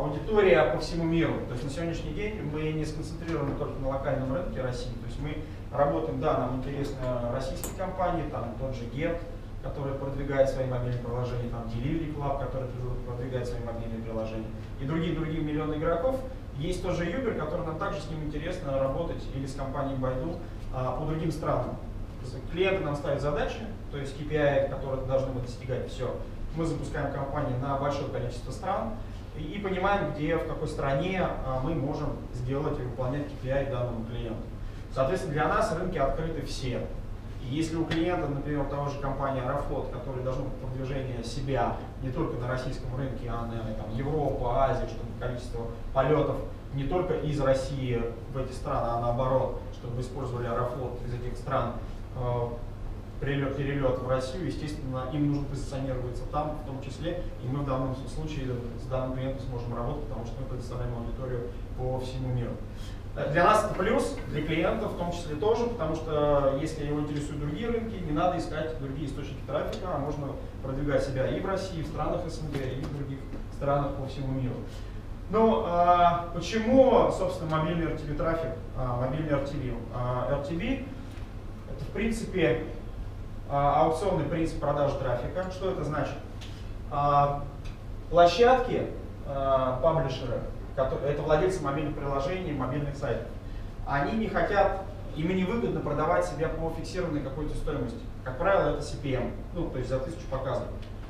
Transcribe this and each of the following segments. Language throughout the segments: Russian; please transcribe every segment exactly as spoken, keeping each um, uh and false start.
аудитория по всему миру. То есть на сегодняшний день мы не сконцентрированы только на локальном рынке России. То есть мы работаем, да, нам интересны российские компании, там тот же Get, который продвигает свои мобильные приложения, там Delivery Club, который продвигает свои мобильные приложения, и другие-другие миллионы игроков. Есть тоже Uber, который нам также с ним интересно работать, или с компанией Baidu а, по другим странам. Клиенты нам ставят задачи, то есть кей пи ай, которые должны мы достигать, все. Мы запускаем компании на большое количество стран и, и понимаем, где, в какой стране а, мы можем сделать и выполнять кей пи ай данному клиенту. Соответственно, для нас рынки открыты все. И если у клиента, например, того же компании Аэрофлот, которая должна быть продвижение себя не только на российском рынке, а на там, Европу, Азию, чтобы количество полетов не только из России в эти страны, а наоборот, чтобы использовали Аэрофлот из этих стран, э, перелет-перелет в Россию, естественно, им нужно позиционироваться там, в том числе, и мы в данном случае с данным клиентом сможем работать, потому что мы предоставляем аудиторию по всему миру. Для нас это плюс, для клиентов в том числе тоже, потому что если его интересуют другие рынки, не надо искать другие источники трафика, а можно продвигать себя и в России, и в странах эс эн гэ, и в других странах по всему миру. Ну, а почему, собственно, мобильный эр ти ви трафик, а, мобильный эр ти ви? А, эр ти ви это, в принципе, а, аукционный принцип продажи трафика. Что это значит? А, площадки, а, паблишеры, это владельцы мобильных приложений, мобильных сайтов, они не хотят, им невыгодно продавать себя по фиксированной какой-то стоимости. Как правило, это си пи эм, ну, то есть за тысячу показов.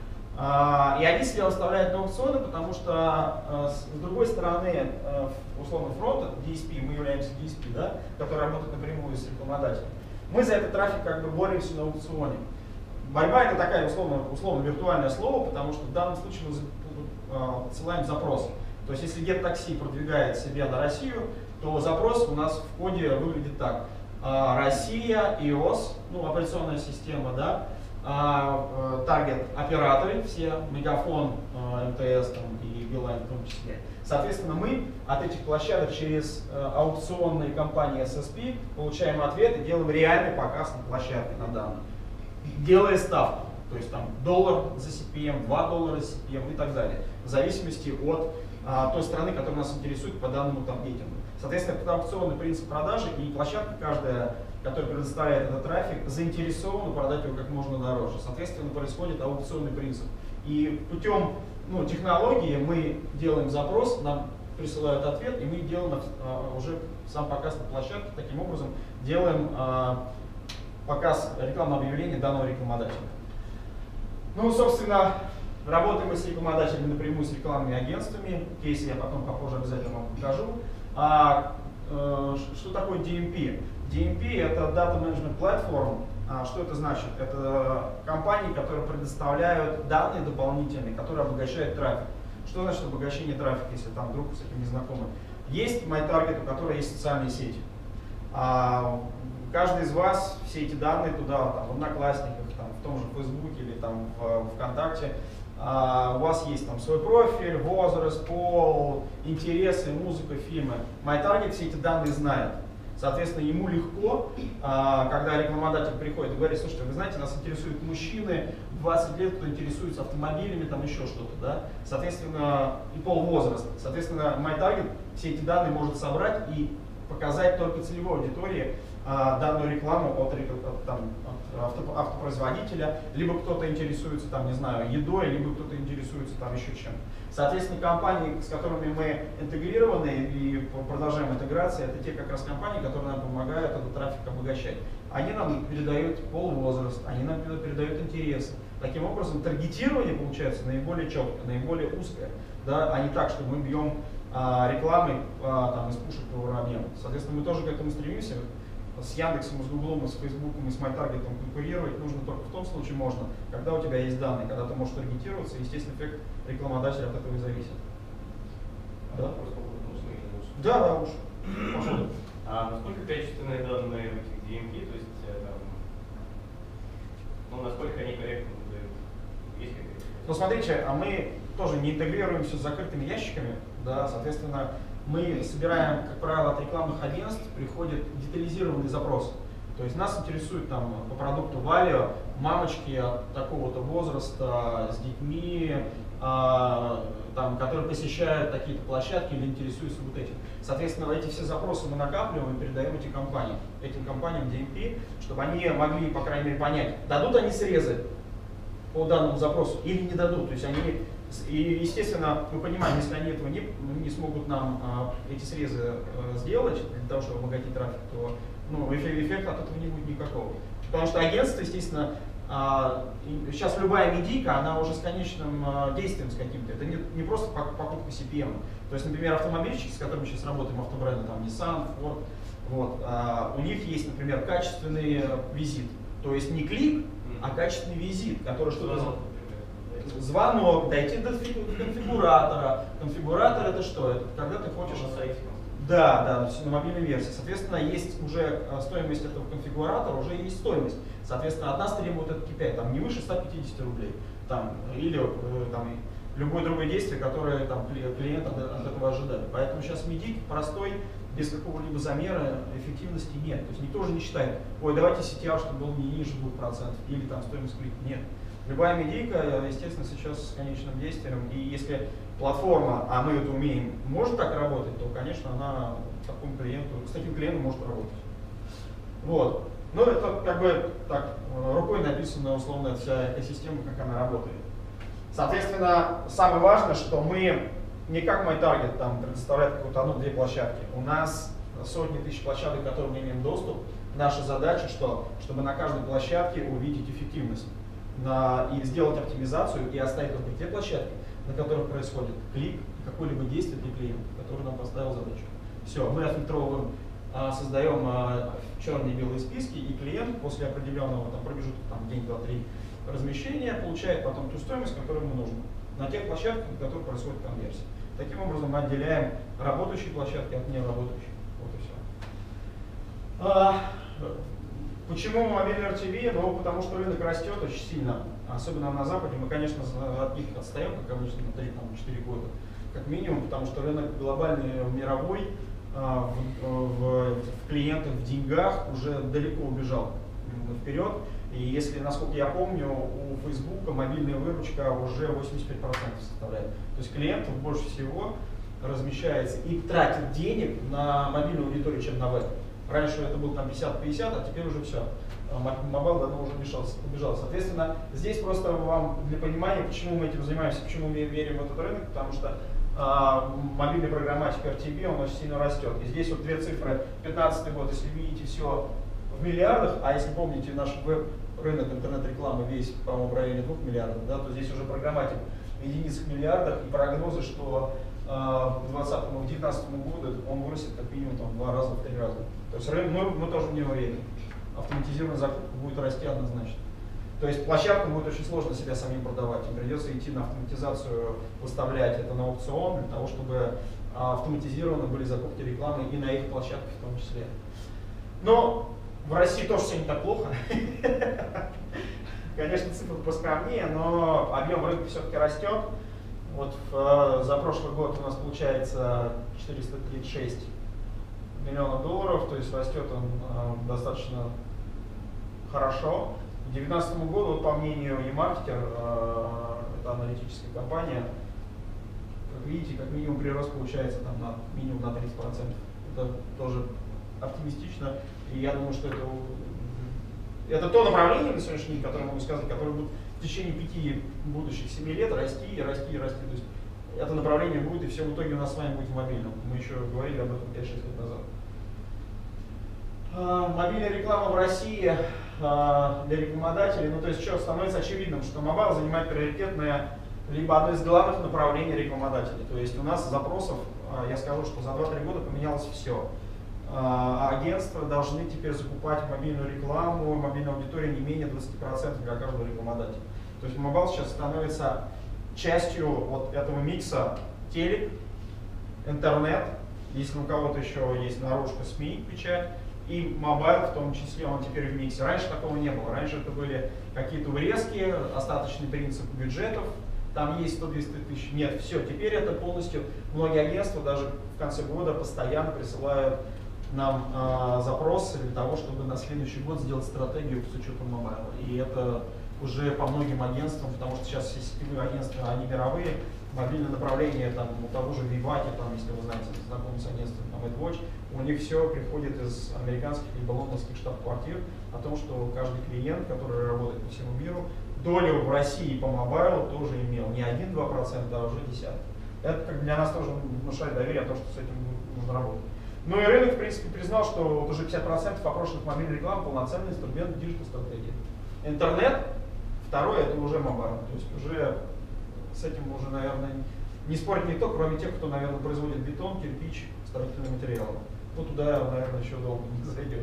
И они себя выставляют на аукционы, потому что, с другой стороны, условно, фронта, ди эс пи, мы являемся ди эс пи, да, который работает напрямую с рекламодателем. Мы за этот трафик как бы боремся на аукционе. Борьба — это такая условно, условно виртуальное слово, потому что в данном случае мы отсылаем запрос. То есть если GetTaxi продвигает себя на Россию, то запрос у нас в коде выглядит так. Россия, iOS, ну, операционная система, да, таргет операторы, все, Мегафон, эм тэ эс там, и Билайн в том числе. Соответственно, мы от этих площадок через аукционные компании эс эс пи получаем ответ и делаем реальный показ на площадке на данные, делая ставку. То есть там доллар за си пи эм, два доллара за си пи эм и так далее. В зависимости от а, той страны, которая нас интересует по данному там рейтингу. Соответственно, это аукционный принцип продажи, и площадка каждая, которая предоставляет этот трафик, заинтересована продать его как можно дороже. Соответственно, происходит аукционный принцип. И путем ну, технологии мы делаем запрос, нам присылают ответ, и мы делаем а, уже сам показ на площадке. Таким образом, делаем а, показ рекламного объявления данного рекламодателя. Ну, собственно, работаем мы с рекламодателями напрямую, с рекламными агентствами. Кейсы я потом попозже обязательно вам покажу. А, э, что такое ди эм пи? ди эм пи — это Data Management Platform. А, что это значит? Это компании, которые предоставляют данные дополнительные, которые обогащают трафик. Что значит обогащение трафика, если там вдруг с этим не знакомы? Есть MyTarget, у которой есть социальные сети. А, каждый из вас все эти данные туда, там, в Одноклассниках, там, в том же Фейсбуке или там, в ВКонтакте, а, у вас есть там свой профиль, возраст, пол, интересы, музыка, фильмы. MyTarget все эти данные знает. Соответственно, ему легко, а, когда рекламодатель приходит и говорит: слушайте, вы знаете, нас интересуют мужчины, двадцать лет, кто интересуется автомобилями, там еще что-то, да, соответственно, и полвозраста. Соответственно, MyTarget все эти данные может собрать и показать только целевой аудитории а, данную рекламу от, от, там, от авто, автопроизводителя, либо кто-то интересуется, там, не знаю, едой, либо кто-то интересуется там еще чем-то. Соответственно, компании, с которыми мы интегрированы и продолжаем интеграцию, это те как раз компании, которые нам помогают этот трафик обогащать. Они нам передают полвозраст, они нам передают интересы. Таким образом, таргетирование получается наиболее четкое, наиболее узкое, да, а не так, что мы бьем а, рекламой а, там, из пушек по воробьям. Соответственно, мы тоже к этому стремимся. С Яндексом, с Гуглом, с Фейсбуком и с MyTarget конкурировать нужно только в том случае можно, когда у тебя есть данные, когда ты можешь таргетироваться, естественно, эффект рекламодателя от этого и зависит. А да? Просто нужны или лучше? Да, да, уж. Пожалуйста. А насколько качественные данные в этих ди эм пи, то есть там, ну, насколько они корректно выдают? Есть какие-то? Ну, смотрите, а мы тоже не интегрируемся с закрытыми ящиками, да, соответственно, мы собираем, как правило, от рекламных агентств приходит детализированный запрос. То есть нас интересует там по продукту Valio мамочки от такого-то возраста с детьми, а, там, которые посещают такие-то площадки или интересуются вот этим. Соответственно, эти все запросы мы накапливаем и передаем этим компаниям, этим компаниям ди эм пи, чтобы они могли, по крайней мере, понять, дадут они срезы по данному запросу или не дадут. То есть они, и, естественно, мы понимаем, если они этого не, не смогут нам а, эти срезы а, сделать для того, чтобы обогатить трафик, то ну, эффекта от этого не будет никакого. Потому что агентство, естественно, а, сейчас любая медийка, она уже с конечным а, действием с каким-то. Это не, не просто покупка си пи эм. То есть, например, автомобильщики, с которыми сейчас работаем, автобренды, там Nissan, Ford, вот, а, у них есть, например, качественный визит. То есть не клик, а качественный визит, который что-то... Звонок, дойти до конфигуратора. Конфигуратор это что? Это когда ты хочешь... Да, да, на мобильной версии. Соответственно, есть уже стоимость этого конфигуратора, уже есть стоимость. Соответственно, от нас требует этот кей пи ай, там, не выше ста пятидесяти рублей. Там, или там, любое другое действие, которое там, клиент от, от этого ожидает. Поэтому сейчас медик простой, без какого-либо замера эффективности нет. То есть никто уже не считает, ой, давайте си ти ар, чтобы был не ниже двух процентов, или там стоимость клика. Нет. Любая медийка, естественно, сейчас с конечным действием, и если платформа, а мы это умеем, может так работать, то, конечно, она такому клиенту, с таким клиентом может работать. Вот. Ну, это как бы так, рукой написана условно вся экосистема, как она работает. Соответственно, самое важное, что мы не как MyTarget там предоставляет какую-то одну-две площадки. У нас сотни тысяч площадок, к которым мы имеем доступ. Наша задача, что, чтобы на каждой площадке увидеть эффективность на, и сделать оптимизацию и оставить только те площадки, на которых происходит клик и какое-либо действие для клиента, который нам поставил задачу. Все, мы отфильтровываем, создаем черные и белые списки, и клиент после определенного там, промежутка, там, день, два, три размещения, получает потом ту стоимость, которую ему нужно, на тех площадках, на которых происходит конверсия. Таким образом мы отделяем работающие площадки от неработающих. Вот и все. А, почему мобильный эр ти ви? Ну, потому что рынок растет очень сильно, особенно на Западе. Мы, конечно, от них отстаем, как обычно, на три-четыре года, как минимум, потому что рынок глобальный, мировой, а, в, в, в клиентах, в деньгах уже далеко убежал вперед. И если, насколько я помню, у Фейсбука мобильная выручка уже восемьдесят пять процентов составляет. То есть клиентов больше всего размещается и тратит денег на мобильную аудиторию, чем на веб. Раньше это был там пятьдесят-пятьдесят, а теперь уже все. Мобайл давно уже убежал. Соответственно, здесь просто вам для понимания, почему мы этим занимаемся, почему мы верим в этот рынок, потому что а, мобильный программатик эр ти ви, он очень сильно растет. И здесь вот две цифры, пятнадцатый год, если видите все в миллиардах, а если помните, наш веб-рынок интернет-рекламы весь, по-моему, в районе двух миллиардов, да, то здесь уже программатик в единицах миллиардах, и прогнозы, что э, к двадцатому, к девятнадцатому году он вырастет как минимум там, в два раза, в три раза. То есть рынок, мы, мы тоже в него верим. Автоматизированная закупка будет расти однозначно. То есть площадку будет очень сложно себя самим продавать, им придется идти на автоматизацию, выставлять это на аукцион, для того, чтобы автоматизированно были закупки рекламы и на их площадках в том числе. Но в России тоже все не так плохо. Конечно, цифры поскромнее, но объем рынка все-таки растет. Вот в, за прошлый год у нас получается четыреста тридцать шесть миллионов долларов, то есть растет он э, достаточно хорошо. К две тысячи девятнадцатому году, вот, по мнению eMarketer, э, это аналитическая компания, как видите, как минимум прирост получается там, на, минимум на тридцать процентов. Это тоже оптимистично. И я думаю, что это, это то направление на сегодняшний день, которое могу сказать, которое будет в течение пяти будущих семи лет расти и расти и расти. То есть это направление будет, и все в итоге у нас с вами будет в мобильном. Мы еще говорили об этом пять-шесть лет назад. А, мобильная реклама в России а, для рекламодателей, ну то есть что, становится очевидным, что мобайл занимает приоритетное, либо одно из главных направлений рекламодателей. То есть у нас запросов, а, я скажу, что за два-три года поменялось все. Агентства должны теперь закупать мобильную рекламу, мобильную аудиторию не менее двадцати процентов для каждого рекламодателя. То есть мобайл сейчас становится частью вот этого микса телек, интернет, если у кого-то еще есть наружка СМИ, печать, и мобайл в том числе, он теперь в миксе. Раньше такого не было. Раньше это были какие-то урезки, остаточный принцип бюджетов, там есть сто-двести тысяч. Нет, все, теперь это полностью, многие агентства даже в конце года постоянно присылают нам э, запросы для того, чтобы на следующий год сделать стратегию с учетом мобайла. И это уже по многим агентствам, потому что сейчас все сетевые агентства, они мировые, мобильное направление там, у того же Vivati, там, если вы знаете, знакомы с агентством там, AdWatch, у них все приходит из американских либо лондонских штаб-квартир о том, что каждый клиент, который работает по всему миру, долю в России по мобайлу тоже имел не один-два процента, а уже десятки. Это как для нас тоже внушает доверие о том, что с этим нужно работать. Ну и рынок, в принципе, признал, что вот уже пятьдесят процентов опрошенных мобильной рекламы полноценный инструмент диджитал-стратегии. Интернет, второе, это уже мобайл. То есть уже с этим уже, наверное, не спорит никто, кроме тех, кто, наверное, производит бетон, кирпич, строительные материалы. Ну туда, наверное, еще долго не зайдет.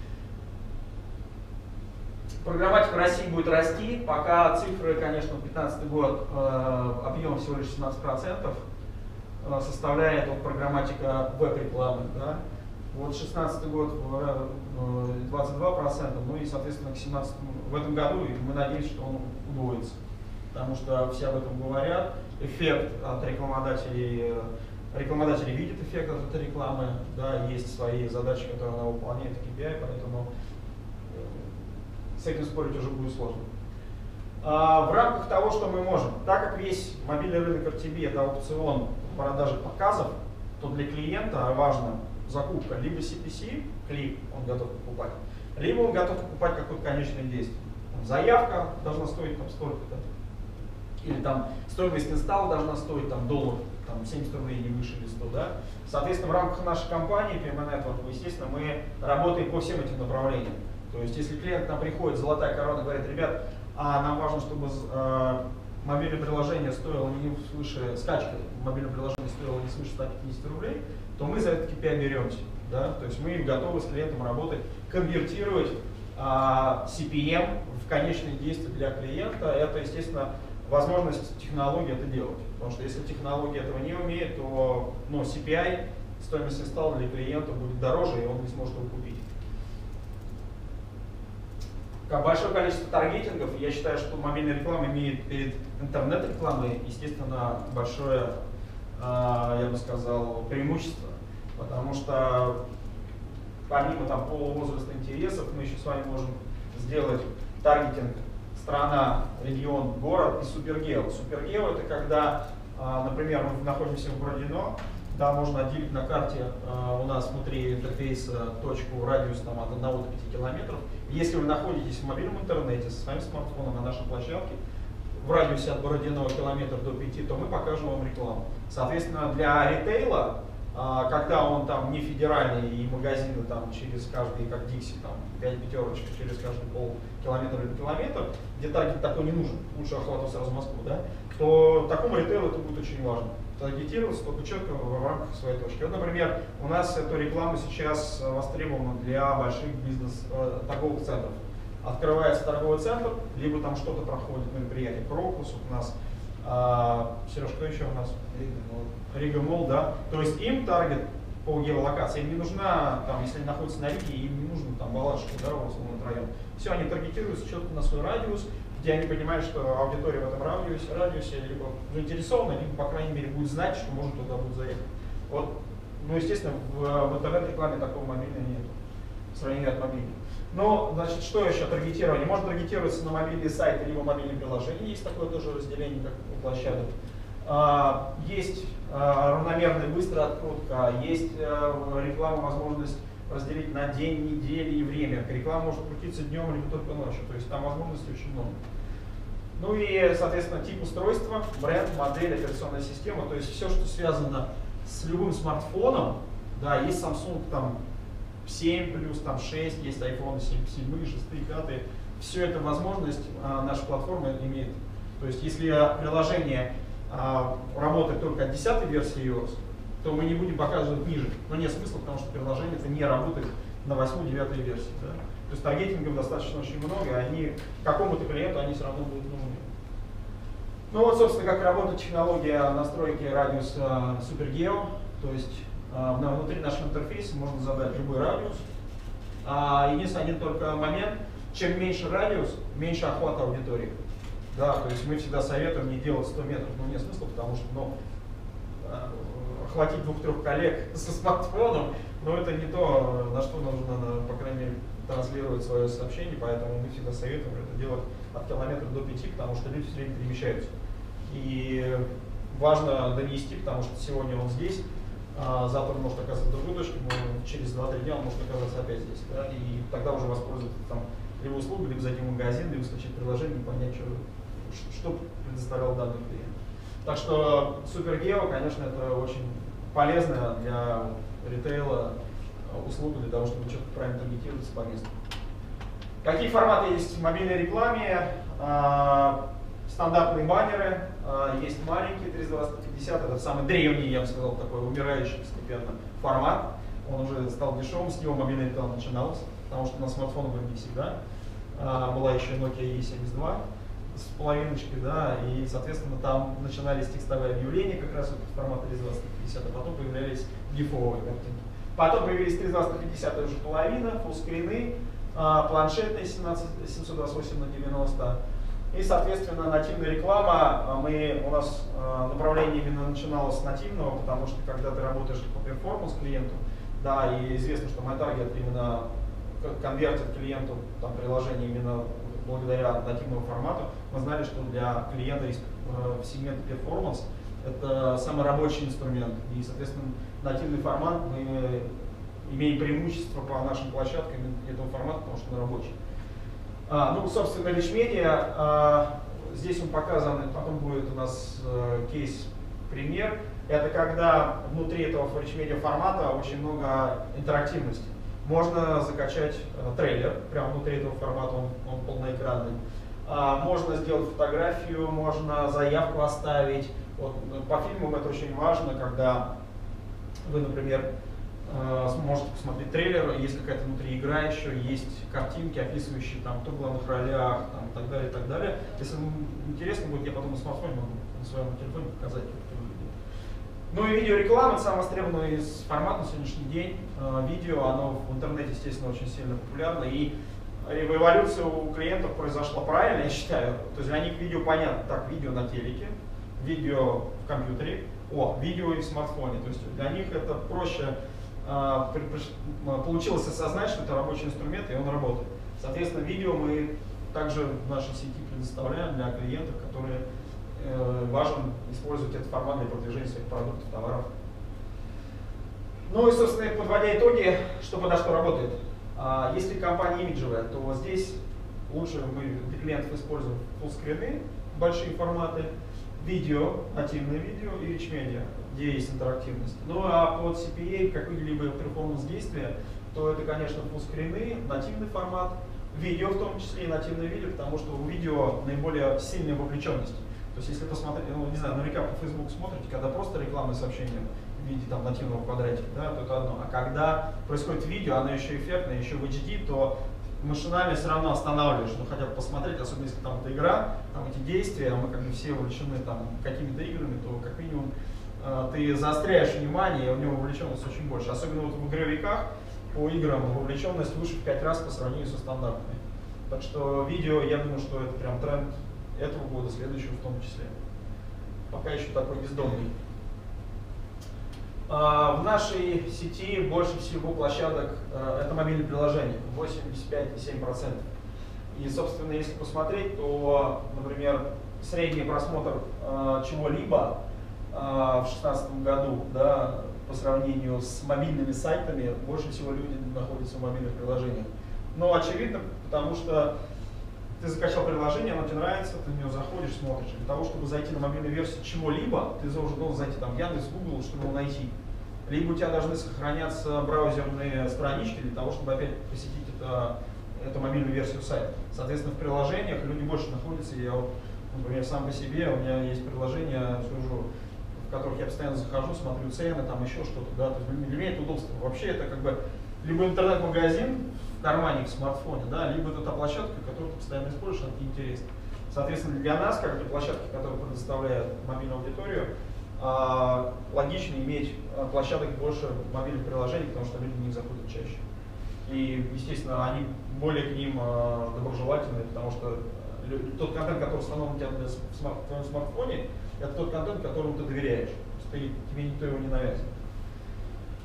Программатика в России будет расти, пока цифры, конечно, две тысячи пятнадцатый год, э, объем всего лишь семнадцать процентов э, составляет вот, программатика веб-рекламы. Да? Вот две тысячи шестнадцатый год э, двадцать два процента, ну и, соответственно, к семнадцатому в этом году мы надеемся, что он удвоится. Потому что все об этом говорят. Эффект от рекламодателей, рекламодатели видят эффект от этой рекламы, да, есть свои задачи, которые она выполняет, кей пи ай, поэтому с этим спорить уже будет сложно. А, в рамках того, что мы можем, так как весь мобильный рынок эр ти би это аукцион продажи показов, то для клиента важна закупка либо си пи си, клик он готов покупать, либо он готов покупать какое-то конечное действие. Там, заявка должна стоить там столько-то, или там стоимость инсталла должна стоить там доллар, там семьдесят рублей не выше или сто, да. Соответственно, в рамках нашей компании пи эм эй Network, естественно, мы работаем по всем этим направлениям. То есть, если клиент к нам приходит, золотая корона, говорит, ребят, а нам важно, чтобы э, мобильное приложение стоило не свыше, скачка мобильного приложения стоила не свыше ста пятидесяти рублей, то мы за этот кей пи ай беремся. Да? То есть мы готовы с клиентом работать, конвертировать э, си пи эм в конечные действия для клиента. Это, естественно, возможность технологии это делать. Потому что если технология этого не умеет, то ну, си пи ай, стоимость инсталла для клиента будет дороже, и он не сможет его купить. Большое количество таргетингов. Я считаю, что мобильная реклама имеет перед интернет-рекламой, естественно, большое, я бы сказал, преимущество. Потому что помимо там, пола, возраста, интересов, мы еще с вами можем сделать таргетинг страна, регион, город и супергео. Супергео это когда, например, мы находимся в Бородино, да, можно отделить на карте э, у нас внутри интерфейса точку радиус там, от одного до пяти километров. Если вы находитесь в мобильном интернете со своим смартфоном на нашей площадке в радиусе от Бородино километр до пяти, то мы покажем вам рекламу. Соответственно, для ритейла, э, когда он там не федеральный и магазины там через каждый, как Dixie, там пять пятерочек через каждый полкилометра или километр, где таргет такой не нужен, лучше охватывать сразу Москву, да, то такому ритейлу это будет очень важно. Таргетироваться только четко в рамках своей точки. Вот, например, у нас эту рекламу сейчас востребована для больших бизнес-торговых центров. Открывается торговый центр, либо там что-то проходит мероприятие, Крокус у нас, а, Сереж, кто еще у нас? Рига Молл, да. То есть им таргет по геолокации, им не нужна, там, если они находятся на Риге, им не нужно там Балашиха, да, в основном район. Все, они таргетируются четко на свой радиус, где они понимают, что аудитория в этом радиусе, радиусе либо заинтересована, либо, по крайней мере, будет знать, что может туда будет заехать. Вот, ну, естественно, в, в интернет-рекламе такого мобильного нет, в сравнении от мобильного. Но, значит, что еще таргетирование? Можно таргетироваться на мобильные сайты, либо мобильные приложения, есть такое тоже разделение, как у площадок. А, есть а, равномерная быстрая открутка, есть а, реклама, возможность разделить на день, недели и время. Реклама может крутиться днем, либо только ночью, то есть там возможностей очень много. Ну и, соответственно, тип устройства, бренд, модель, операционная система, то есть все, что связано с любым смартфоном, да, есть Samsung там семь плюс, там шесть, есть iPhone семь, семь, шесть, пять, все это возможность а, наша платформа имеет. То есть если приложение а, работает только от десятой версии iOS, то мы не будем показывать ниже, но нет смысла, потому что приложение это не работает на восьмой-девятой версии. Да? То есть таргетингов достаточно очень много, и они какому-то клиенту они все равно будут нужны. Ну вот, собственно, как работает технология настройки радиуса SuperGeo. То есть э, внутри нашего интерфейса можно задать любой радиус. А, единственный один только момент, чем меньше радиус, меньше охват аудитории. Да, то есть мы всегда советуем не делать сто метров, но нет смысла, потому что ну, охватить двух-трех коллег со смартфоном, но это не то, на что нужно, по крайней мере, транслировать свое сообщение, поэтому мы всегда советуем это делать от километра до пяти, потому что люди все время перемещаются. И важно донести, потому что сегодня он здесь, а завтра он может оказаться в другой точке, но через два-три дня он может оказаться опять здесь. Да? И тогда уже воспользоваться там, либо услугой, либо зайти в магазин, либо скачать приложение и понять, что, что предоставлял данный клиент. Так что Супергео, конечно, это очень полезная для ритейла услуга для того, чтобы четко правильно таргетироваться по месту. Какие форматы есть в мобильной рекламе? А, стандартные баннеры, а, есть маленькие триста двадцать на пятьдесят, это самый древний, я бы сказал, такой умирающий постепенно формат. Он уже стал дешевым, с него мобильная реклама начиналась, потому что на смартфонах были не всегда. А, была еще Nokia и семьдесят два с половиночкой, да, и, соответственно, там начинались текстовые объявления, как раз этот формат триста двадцать на пятьдесят, а потом появлялись гифовые картинки. Потом появились триста двадцать на пятьдесят, это уже половина, фуллскрины, планшетные семьсот двадцать восемь на девяносто. И, соответственно, нативная реклама, мы, у нас направление именно начиналось с нативного, потому что когда ты работаешь по перформанс клиенту, да, и известно, что MyTarget именно конвертит клиенту там, приложение именно благодаря нативному формату, мы знали, что для клиента из э, сегмента перформанс это самый рабочий инструмент. И, соответственно, нативный формат мы имеем преимущество по нашим площадкам этого формата, потому что он рабочий. А, ну, собственно, Rich Media, а, здесь он показан, потом будет у нас а, кейс-пример. Это когда внутри этого Rich Media формата очень много интерактивности. Можно закачать а, трейлер, прямо внутри этого формата, он, он полноэкранный. А, можно сделать фотографию, можно заявку оставить. Вот, по фильмам это очень важно, когда вы, например, можете посмотреть трейлер, есть какая-то внутри игра еще, есть картинки, описывающие там, кто в главных ролях, там, и так далее, и так далее. Если вам интересно будет, я потом на смартфоне могу на своем телефоне показать, как это выглядит. Ну и видеореклама, самый востребованный из форматов на сегодняшний день. Видео, оно в интернете, естественно, очень сильно популярно. И эволюция у клиентов произошла правильно, я считаю. То есть для них видео понятно, так, видео на телеке, видео в компьютере, о, видео и в смартфоне. То есть для них это проще. Получилось осознать, что это рабочий инструмент, и он работает. Соответственно, видео мы также в нашей сети предоставляем для клиентов, которые э, важно использовать этот формат для продвижения своих продуктов, товаров. Ну и, собственно, подводя итоги, что подо что работает. А, если компания имиджевая, то здесь лучше мы для клиентов используем фуллскрины, большие форматы, видео, нативное видео и Rich Media, где есть интерактивность. Ну а под си пи эй, какие-либо перформанс-действия, то это, конечно, фуллскрины, нативный формат, видео в том числе и нативное видео, потому что у видео наиболее сильная вовлеченность. То есть если посмотреть, ну не знаю, наверняка по Facebook смотрите, когда просто рекламные сообщения в виде там нативного квадратика, да, то это одно. А когда происходит видео, оно еще эффектное, еще в эйч ди, то машинально все равно останавливаешь, ну хотя бы посмотреть, особенно если там эта игра, там эти действия, мы как бы все увлечены там какими-то играми, то как минимум э, ты заостряешь внимание, и у него вовлеченность очень больше. Особенно вот в игровиках по играм вовлеченность выше в пять раз по сравнению со стандартными. Так что видео, я думаю, что это прям тренд этого года, следующего в том числе. Пока еще такой бездомный. В нашей сети больше всего площадок это мобильные приложения, восемьдесят пять целых семь десятых процента. И, собственно, если посмотреть, то, например, средний просмотр чего-либо в две тысячи шестнадцатом году, да, по сравнению с мобильными сайтами, больше всего люди находятся в мобильных приложениях. Но очевидно, потому что ты закачал приложение, оно тебе нравится, ты в него заходишь, смотришь. Для того, чтобы зайти на мобильную версию чего-либо, ты уже должен зайти там в Яндекс, Google, чтобы его найти. Либо у тебя должны сохраняться браузерные странички для того, чтобы опять посетить это, эту мобильную версию сайта. Соответственно, в приложениях люди больше находятся. Я, вот, например, сам по себе, у меня есть приложения, служу, в которых я постоянно захожу, смотрю цены, там еще что-то. Да? То есть для меня это удобство. Вообще это как бы либо интернет-магазин в кармане, в смартфоне, да, либо это та площадка, которую ты постоянно используешь, она тебе интересна. Соответственно, для нас, как для площадки, которые предоставляют мобильную аудиторию, логично иметь площадок больше мобильных приложений, потому что люди в них заходят чаще. И, естественно, они более к ним доброжелательны, потому что тот контент, который установлен у тебя в твоем смартфоне, это тот контент, которому ты доверяешь. Ты, тебе никто его не навязывает.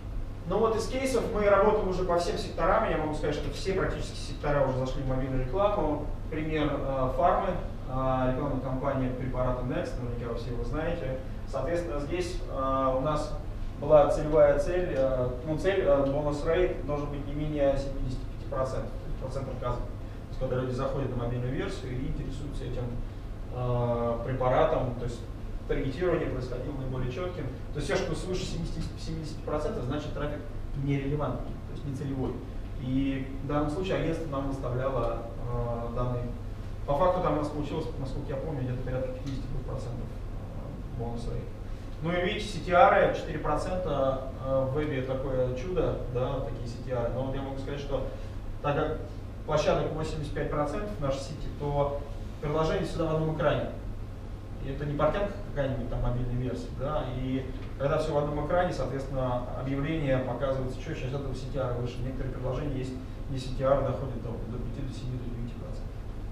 Ну вот из кейсов мы работаем уже по всем секторам. Я могу сказать, что все практически сектора уже зашли в мобильную рекламу. Пример э, фармы, э, рекламная кампания препарата Next, наверняка вы все его знаете. Соответственно, здесь э, у нас была целевая цель, э, ну цель, э, бонус рейт должен быть не менее семидесяти пяти процентов, процент отказа. То есть, когда люди заходят на мобильную версию и интересуются этим э, препаратом, то есть таргетирование происходило наиболее четким. То есть все, что свыше семидесяти процентов, значит трафик нерелевантный, то есть не целевой. И в данном случае агентство нам выставляло э, данные. По факту там у нас получилось, насколько я помню, где-то порядка пятидесяти двух процентов э, бонус рейт. Ну и видите, си ти ар четыре процента э, в вебе такое чудо, да, такие си ти ар. Но вот я могу сказать, что так как площадок восемьдесят пять процентов в нашей сети, то приложение всегда в одном экране. И это не портянка какая-нибудь там мобильной версии, да, и когда все в одном экране, соответственно, объявление показывается четче, из этого си ти ар выше. Некоторые приложения есть, где си ти ар доходит до пяти, до семи, до девяти процентов.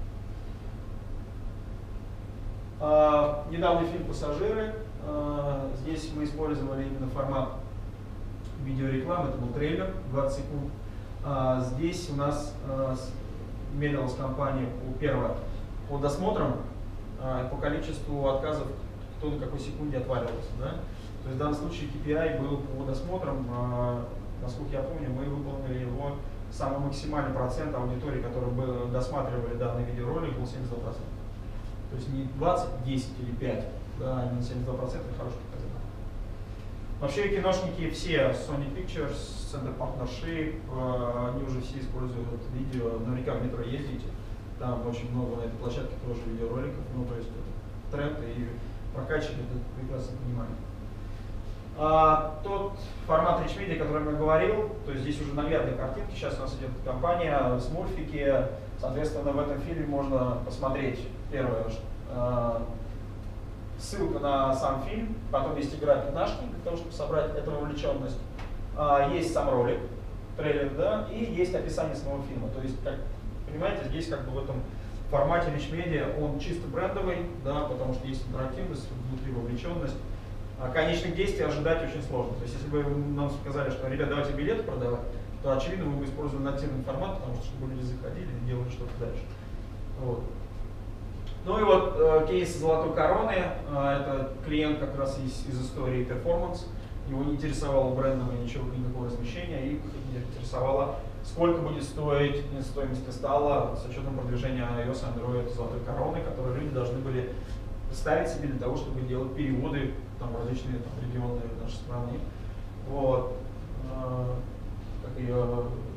А, недавний фильм «Пассажиры». А, здесь мы использовали именно формат видеорекламы, это был трейлер, двадцать секунд. А, здесь у нас а, мерилась компания по, первое, по досмотрам, по количеству отказов, кто на какой секунде отваливался. Да? То есть в данном случае кей пи ай был по досмотрам, э, насколько я помню, мы выполнили его самый максимальный процент аудитории, которые бы досматривали данный видеоролик, был семьдесят два процента. То есть не двадцать, десять или пять, да, а семьдесят два процента хороший показатель. Вообще киношники все, Sony Pictures, Center Partnership, э, они уже все используют видео, наверняка в метро ездите. Там очень много на этой площадке тоже видеороликов, ну то есть это тренд, и прокачивать это прекрасно понимаем. А, тот формат Rich Media, о котором я говорил, то есть здесь уже наглядные картинки, сейчас у нас идет компания, смурфики, соответственно в этом фильме можно посмотреть первое, а, ссылка на сам фильм, потом есть игра пятнашки, для того, чтобы собрать эту вовлеченность, а, есть сам ролик, трейлер, да, и есть описание самого фильма, то есть как понимаете, здесь как бы в этом формате Rich Media он чисто брендовый, да, потому что есть интерактивность, внутри вовлеченность. А конечных действий ожидать очень сложно. То есть если бы нам сказали, что ребят, давайте билеты продавать, то очевидно мы бы использовали нативный формат, потому что чтобы люди заходили и делали что-то дальше. Вот. Ну и вот э, кейс золотой короны, э, это клиент как раз из, из истории перформанс. Его не интересовало брендовое ничего, никакого размещения, и интересовало, сколько будет стоить стоимость инсталла с учетом продвижения iOS и Android золотой короны, которые люди должны были представить себе для того, чтобы делать переводы там, в различные там, регионы нашей страны. Вот. Как ее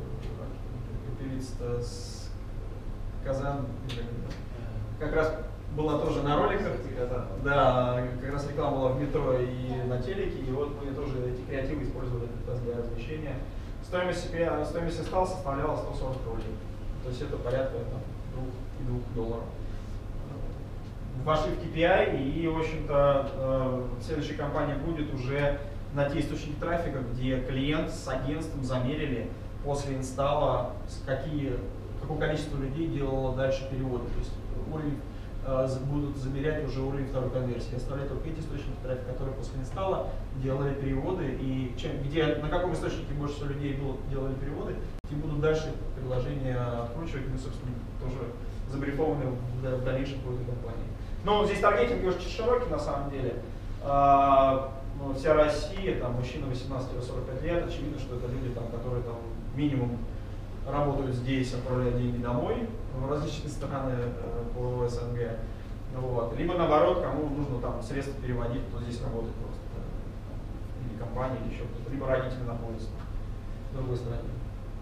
певица с Казан, как раз была тоже на роликах, да, как раз реклама была в метро и на телеке, и вот мы тоже эти креативы использовали для размещения. Стоимость, стоимость инсталла составляла сто сорок рублей, то есть это порядка двух долларов. Вошли в кей пи ай, и, в общем-то, следующая кампания будет уже на те источники трафика, где клиент с агентством замерили после инсталла, какие, какое количество людей делало дальше переводы. То есть уровень, будут замерять уже уровень второй конверсии. Оставляют только эти источники трафика, которые после инсталла делали переводы, и чем, где, на каком источнике больше всего людей было, делали переводы, тем будут дальше приложения откручивать, и мы, собственно, тоже забрифованы в, в дальнейшем по этой компании. Но здесь таргетинг очень широкий на самом деле. А, ну, вся Россия, там, мужчина восемнадцать сорок пять лет, очевидно, что это люди, там, которые там, минимум работают здесь, отправляют деньги домой в различные страны э, по эс эн гэ. Вот. Либо наоборот, кому нужно там средства переводить, кто здесь работает просто. Э, или компания, или еще кто-то. Либо родители находятся в другой стране.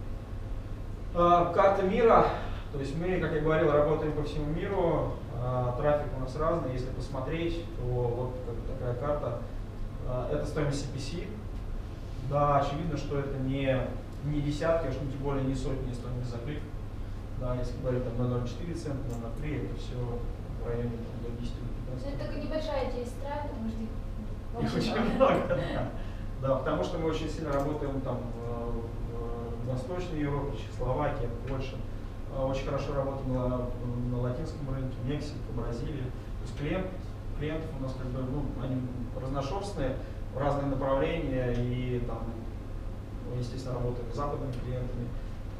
А, карта мира. То есть мы, как я говорил, работаем по всему миру. А, трафик у нас разный. Если посмотреть, то вот такая карта. А, это стоимость си пи си. Да, очевидно, что это не не десятки, а что тем более не сотни стоимость за клик. Да, если говорить там на ноль целых четыре цента, на ноль целых три, это все в районе там, до десяти пятнадцати. Это только небольшая часть стран, потому что их очень много, да. Да, потому что мы очень сильно работаем там в, в Восточной Европе, Чехословакия, Польша. Очень хорошо работаем на, на латинском рынке, Мексика, Бразилия. То есть клиент, клиентов у нас как бы, ну, они разношерстные, разные направления, и там мы, естественно, работаем с западными клиентами.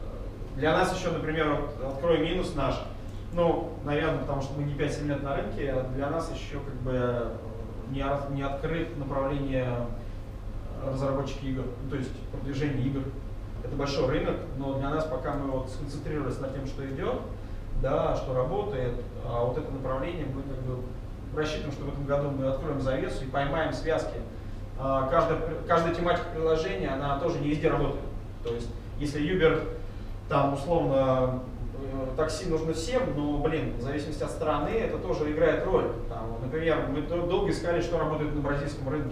Для нас еще, например, вот, открою минус наш, ну, наверное, потому что мы не пять-семь лет на рынке, для нас еще как бы не, не открыт направление разработчики игр, ну, то есть продвижение игр. Это большой рынок, но для нас пока мы вот сконцентрировались на тем, что идет, да, что работает, а вот это направление мы как бы рассчитываем, что в этом году мы откроем завесу и поймаем связки. Каждая, каждая тематика приложения, она тоже не везде работает. То есть, если Uber, там, условно, такси нужно всем, но, блин, в зависимости от страны, это тоже играет роль. Там, например, мы долго искали, что работает на бразильском рынке.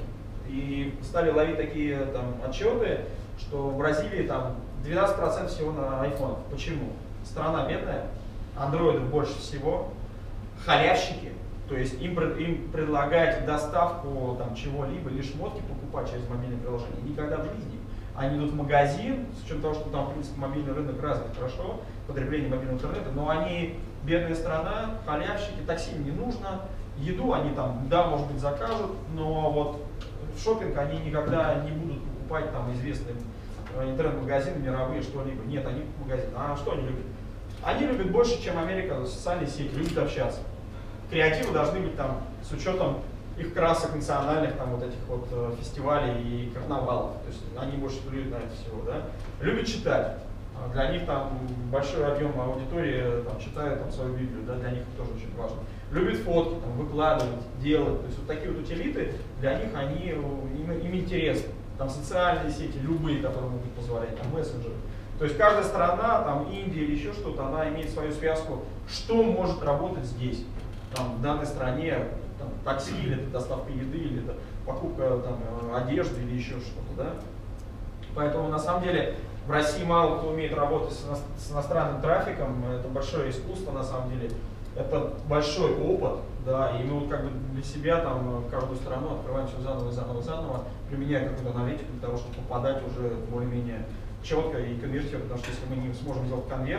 И стали ловить такие там отчеты, что в Бразилии там двенадцать процентов всего на айфонах. Почему? Страна бедная, андроидов больше всего, халявщики, то есть им, им предлагать доставку там чего-либо или шмотки покупать через мобильное приложение никогда в жизни. Они идут в магазин, с учетом того, что там, в принципе, мобильный рынок развит хорошо, потребление мобильного интернета, но они бедная страна, халявщики, такси им не нужно, еду они там, да, может быть, закажут, но вот в шопинг они никогда не будут покупать там известные интернет-магазины мировые, что-либо. Нет, они магазины. А что они любят? Они любят больше, чем Америка, социальные сети, любят общаться. Креативы должны быть там с учетом их красок национальных, там вот этих вот фестивалей и карнавалов. То есть они больше плюют на это всего, да. Любят читать. Для них там большой объем аудитории там, читает там, свою Библию, да, для них это тоже очень важно. Любят фотки, там, выкладывать, делать. То есть вот такие вот утилиты, для них они, им, им интересны. Там социальные сети, любые, которые могут позволять, там мессенджеры. То есть каждая страна, там Индия или еще что-то, она имеет свою связку, что может работать здесь, там, в данной стране, там, такси, или это доставка еды, или это покупка там, одежды или еще что-то, да. Поэтому на самом деле в России мало кто умеет работать с иностранным трафиком, это большое искусство на самом деле, это большой опыт, да, и мы вот как бы для себя там каждую страну открываем все заново, заново, заново, применяя какую-то аналитику для того, чтобы попадать уже более-менее четко и конвертировать, потому что если мы не сможем сделать конверт,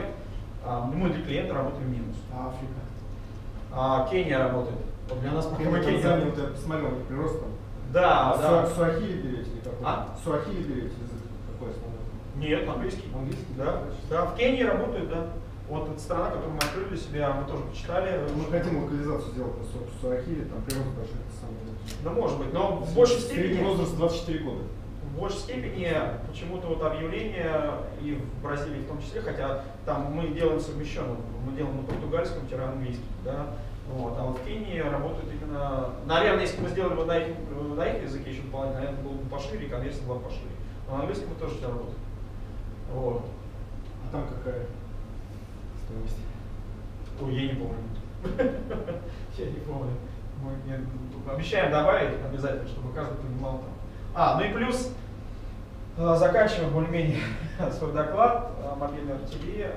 мы для клиента работаем минус. А Африка? А Кения работает. Вот для нас пока мы Кения. Танзания, вот я посмотрел, прирост там. Да, а да. Суахили берете или какой? А? Суахили берете язык какой основной? Нет, английский. Английский? Да. Да, в Кении работают, да. Вот эта страна, которую мы открыли для себя, мы тоже почитали. Мы хотим локализацию сделать на Суахили, там прирост большой, это самое. Да, может быть, но в большей степени. Средний возраст двадцать четыре года. В большей степени почему-то вот объявления и в Бразилии в том числе, хотя там мы делаем совмещенно, мы делаем на португальском-английском, да, вот, а вот в Кении работают именно, наверное, если бы мы сделали бы на их, на их языке еще дополнительно, наверное, было бы пошире, и конверсия была бы пошире. Но на английском мы тоже все работаем. Вот. А там какая стоимость? Ой, я не помню. Я не помню. Мы обещаем добавить обязательно, чтобы каждый понимал там. А, ну и плюс, заканчивая более-менее свой доклад, мобильной эр ти ви,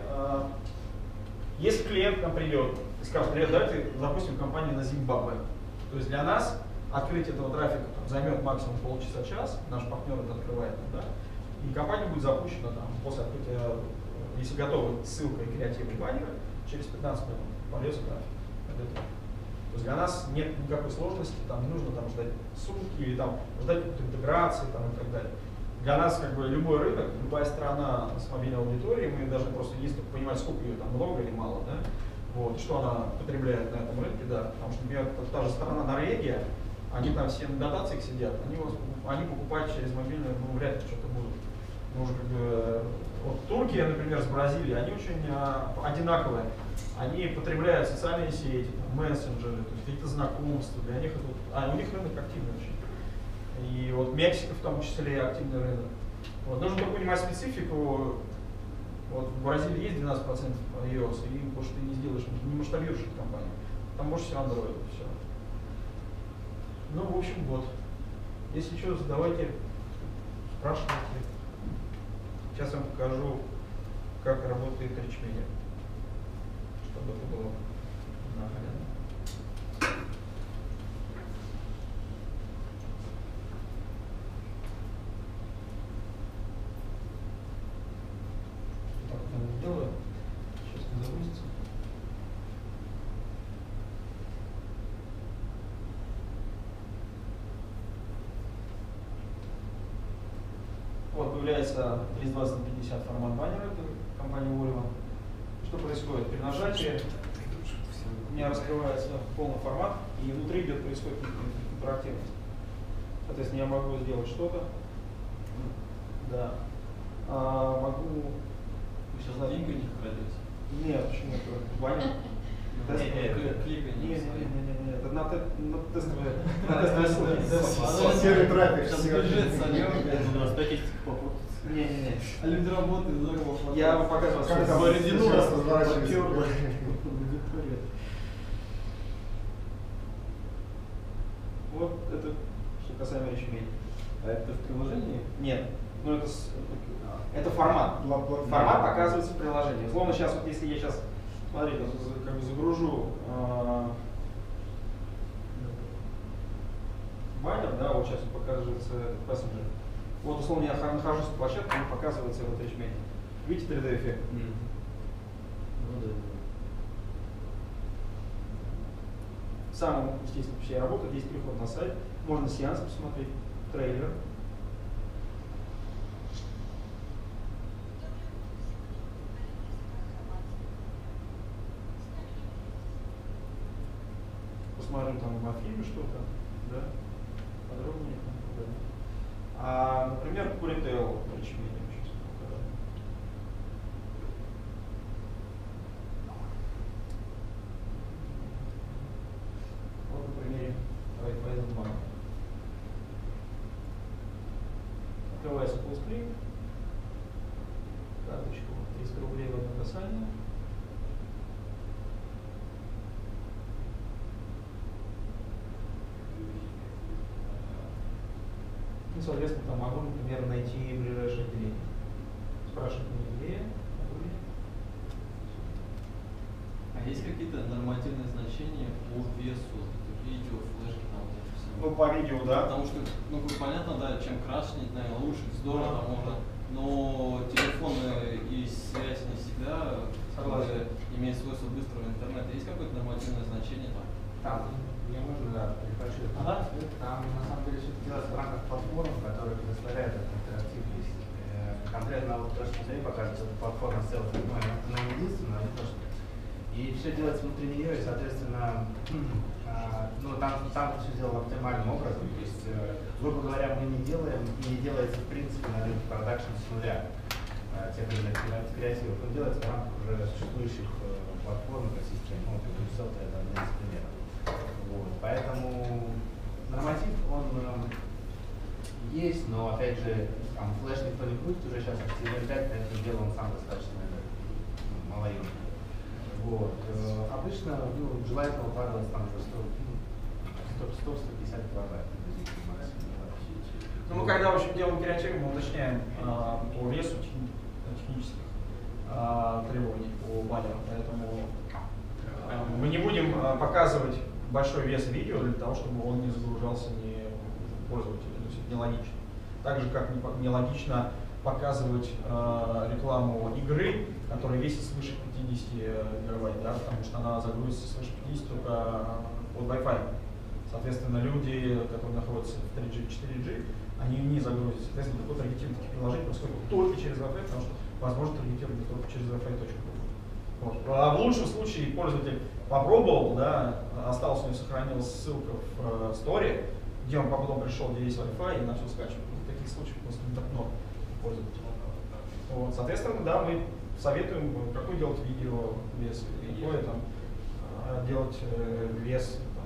если клиент к нам придет и скажет, привет, давайте запустим компанию на Зимбабве. То есть для нас открытие этого трафика там, займет максимум полчаса-час, наш партнер это открывает, да, и компания будет запущена там, после открытия, если готовы, ссылка и креативы баннера, через пятнадцать минут полез трафик. То есть для нас нет никакой сложности, там не нужно там, ждать сутки или там, ждать интеграции там, и так далее. Для нас как бы любой рынок, любая страна с мобильной аудиторией, мы должны просто есть понимать, сколько ее там много или мало, да? Вот, что она потребляет на этом рынке, да. Потому что, например, та же страна Норвегия, они там все на дотациях сидят, они, вас, они покупают через мобильную, ну, вряд ли что-то будут. Мы уже как бы, вот Турция, например, с Бразилией, они очень а, одинаковые. Они потребляют социальные сети, там, мессенджеры, то есть какие-то знакомства, для них это, а у них рынок активный очень. И вот Мексика в том числе активный рынок. Вот. Нужно только понимать специфику. Вот в Бразилии есть двенадцать процентов iOS, и больше ты не сделаешь, не масштабируешь эту компанию. Там больше всего Android, все. Ну, в общем, вот. Если что, задавайте, спрашивайте. Сейчас я вам покажу, как работает речь-медиа, чтобы это было наглядно. Так, я сделаю. Сейчас не загрузится. Вот появляется тридцать двадцать на пятьдесят формат баннера, это компания Ульма. Что происходит? При нажатии у меня раскрывается полный формат, и внутри идет происходит интерактивность. Соответственно, я могу сделать что-то. Да. А, могу. Вы сейчас деньги не крадете? Нет, почему это? Баннер? Клика Не, не, не, не, это на тестовые. Серый трафик. Сейчас бюджет сольем. Статистика попутается. Не, не, не. А люди работают, здорово. Я вам показываю. Как там Бородину сейчас вас разворачивается? попёрло. Вот это что касаемо речи. А это в приложении? Нет. Ну это, с- это формат. Пла- пла- Формат показывается в приложении. Словно сейчас, вот если я сейчас, смотрите, вот за- как бы загружу э, баннер, да, вот сейчас показывается этот пассенджер. Вот условно я ха- нахожусь на площадке, он показывается этот речмейт. Видите три дэ эффект? Ну да. Сам, естественно, все работает, есть переход на сайт, можно сеанс посмотреть, трейлер. Посмотрим там в фильме что-то, да, подробнее. Там, да. А, например, по ритейлу, сейчас покажу. Вот на примере Райфайзенбанка. Открывается фуллскрин, карточку триста рублей в одно касание. И, соответственно, там могу, например, найти ближайшее отделение. Спрашивать меня где, могу ли. А есть какие-то нормативные значения по весу видео, флешки, там вот это все? Ну, по видео, да. Потому что, ну, как понятно, да, чем крашнить, наверное, лучше, здорово, там можно, но телефоны и связь не всегда Согласен. имеют свойство быстрого интернета. Есть какое-то нормативное значение там? Там не нужно, да, небольшой Ага. Там на самом деле все делается в рамках платформ, которые предоставляют эту интерактивность. Э, Конкретно вот то, что тебе показывает, эта платформа селфи, ну, она она не единственная, но то, что. И все делается внутри нее, и, соответственно, а, ну, там, там все сделано оптимальным образом. То есть, э, грубо говоря, мы не делаем, и не делается в принципе на рынке продакшн с нуля э, тех или иных креативов. Он делается в рамках уже существующих э, платформ, экосистем. Ну, вот, селфи это один из примеров. Вот, поэтому норматив, он э, есть, но опять же, там флеш никто не крутит, уже сейчас эйч ти эм эль пять, поэтому дело он сам достаточно ну, малоемкий. Вот. Э, обычно ну, желательно укладываться там за сто сто пятьдесят килобайт. Ну, мы когда в общем, делаем креатив, мы уточняем а, по весу техни- технических а, требований по баннеру, поэтому а, мы не будем а, показывать большой вес видео для того, чтобы он не загружался не пользователю, то есть это нелогично. Так же, как не по- нелогично показывать э, рекламу игры, которая весит свыше пятидесяти гигабайт, да, потому что она загрузится свыше пятидесяти только под Wi-Fi. Соответственно, люди, которые находятся в три джи, четыре джи, они не загрузятся. Соответственно, такое таргетирование таких приложений происходит только через Wi-Fi, потому что возможно таргетировать только через Wi-Fi точку. Вот. А в лучшем случае пользователь попробовал, да, осталась у него сохранилась ссылка в сторе, где он потом пришел, где есть Wi-Fi и начал скачивать. В таких случаях просто не так много пользователей. Вот, соответственно, да, мы советуем, какой делать видео вес, и какое там а, делать э, вес там,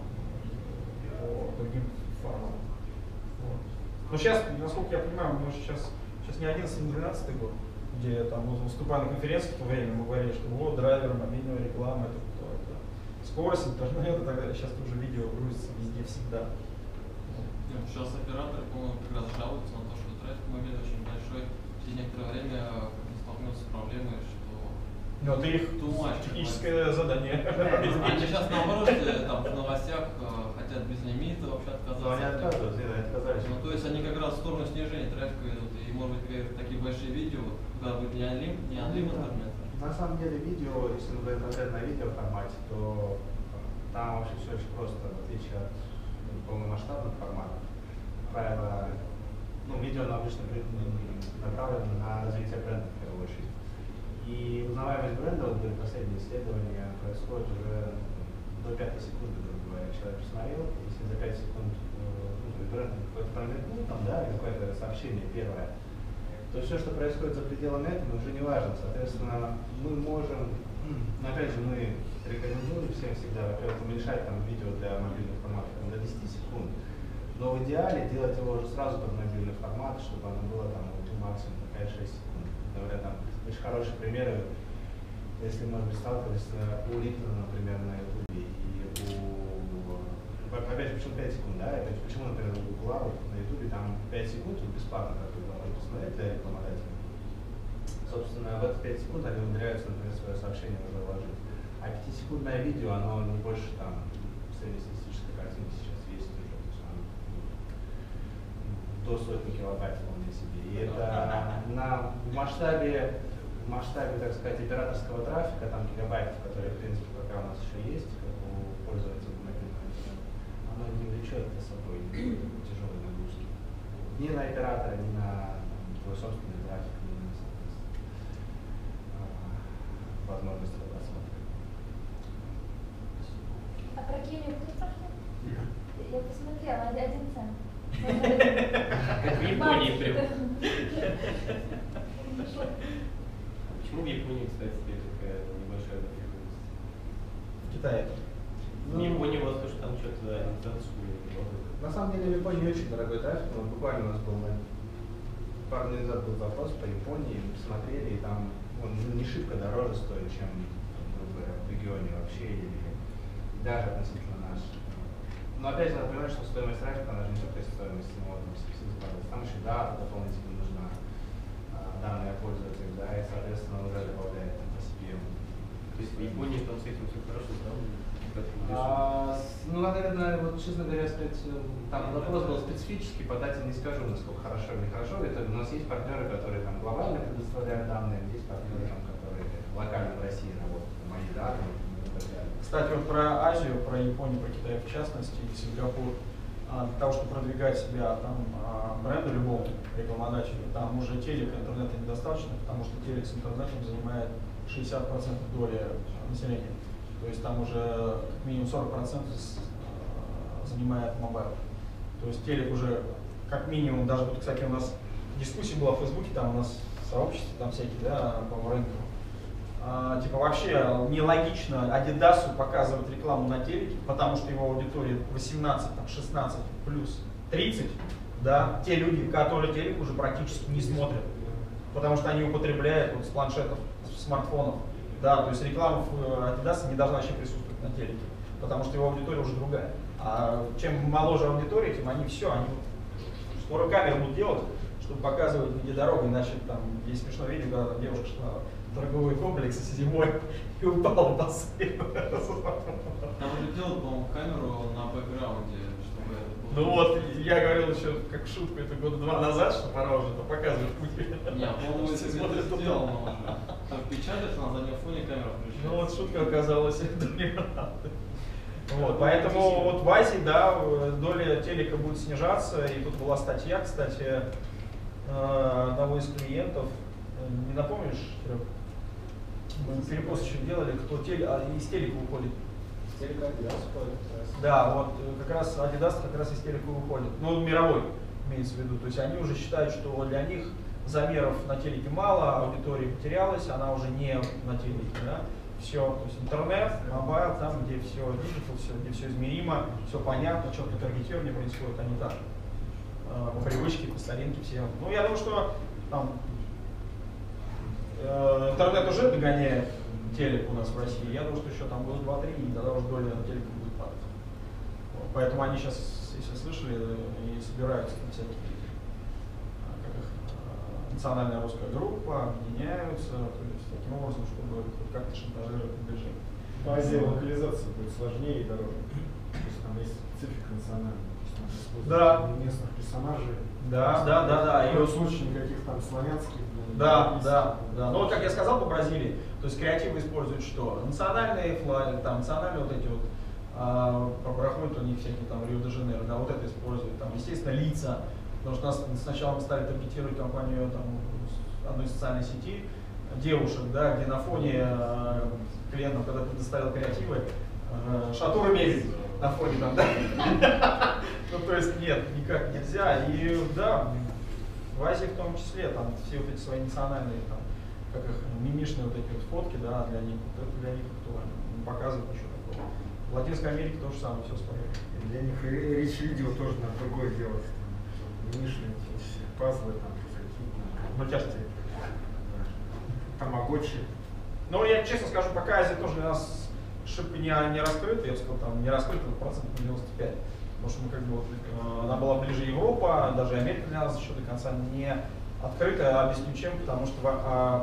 по другим форматам. Вот. Но сейчас, насколько я понимаю, мы сейчас, сейчас не одиннадцатый, не двенадцатый год, где там вот, выступая на конференции в то время, мы говорили, что вот драйвер, мобильная реклама, это кто это. Скорость, интернет и так далее. Сейчас уже видео грузится везде всегда. Нет, сейчас операторы, по-моему, как раз жалуются на то, что трафик мобильный очень большой. Через некоторое время столкнутся с проблемой, что Но это их too much, техническое задание. они сейчас наоборот э, там в новостях э, хотят без лимита вообще Но они отказаться. отказываются, да, отказались. Ну, то есть они как раз в сторону снижения трафика идут. И может быть как- такие большие видео, когда будет не анлим, не анлим интернет. На самом деле видео, если мы говорим конкретно о видеоформате, то там вообще все очень просто, в отличие от ну, полномасштабных форматов. Правила ну, видео оно обычно направлено на развитие бренда в первую очередь. И узнаваемость бренда, вот последние исследования, происходит уже до пятой секунды, грубо говоря. Человек посмотрел, если за пять секунд ну, бренд какой-то промелькнул, там, да, какое-то сообщение первое, то все, что происходит за пределами этого, уже не важно. Соответственно, мы можем, но опять же, мы рекомендуем всем всегда, во-первых, уменьшать там видео для мобильных форматов там, до десяти секунд, но в идеале делать его уже сразу под мобильный формат, чтобы оно было там максимум пять-шесть секунд. Говорят, там очень хорошие примеры, если, может быть, сталкивались у Липтона, например, на Ютубе, и у, опять же, почему пять секунд, да, опять, почему, например, у Гугла вот, на Ютубе там пять секунд, вот, бесплатно, как вы можете посмотреть для рекламодателей. Собственно, в эти пять секунд они умудряются, например, свое сообщение уже вложить. А пятисекундное видео, оно не больше там среднестатистической картинки сейчас есть уже, то есть оно, до сотни килобайт вполне себе. И это на в масштабе, в масштабе, так сказать, операторского трафика, там гигабайтов, которые, в принципе, пока у нас еще есть, как у пользователей мобильного, оно не влечет за собой тяжелые нагрузки. Ни на оператора, ни на твой собственный трафик, ни на, соответственно, возможность просмотра. А про Кению кто спрашивал? Я посмотрела, один цент. Как в Японии прям. Почему в Японии, кстати, такая небольшая доходность? В Китае. В Японии у вас тоже там что-то один цент, что ли? На самом деле в Японии очень дорогой трафик. Вот буквально у нас был пару дней назад был запрос по Японии, мы посмотрели, и там он не шибко дороже стоит, чем, грубо говоря, в регионе вообще, или даже относительно наш. Но опять же надо понимать, что стоимость трафика, она же не только стоимость самого там, там еще дата дополнительно нужна, данные пользователя, да, и соответственно уже добавляет по себе. То есть в Японии там с этим все хорошо, да? А, ну, наверное, вот, честно говоря, сказать, там вопрос был специфический, по дате не скажу, насколько хорошо или нехорошо. Это у нас есть партнеры, которые там глобально предоставляют данные, есть партнеры, там, которые локально в России работают, мои данные и так далее. Кстати, вот про Азию, про Японию, про Китай в частности, и Сингапур, для того, чтобы продвигать себя там бренду любому рекламодателю, там уже телек, интернета недостаточно, потому что телек с интернетом занимает шестьдесят процентов доли населения. То есть там уже как минимум сорок процентов занимает мобайл. То есть телек уже как минимум, даже вот, кстати, у нас дискуссия была в Фейсбуке, там у нас сообщество там всякие, да, по рынку. А, типа вообще нелогично Адидасу показывать рекламу на телеке, потому что его аудитория восемнадцать, шестнадцать плюс тридцать, да, те люди, которые телек уже практически не смотрят, потому что они употребляют вот, с планшетов, с смартфонов. Да, то есть реклама Adidas не должна вообще присутствовать на телеке, потому что его аудитория уже другая. А чем моложе аудитория, тем они все, они скоро камеры будут делать, чтобы показывать где дорогу, иначе там есть смешное видео, когда там девушка шла в торговый комплекс зимой и упала по сыну. Там уже делают, по-моему, камеру на бэкграунде, чтобы это было. Ну вот, я говорил еще как шутку, это года два назад, что пора уже это показывать путь. Не, по-моему, это сделано уже. Там печатаешь, на заднем фоне камера включается. Ну вот шутка оказалась, это не правда. Вот, поэтому вот в Азии, да, доля телека будет снижаться, и тут была статья, кстати, одного из клиентов, не напомнишь, Серег? Мы перепосточек делали, кто теле, а, из телека уходит. Из телека Adidas уходит. Да, вот как раз Adidas как раз из телека уходит, ну мировой имеется в виду, то есть они уже считают, что для них замеров на телеке мало, аудитория потерялась, она уже не на телеке, да? Все, то есть интернет, мобайл, там, где все диджитал, все, где все измеримо, все понятно, четко таргетирование происходит, а не так. По привычке, по старинке, все. Ну, я думаю, что там, э, интернет уже догоняет телек у нас в России. Я думаю, что еще там год, два, три, и тогда уже доля телека будет падать. Вот, поэтому они сейчас, если слышали, и собираются там всякие как их, национальная русская группа, объединяются, то есть таким образом, чтобы хоть как-то шантажировать движение. В Азии локализация будет сложнее и дороже. То есть там есть специфика национальная. Да. Местных персонажей. Да, да, да, да. И в случае никаких там славянских. Да, да, да. Ну вот как я сказал по Бразилии, то есть креативы используют что? Национальные флаги, там национальные вот эти вот, а, проходят у них всякие там Рио-де-Жанейро, да, вот это используют, там, естественно, лица Потому что нас сначала мы стали таргетировать компанию там, одной социальной сети, девушек, да, где на фоне э, клиентов, когда предоставил креативы, э, шатура мебель на фоне там, да. Ну, то есть нет, никак нельзя. И да, в Азии в том числе, там все вот эти свои национальные, там, как их, мимишные вот эти вот фотки, да, для них, вот это для них актуально. Не показывают ничего такого. В Латинской Америке то же самое, все свое. Для них речь видео тоже надо другое делать. Мимишные эти все пазлы, там, Мультяшные. Тамагочи. Ну, я честно скажу, пока Азия тоже для нас шибко не, не раскрыта, я бы сказал, там не раскрыта процентов на девяносто пять. Потому что мы как бы вот, э, она была ближе Европа, даже Америка для нас еще до конца не открыта. Объясню чем, потому что э,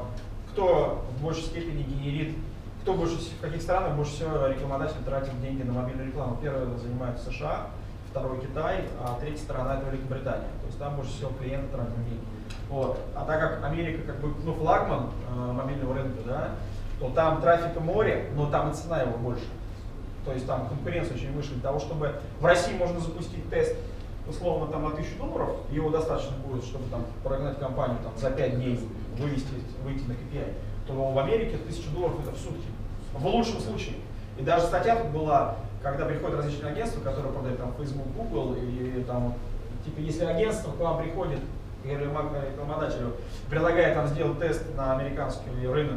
кто в большей степени генерит, кто больше, в каких странах больше всего рекламодатель тратит деньги на мобильную рекламу. Первый занимается США, второй Китай, а третья сторона это Великобритания. То есть там больше всего клиенты тратят деньги. Вот. А так как Америка как бы ну, флагман э, мобильного рынка, да, то там трафика море, но там и цена его больше. То есть там конкуренция очень выше. Для того, чтобы в России можно запустить тест условно там на тысячу долларов, его достаточно будет, чтобы там прогнать компанию там, за пять дней, вывести, выйти на кей пи ай, то в Америке тысяча долларов это в сутки. В лучшем случае. И даже статья тут была, когда приходят различные агентства, которые продают там Facebook, Google, и там, типа, если агентство к вам приходит, рекламодателю, предлагает там сделать тест на американский рынок,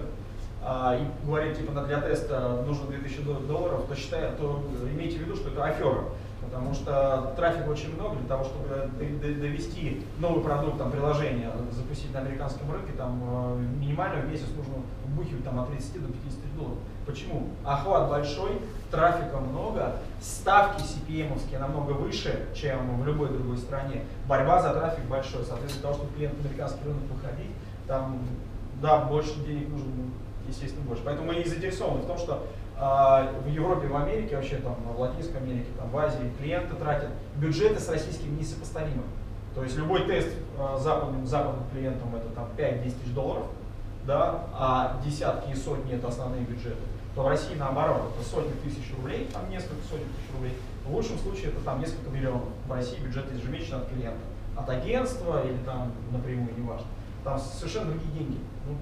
а, и говорит, типа, для теста нужно две тысячи долларов, то, считай, то имейте в виду, что это афера. Потому что трафика очень много для того, чтобы довести новый продукт, там, приложение, запустить на американском рынке, там минимально в месяц нужно вбухивать там, от тридцати до пятидесяти долларов. Почему? Охват большой, трафика много, ставки си пи эм-овские намного выше, чем в любой другой стране. Борьба за трафик большой. Соответственно, для того, чтобы клиент на американский рынок выходить, там, да, больше денег нужно, естественно, больше. Поэтому мы и заинтересованы в том, что а, в Европе, в Америке, вообще там, в Латинской Америке, там, в Азии клиенты тратят бюджеты с российскими несопоставимы. То есть любой тест а, западным, западным клиентам это там пять-десять тысяч долларов, да, а десятки и сотни это основные бюджеты. То в России наоборот, это сотни тысяч рублей, там несколько сотен тысяч рублей. В лучшем случае это там несколько миллионов. В России бюджет ежемесячно от клиента. От агентства или там напрямую, неважно. Там совершенно другие деньги. Ну,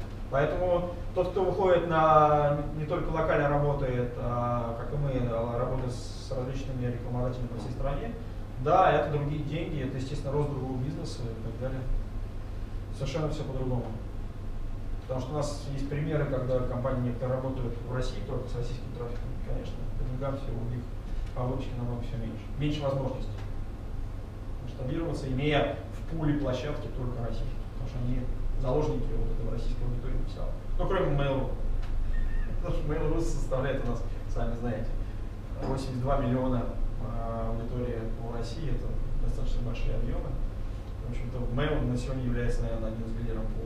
поэтому тот, кто выходит на, не только локально работает, а, как и мы, работает с различными рекламодателями по всей стране, да, это другие деньги, это, естественно, рост другого бизнеса и так далее. Совершенно все по-другому. Потому что у нас есть примеры, когда компании некоторые работают в России только с российским трафиком. Конечно, по деньгам все у них по выручке намного все меньше. Меньше возможностей масштабироваться, имея в пуле площадки только российские. Потому что они заложники вот этого российской аудитории писал. Ну, кроме Mail.ru. Потому что Mail.ru составляет у нас, сами знаете, восемьдесят два миллиона а, аудитории по России. Это достаточно большие объемы. В общем-то, Mail на сегодня является, наверное, одним из лидеров по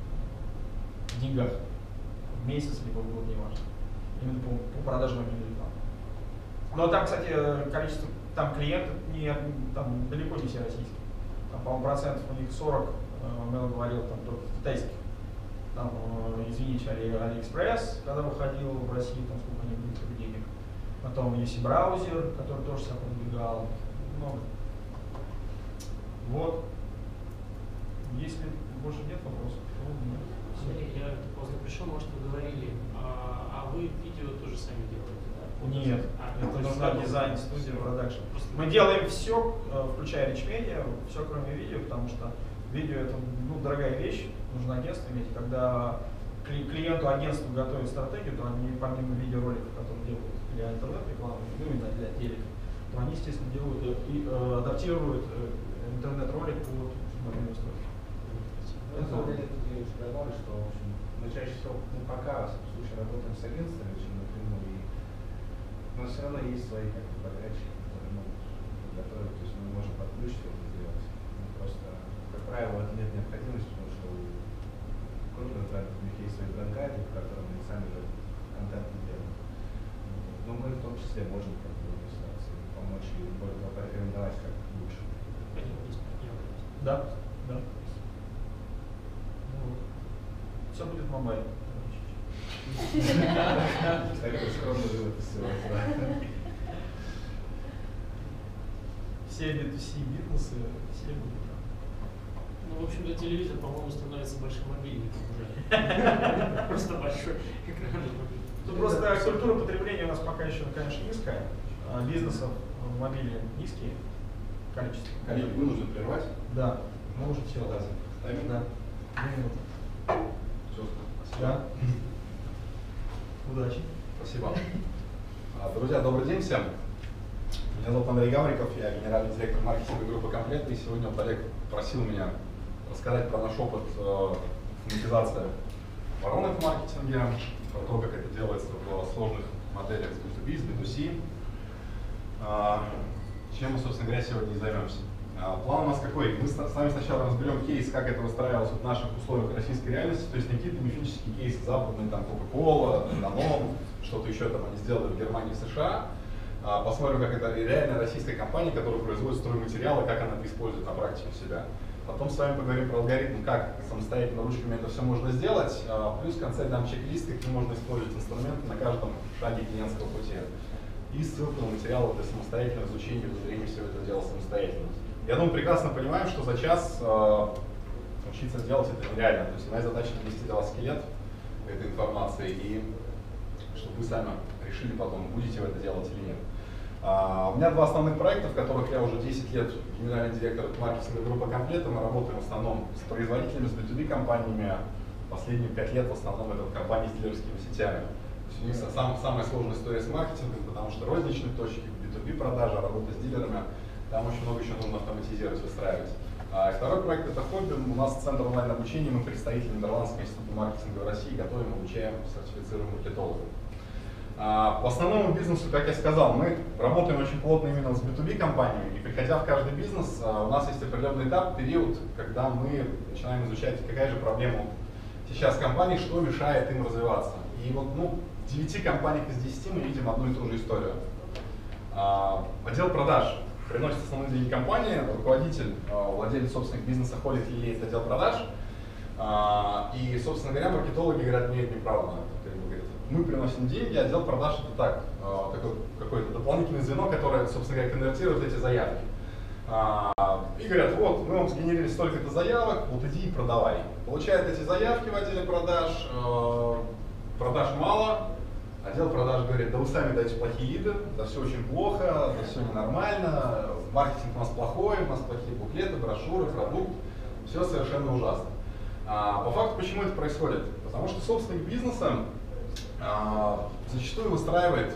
в деньгах в месяц, либо в год, неважно. Именно по, по продаже мобильной рекламы. Но там, кстати, количество там клиентов не, там далеко не все российские. Там, по-моему, процентов у них сорок, Мэл говорил, там только китайских. Там, извините, Али, Алиэкспресс, когда выходил в России, там сколько они были денег. Потом есть и браузер, который тоже себя продвигал. Много. Вот. Если больше нет вопросов, то нет. Смотри, я поздно пришел, может, вы говорили, а, а вы видео тоже сами делаете, да? Нет, а, это нужна дизайн, студия, продакшн. Просто... Мы делаем все, включая Rich Media, все кроме видео, потому что видео это ну, дорогая вещь, нужно агентство иметь. Когда клиенту, агентству готовят стратегию, то они помимо видеороликов, которые делают для интернет-рекламы, ну и для телека, то они, естественно, делают и э, адаптируют э, интернет-ролик под мобильное устройство. На самом деле, тут я уже добавлю, что в общем, мы чаще всего ну, пока в случае работаем с агентствами, чем напрямую, и у нас все равно есть свои как бы, подрядчики, которые могут готовить, то есть мы можем под ключ все это сделать. Ну, просто, как правило, это нет необходимости, потому что у крупных брендов у них есть свои бренд-гайды, в которых они сами же контент делают. Но мы в том числе можем как бы, помочь и более того порекомендовать как лучше. Да, да. Все будет в мобайле. Такой скромный вывод из всего этого. все би ту си бизнесы, все будут там. Ну, в общем-то, телевизор, по-моему, становится большим мобильником уже. Просто большой экран. Тут просто культура потребления у нас пока еще, конечно, низкая. А бизнесов в мобиле низкие количество. Коллеги, вынужден прервать. Да, мы уже все. Да. Тайминг? Да. Две минуты. Все, спасибо. Да. Удачи. Спасибо. А, Друзья, добрый день всем. Меня зовут Андрей Гавриков, я генеральный директор маркетинга группы «Комплект». И сегодня вот Олег просил меня рассказать про наш опыт э, автоматизации воронок в маркетинге, про то, как это делается в сложных моделях с би ту би, с би ту си. А, чем мы, собственно говоря, сегодня и займемся. А, план у нас какой? Мы с вами сначала разберем кейс, как это выстраивалось в наших условиях российской реальности, то есть не какие-то мифические кейсы западные, там Coca-Cola, Danone, что-то еще там они сделали в Германии и США. А, посмотрим, как это реальная российская компания, которая производит стройматериалы, как она это использует на практике у себя. Потом с вами поговорим про алгоритм, как самостоятельно ручками это все можно сделать. А, плюс в конце дам чек-лист, какие можно использовать инструменты на каждом шаге клиентского пути. И ссылку на материалы для самостоятельного изучения и внедрения всего этого дела самостоятельно. Я думаю, прекрасно понимаем, что за час э, учиться сделать это нереально. То есть моя задача донести до вас скелет этой информации, и чтобы вы сами решили потом, будете вы это делать или нет. А, у меня два основных проекта, в которых я уже десять лет генеральный директор маркетинга группы «Комплект». Мы работаем в основном с производителями, с би ту би компаниями. Последние пять лет в основном это компании с дилерскими сетями. То есть у них сам, самая сложная история с маркетингом, потому что розничные точки, би ту би продажи, работа с дилерами. Там очень много еще нужно автоматизировать, выстраивать. А второй проект – это хобби. У нас центр онлайн-обучения, мы представители Нидерландского института маркетинга в России, готовим, обучаем сертифицированных маркетологов. А, по основному бизнесу, как я сказал, мы работаем очень плотно именно с би ту би компаниями, и приходя в каждый бизнес, а, у нас есть определенный этап, период, когда мы начинаем изучать, какая же проблема сейчас компании, что мешает им развиваться. И вот ну, в девяти компаниях из десяти мы видим одну и ту же историю. А, отдел продаж приносит основные деньги компании, руководитель, владелец собственных бизнеса ходит и леет отдел продаж. И, собственно говоря, маркетологи говорят, нет, неправда. Мы приносим деньги, отдел продаж это так, какое-то дополнительное звено, которое, собственно говоря, конвертирует эти заявки. И говорят, вот, мы вам сгенерили столько-то заявок, вот иди и продавай. Получают эти заявки в отделе продаж, продаж мало. Отдел продаж говорит, да вы сами даете плохие лиды, да все очень плохо, да все ненормально, маркетинг у нас плохой, у нас плохие буклеты, брошюры, продукт, все совершенно ужасно. А, по факту, почему это происходит? Потому что собственник бизнеса а, зачастую выстраивает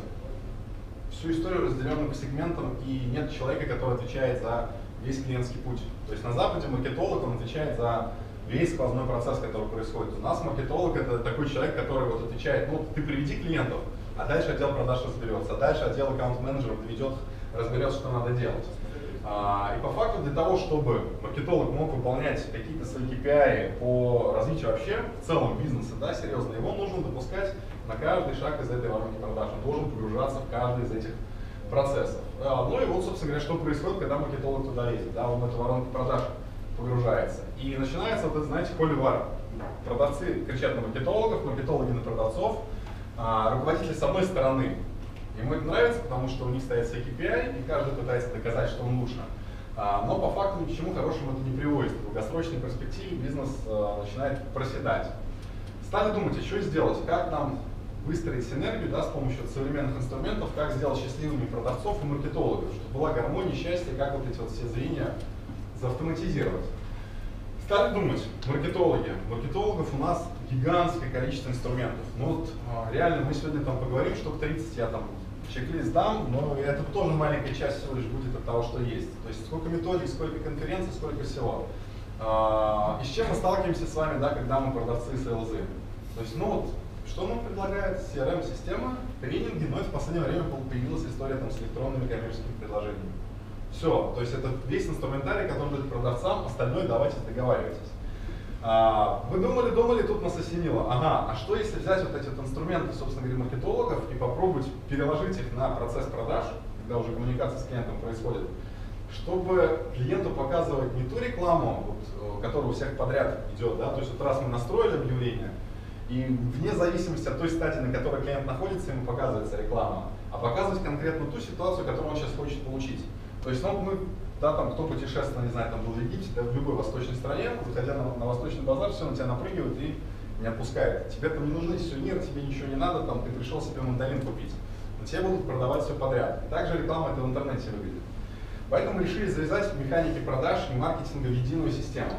всю историю разделенную по сегментам, и нет человека, который отвечает за весь клиентский путь. То есть на Западе маркетолог, он отвечает за весь сквозной процесс, который происходит. У нас маркетолог это такой человек, который вот отвечает, ну ты приведи клиентов, а дальше отдел продаж разберется, а дальше отдел аккаунт-менеджеров доведет, разберется, что надо делать. А, и по факту для того, чтобы маркетолог мог выполнять какие-то свои кей пи ай по развитию вообще в целом бизнеса, да, серьезно, его нужно допускать на каждый шаг из этой воронки продаж. Он должен погружаться в каждый из этих процессов. А, ну и вот, собственно говоря, что происходит, когда маркетолог туда лезет, да, он в эту воронку продаж погружается. И начинается вот это, знаете, холивар. Продавцы кричат на маркетологов, маркетологи на продавцов. А, руководители с одной стороны, ему это нравится, потому что у них стоят все кей пи ай, и каждый пытается доказать, что он лучше. А, но по факту ни к чему хорошему это не приводит. В долгосрочной перспективе бизнес а, начинает проседать. Стали думать, а что сделать, как нам выстроить синергию, да, с помощью современных инструментов, как сделать счастливыми продавцов и маркетологов, чтобы была гармония, счастье, как вот эти вот все звенья заавтоматизировать. Стали думать, маркетологи. Маркетологов у нас гигантское количество инструментов. Ну вот реально мы сегодня там поговорим, штук тридцать, я там чек-лист дам, но это тоже маленькая часть всего лишь будет от того, что есть. То есть сколько методик, сколько конференций, сколько всего. И с чем мы сталкиваемся с вами, да, когда мы продавцы и сейлзы. То есть, ну вот, что нам предлагает си ар эм-система, тренинги, но это в последнее время появилась история там с электронными коммерческими предложениями. Все, то есть это весь инструментарий, который дает продавцам, остальное давайте договаривайтесь. А, вы думали, думали, тут нас осенило. Ага, а что если взять вот эти вот инструменты, собственно говоря, маркетологов и попробовать переложить их на процесс продаж, когда уже коммуникация с клиентом происходит, чтобы клиенту показывать не ту рекламу, вот, которая у всех подряд идет, да, то есть вот раз мы настроили объявление, и вне зависимости от той стадии, на которой клиент находится, ему показывается реклама, а показывать конкретно ту ситуацию, которую он сейчас хочет получить. То есть ну, мы да, там, кто путешествовал, не знаю, там был в Египте, да, в любой восточной стране, выходя на, на восточный базар, все на тебя напрыгивают и не отпускает. Тебе там не нужны сувениры, тебе ничего не надо, там, ты пришел себе мандарин купить. Но тебе будут продавать все подряд. И также реклама это в интернете выглядит. Поэтому решили завязать механики продаж и маркетинга в единую систему.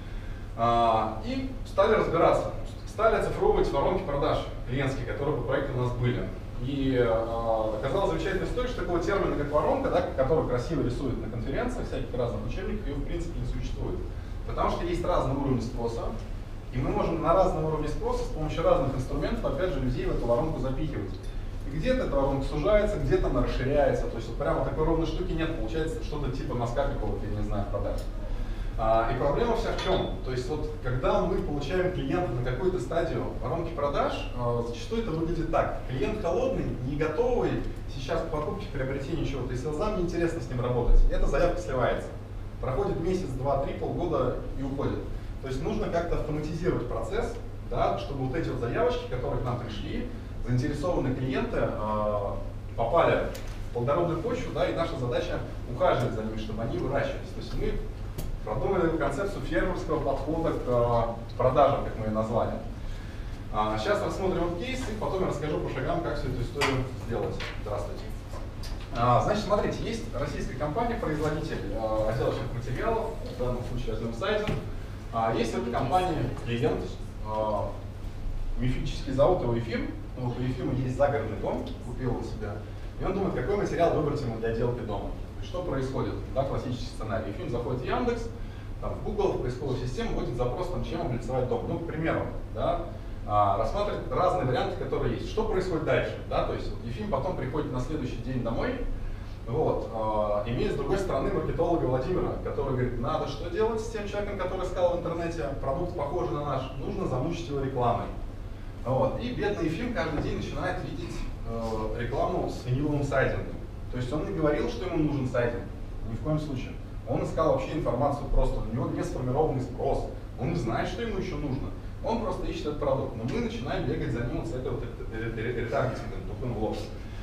А, и стали разбираться. Стали оцифровывать воронки продаж клиентские, которые по проекту у нас были. И а, оказалась замечательная история, что такого термина, как воронка, да, который красиво рисуют на конференциях, всяких разных учебниках, ее в принципе не существует. Потому что есть разные уровни спроса, и мы можем на разном уровне спроса с помощью разных инструментов, опять же, людей в эту воронку запихивать. И где-то эта воронка сужается, где-то она расширяется, то есть вот прямо такой ровной штуки нет, получается что-то типа носка какого-то, я не знаю, продаж. А, и проблема вся в чем? То есть вот когда мы получаем клиента на какую-то стадию воронки продаж, а, зачастую это выглядит так. Клиент холодный, не готовый сейчас к покупке, к приобретению чего-то, и селзам неинтересно с ним работать. Эта заявка сливается. Проходит месяц, два, три, полгода и уходит. То есть нужно как-то автоматизировать процесс, да, чтобы вот эти вот заявочки, которые к нам пришли, заинтересованные клиенты э, попали в плодородную почву, да, и наша задача ухаживать за ними, чтобы они выращивались. То есть мы продумали концепцию фермерского подхода к э, продажам, как мы ее назвали. А, сейчас рассмотрим вот кейс, и потом я расскажу по шагам, как всю эту историю сделать. Здравствуйте. А, значит, смотрите, есть российская компания, производитель э, отделочных материалов, в данном случае возьмем сайдинг. А, есть в этой компании клиент, э, мифический зовут его Ефим. У Ефима есть загородный дом, купил он себя. И он думает, какой материал выбрать ему для отделки дома. И что происходит? Да, классический сценарий. Ефим заходит в Яндекс, там, в Google, в поисковую систему, вводит запрос, там, чем облицевать дом. Ну, к примеру, да, а, рассматривает разные варианты, которые есть. Что происходит дальше? Да? То есть вот, Ефим потом приходит на следующий день домой, вот, а, имея с другой стороны маркетолога Владимира, который говорит, надо что делать с тем человеком, который искал в интернете, продукт похожий на наш, нужно замучить его рекламой. Вот. И бедный Ефим каждый день начинает видеть э, рекламу с виниловым сайдингом. То есть он не говорил, что ему нужен сайдинг, ни в коем случае. Он искал вообще информацию просто, у него не сформированный спрос, он не знает, что ему еще нужно. Он просто ищет этот продукт. Но мы начинаем бегать за ним вот с этой вот ретаргетингом, тупым в лоб.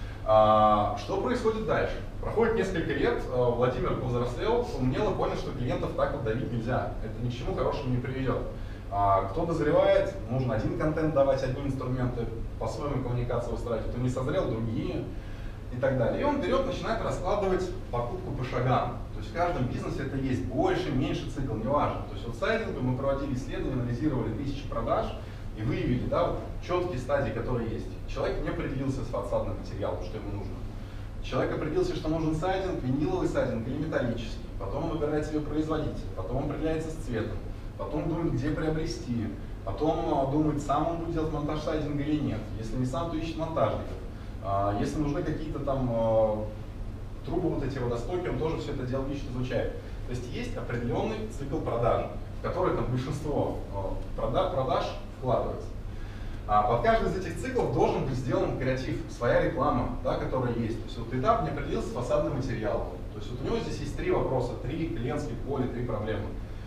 А, что происходит дальше? Проходит несколько лет, Владимир повзрослел, умнел и понял, что клиентов так вот давить нельзя. Это ни к чему хорошему не приведет. А, кто дозревает, нужно один контент давать, одни инструменты, по-своему коммуникацию устраивать. Кто не созрел, другие и так далее. И он берет, начинает раскладывать покупку по шагам. То есть в каждом бизнесе это есть больше, меньше цикл, неважно. То есть вот в сайдинге мы проводили исследования, анализировали тысячи продаж и выявили, да, вот, четкие стадии, которые есть. Человек не определился с фасадным материалом, что ему нужно. Человек определился, что нужен сайдинг, виниловый сайдинг или металлический. Потом он выбирает себе производителя, потом он определяется с цветом, потом думает, где приобрести, потом думает, сам он будет делать монтаж сайдинга или нет. Если не сам, то ищет монтажников. Если нужны какие-то там трубы, вот эти водостоки, он тоже все это дело ищет, изучает. То есть есть определенный цикл продаж, в который там большинство продаж, продаж вкладывается. А под каждый из этих циклов должен быть сделан креатив, своя реклама, да, которая есть. То есть вот этап не определился фасадный материал. То есть вот у него здесь есть три вопроса, три клиентских поля, три проблемы,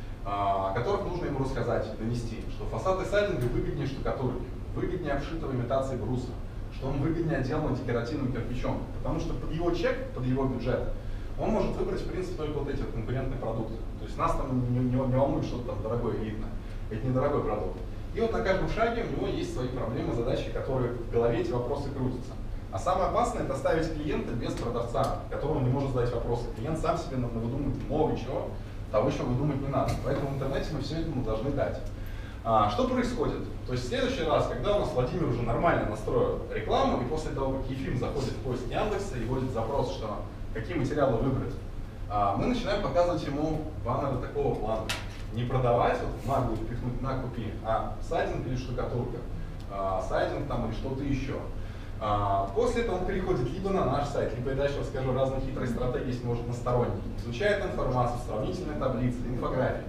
о которых нужно ему рассказать, донести. Что фасады сайдинга выгоднее штукатурки, выгоднее обшитого имитации бруса, что он выгоднее отделан декоративным кирпичом. Потому что под его чек, под его бюджет, он может выбрать, в принципе, только вот эти вот конкурентные продукты. То есть нас там не, не, не волнует что-то там дорогое и элитное. Это недорогой продукт. И вот на каждом шаге у него есть свои проблемы, задачи, которые в голове эти вопросы крутятся. А самое опасное — это оставить клиента без продавца, которому не может задать вопросы. Клиент сам себе выдумает много чего, того, чего выдумать не надо. Поэтому в интернете мы все это ему должны дать. А, что происходит? То есть в следующий раз, когда у нас Владимир уже нормально настроил рекламу, и после того, как Ефим заходит в поиск Яндекса и вводит запрос, что какие материалы выбрать, а, мы начинаем показывать ему баннеры такого плана. Не продавать, вот наглую впихнуть на купи, а сайдинг или штукатурка, а, сайдинг там или что-то еще. А, после этого он переходит либо на наш сайт, либо я дальше расскажу разные хитрые стратегии, если может односторонние. Изучает информацию, сравнительные таблицы, инфографики.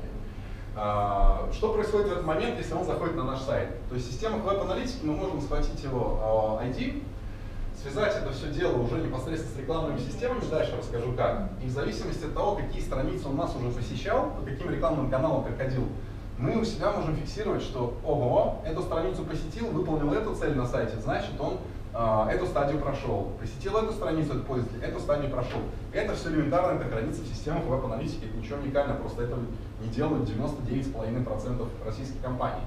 А, что происходит в этот момент, если он заходит на наш сайт? То есть в системах веб-аналитики мы можем схватить его ай ди, связать это все дело уже непосредственно с рекламными системами, дальше расскажу как. И в зависимости от того, какие страницы он нас уже посещал, по каким рекламным каналам приходил, мы у себя можем фиксировать, что ого, эту страницу посетил, выполнил эту цель на сайте, значит он эту стадию прошел, посетил эту страницу от пользователя, эту стадию прошел. Это все элементарно, это хранится в системах веб-аналитики, это ничего уникального, просто это не делают девяносто девять целых пять десятых процента российских компаний.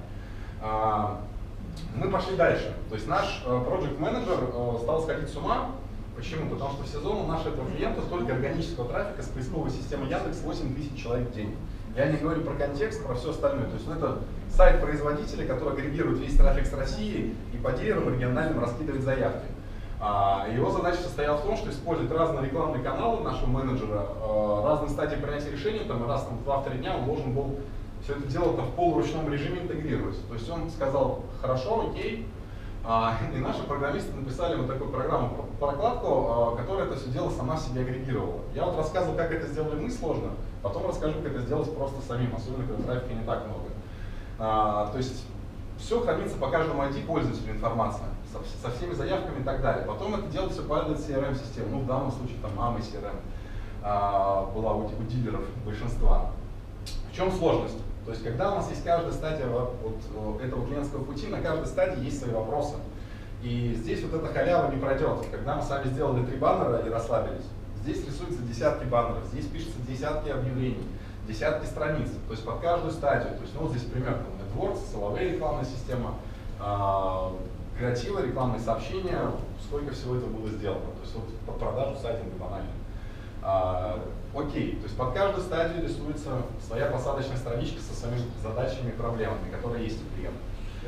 Мы пошли дальше. То есть наш project manager стал сходить с ума. Почему? Потому что в сезон у нашего этого клиента столько органического трафика с поисковой системы Яндекс восемь тысяч человек в день. Я не говорю про контекст, про все остальное. То есть это сайт производителя, который агрегирует весь трафик с России и по дилерам региональным раскидывает заявки. А, его задача состояла в том, что использует разные рекламные каналы нашего менеджера, а, разные стадии принятия решений, там раз в два-три дня он должен был все это дело в полуручном режиме интегрировать. То есть он сказал, хорошо, окей. А, и наши программисты написали вот такую программу, прокладку, а, которая это все дело сама себе агрегировала. Я вот рассказывал, как это сделали мы сложно, потом расскажу, как это сделать просто самим, особенно когда трафика не так много. А, то есть все хранится по каждому ай ди пользователя информация, со, со всеми заявками и так далее. Потом это дело все падает в си эр эм-систему, ну в данном случае там мама си эр эм а, была у, у дилеров большинства. В чем сложность? То есть, когда у нас есть каждая стадия вот, вот этого клиентского пути, на каждой стадии есть свои вопросы. И здесь вот эта халява не пройдет. Когда мы с вами сделали три баннера и расслабились, здесь рисуются десятки баннеров, здесь пишутся десятки объявлений, десятки страниц. То есть под каждую стадию. То есть, ну вот здесь пример, там, AdWords, силовая рекламная система, э, креативы, рекламные сообщения, сколько всего этого было сделано. То есть вот под продажу сайтинга банально. А, окей, то есть под каждую стадию рисуется своя посадочная страничка со своими задачами и проблемами, которые есть у клиента.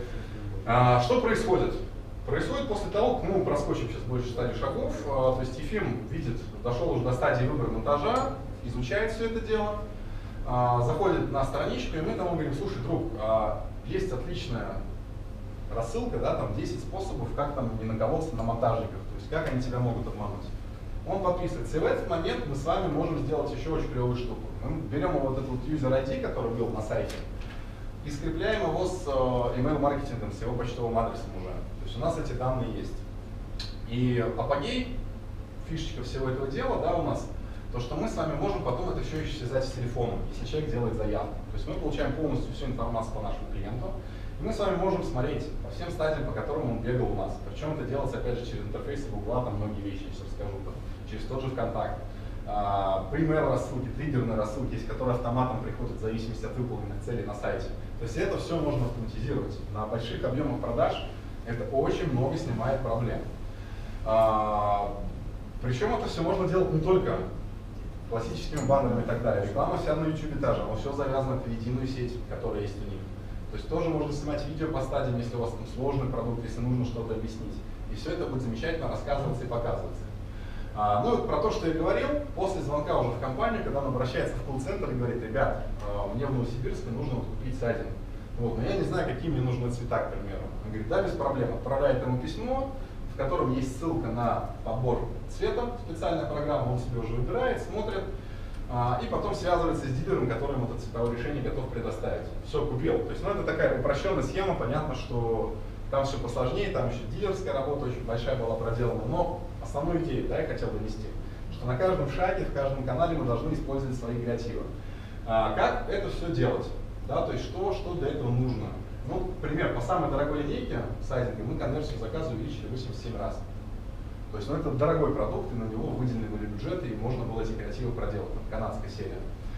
А, что происходит? Происходит после того, как мы проскочим сейчас больше стадию шагов, а, то есть Ефим видит, дошел уже до стадии выбора монтажа, изучает все это дело, а, заходит на страничку, и мы там говорим, слушай, друг, а, есть отличная рассылка, да, там десять способов, как там не наколоться на монтажниках, то есть как они тебя могут обмануть. Он подписывается. И в этот момент мы с вами можем сделать еще очень клевую штуку. Мы берем вот этот вот user ай ди, который был на сайте, и скрепляем его с email-маркетингом, с его почтовым адресом уже. То есть у нас эти данные есть. И апогей, фишечка всего этого дела, да, у нас, то, что мы с вами можем потом это все еще связать с телефоном, если человек делает заявку. То есть мы получаем полностью всю информацию по нашему клиенту, и мы с вами можем смотреть по всем стадиям, по которым он бегал у нас. Причем это делается, опять же, через интерфейсы Гугла, там многие вещи, я сейчас расскажу, там, через тот же ВКонтакте. Пример рассылки, триггерные рассылки, есть, которые автоматом приходят в зависимости от выполненных целей на сайте. То есть это все можно автоматизировать. На больших объемах продаж это очень много снимает проблем. А, причем это все можно делать не только классическими баннерами и так далее. Реклама вся на YouTube та же, но все завязано в единую сеть, которая есть у них. То есть тоже можно снимать видео по стадиям, если у вас там сложный продукт, если нужно что-то объяснить. И все это будет замечательно рассказываться и показываться. А, ну, про то, что я говорил, после звонка уже в компанию, когда он обращается в колл-центр и говорит, ребят, мне в Новосибирске нужно вот купить сайдинг. Вот, но я не знаю, какие мне нужны цвета, к примеру. Он говорит, да, без проблем. Отправляет ему письмо, в котором есть ссылка на подбор цвета, специальная программа, он себе уже выбирает, смотрит, а, и потом связывается с дилером, который ему это цветовое решение готов предоставить. Все, купил. То есть, ну, это такая упрощенная схема, понятно, что там все посложнее, там еще дилерская работа очень большая была проделана, но основную идею, да, я хотел донести, что на каждом шаге, в каждом канале мы должны использовать свои креативы. А, как это все делать? Да, то есть что, что для этого нужно? Ну, пример, по самой дорогой линейке сайдинга мы конверсию заказа увеличили восемьдесят семь раз. То есть, ну, это дорогой продукт, и на него выделены были бюджеты, и можно было эти креативы проделать. Это канадская серия.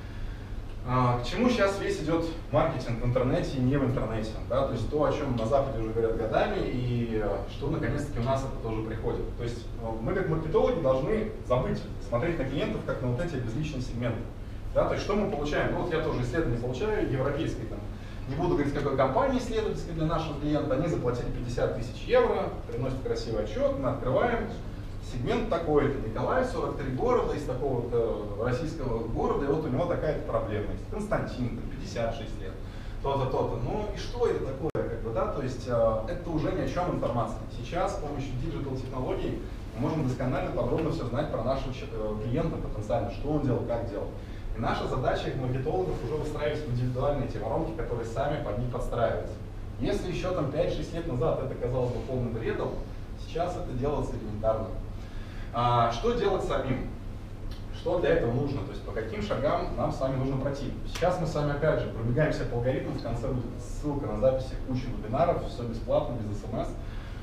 А, к чему сейчас весь идет маркетинг в интернете и не в интернете? Да? То есть то, о чем на Западе уже говорят годами, и что наконец-таки у нас это тоже приходит. То есть мы как маркетологи должны забыть смотреть на клиентов как на вот эти безличные сегменты. Да? То есть что мы получаем? Ну, вот я тоже исследование получаю, европейское, там, не буду говорить, какой компании исследовательской для нашего клиента, они заплатили пятьдесят тысяч евро, приносят красивый отчет, мы открываем. Сегмент такой, это Николай, сорок три города, из такого-то российского города, и вот у него такая проблема есть. Константин, пятьдесят шесть лет, то-то, то-то. Ну и что это такое, как бы, да? То есть э, это уже ни о чем информация. Сейчас с помощью диджитал-технологий мы можем досконально, подробно все знать про нашего клиента потенциально, что он делал, как делал. И наша задача, как маркетологов, уже выстраивать индивидуальные те воронки, которые сами под них подстраиваются. Если еще там пять-шесть лет назад это казалось бы полным бредом, сейчас это делается элементарно. А, что делать самим? Что для этого нужно? То есть по каким шагам нам с вами нужно пройти? Сейчас мы с вами опять же пробегаемся по алгоритму, в конце будет ссылка на записи кучи вебинаров, все бесплатно, без смс.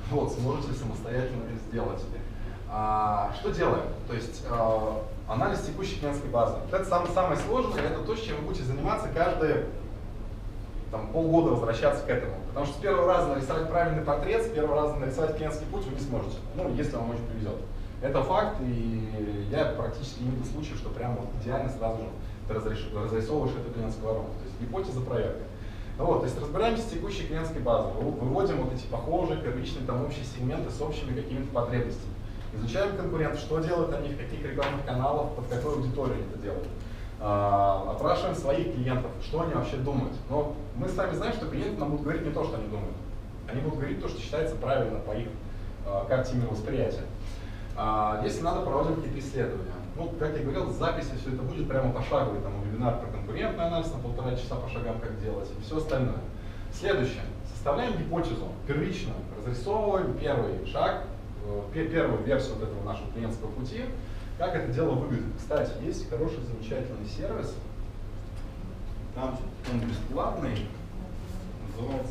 Вот, сможете самостоятельно это сделать. А, что делаем? То есть а, анализ текущей клиентской базы. Вот это самое, самое сложное, это то, чем вы будете заниматься каждые там, полгода, возвращаться к этому. Потому что с первого раза нарисовать правильный портрет, с первого раза нарисовать клиентский путь вы не сможете. Ну, если вам очень повезет. Это факт, и я практически не видел случаев, что прям вот идеально сразу же ты разреш... разрисовываешь эту клиентскую воронку. То есть гипотеза проекта. Ну вот, то есть разбираемся с текущей клиентской базой, выводим вот эти похожие, первичные, там общие сегменты с общими какими-то потребностями. Изучаем конкурентов, что делают они, в каких рекламных каналах, под какой аудиторией это делают. А, опрашиваем своих клиентов, что они вообще думают. Но мы сами знаем, что клиенты нам будут говорить не то, что они думают. Они будут говорить то, что считается правильно по их а, карте мировосприятия. А, если надо, проводим какие-то исследования. Ну, как я говорил, с записи все это будет прямо пошаговый, там, вебинар про конкурентный анализ на полтора часа по шагам, как делать, и все остальное. Следующее. Составляем гипотезу, первично разрисовываем первый шаг, первую версию вот этого нашего клиентского пути, как это дело выглядит. Кстати, есть хороший, замечательный сервис, там он бесплатный, называется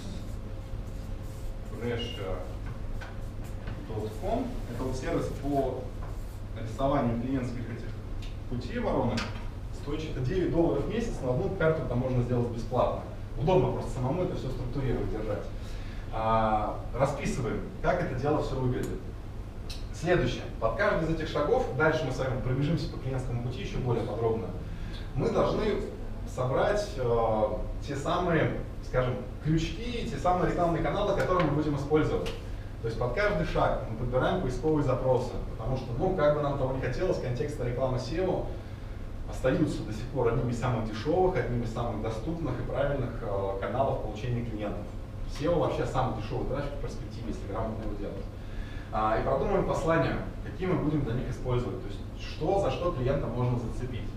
uxpressure точка ком. Это вот сервис по рисованию клиентских этих путей воронок. Стоит это девять долларов в месяц, на одну карту там можно сделать бесплатно. Удобно просто самому это все структурировать, держать. А, расписываем, как это дело все выглядит. Следующее. Под каждый из этих шагов, дальше мы с вами пробежимся по клиентскому пути еще более подробно, мы должны собрать э, те самые, скажем, крючки, те самые рекламные каналы, которые мы будем использовать. То есть под каждый шаг мы подбираем поисковые запросы, потому что, ну, как бы нам того не хотелось, контекста рекламы сео остаются до сих пор одними из самых дешевых, одними из самых доступных и правильных э, каналов получения клиентов. сео вообще самый дешевый трафик в перспективе, если грамотно его делать. А, и продумаем послания, какие мы будем для них использовать, то есть что, за что клиента можно зацепить.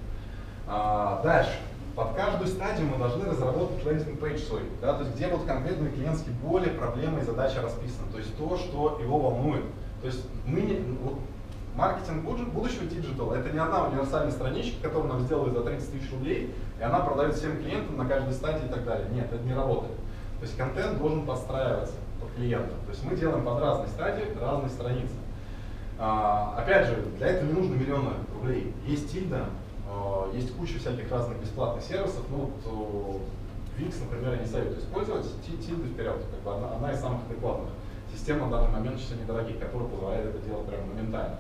А, дальше. Под каждую стадию мы должны разработать лендинг-пейдж свой, да, то есть где вот конкретные клиентские боли, проблемы и задачи расписаны, то есть то, что его волнует. То есть мы не, вот, маркетинг будущего диджитал — это не одна универсальная страничка, которую нам сделали за тридцать тысяч рублей, и она продает всем клиентам на каждой стадии и так далее. Нет, это не работает. То есть контент должен подстраиваться под клиента. То есть мы делаем под разные стадии разные страницы. А, опять же, для этого не нужно миллионы рублей. Есть Тильда, а, есть куча всяких разных бесплатных сервисов. Ну, вот, Викс, например, я не советую использовать. Тильду вперед, как бы одна, одна из самых адекватных систем на данный момент чисто недорогих, которая позволяет это делать прямо моментально.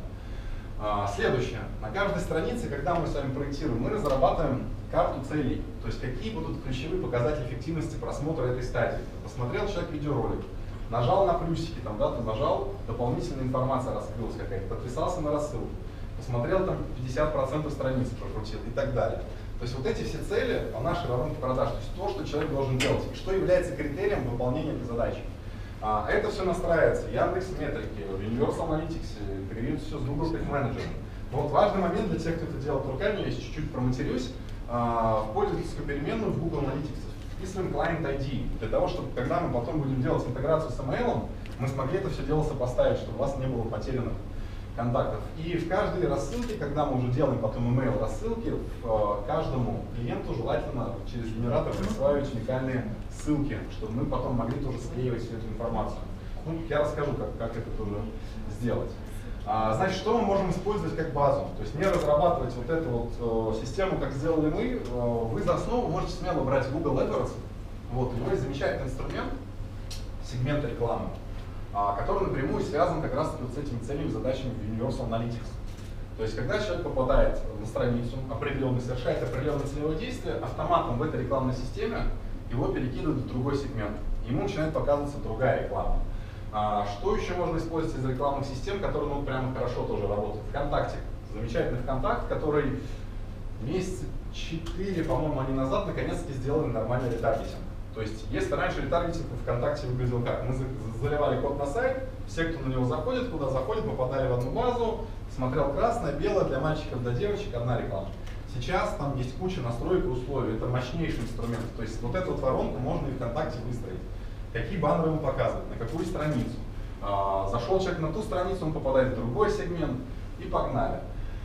А, следующее. На каждой странице, когда мы с вами проектируем, мы разрабатываем карту целей. То есть какие будут ключевые показатели эффективности просмотра этой стадии. Посмотрел человек видеоролик, нажал на плюсики, там, да, нажал, дополнительная информация раскрылась какая-то, подписался на рассылку, посмотрел там пятьдесят процентов страницы прокрутил и так далее. То есть вот эти все цели по нашей воронке продаж, то есть то, что человек должен делать, и что является критерием выполнения этой задачи. А, это все настраивается в Яндекс.Метрике, в Universal Analytics, интегрируется все с Google Tag Manager. Но вот важный момент для тех, кто это делает руками, я чуть-чуть проматерюсь, а, в пользовательскую переменную в Google Analytics вписываем Client ай ди, для того, чтобы когда мы потом будем делать интеграцию с email, мы смогли это все дело сопоставить, чтобы у вас не было потерянных контактов. И в каждой рассылке, когда мы уже делаем потом email рассылки, в, каждому клиенту желательно через генератор присваивать уникальные ссылки, чтобы мы потом могли тоже склеивать всю эту информацию. Ну, я расскажу, как, как это тоже сделать. А, значит, что мы можем использовать как базу? То есть не разрабатывать вот эту вот э, систему, как сделали мы. Э, вы за основу можете смело брать Google AdWords. Вот, у него есть замечательный инструмент, сегмент рекламы, а, который напрямую связан как раз вот с этими целями, задачами в Universal Analytics. То есть, когда человек попадает на страницу определенный, совершает определенное целевое действие, автоматом в этой рекламной системе его перекидывают в другой сегмент. Ему начинает показываться другая реклама. А, что еще можно использовать из рекламных систем, которые ну, прямо хорошо тоже работают? ВКонтакте. Замечательный ВКонтакт, который месяца четыре, по-моему, они назад наконец-таки сделали нормальный ретаргетинг. То есть, если раньше ретаргетинг в ВКонтакте выглядел как? Мы заливали код на сайт, все, кто на него заходит, куда заходит, попадали в одну базу, смотрел красное, белое, для мальчиков, для девочек, одна реклама. Сейчас там есть куча настроек и условий, это мощнейший инструмент. То есть, вот эту вот воронку можно и ВКонтакте выстроить. Какие баннеры ему показывают, на какую страницу. А, зашел человек на ту страницу, он попадает в другой сегмент и погнали.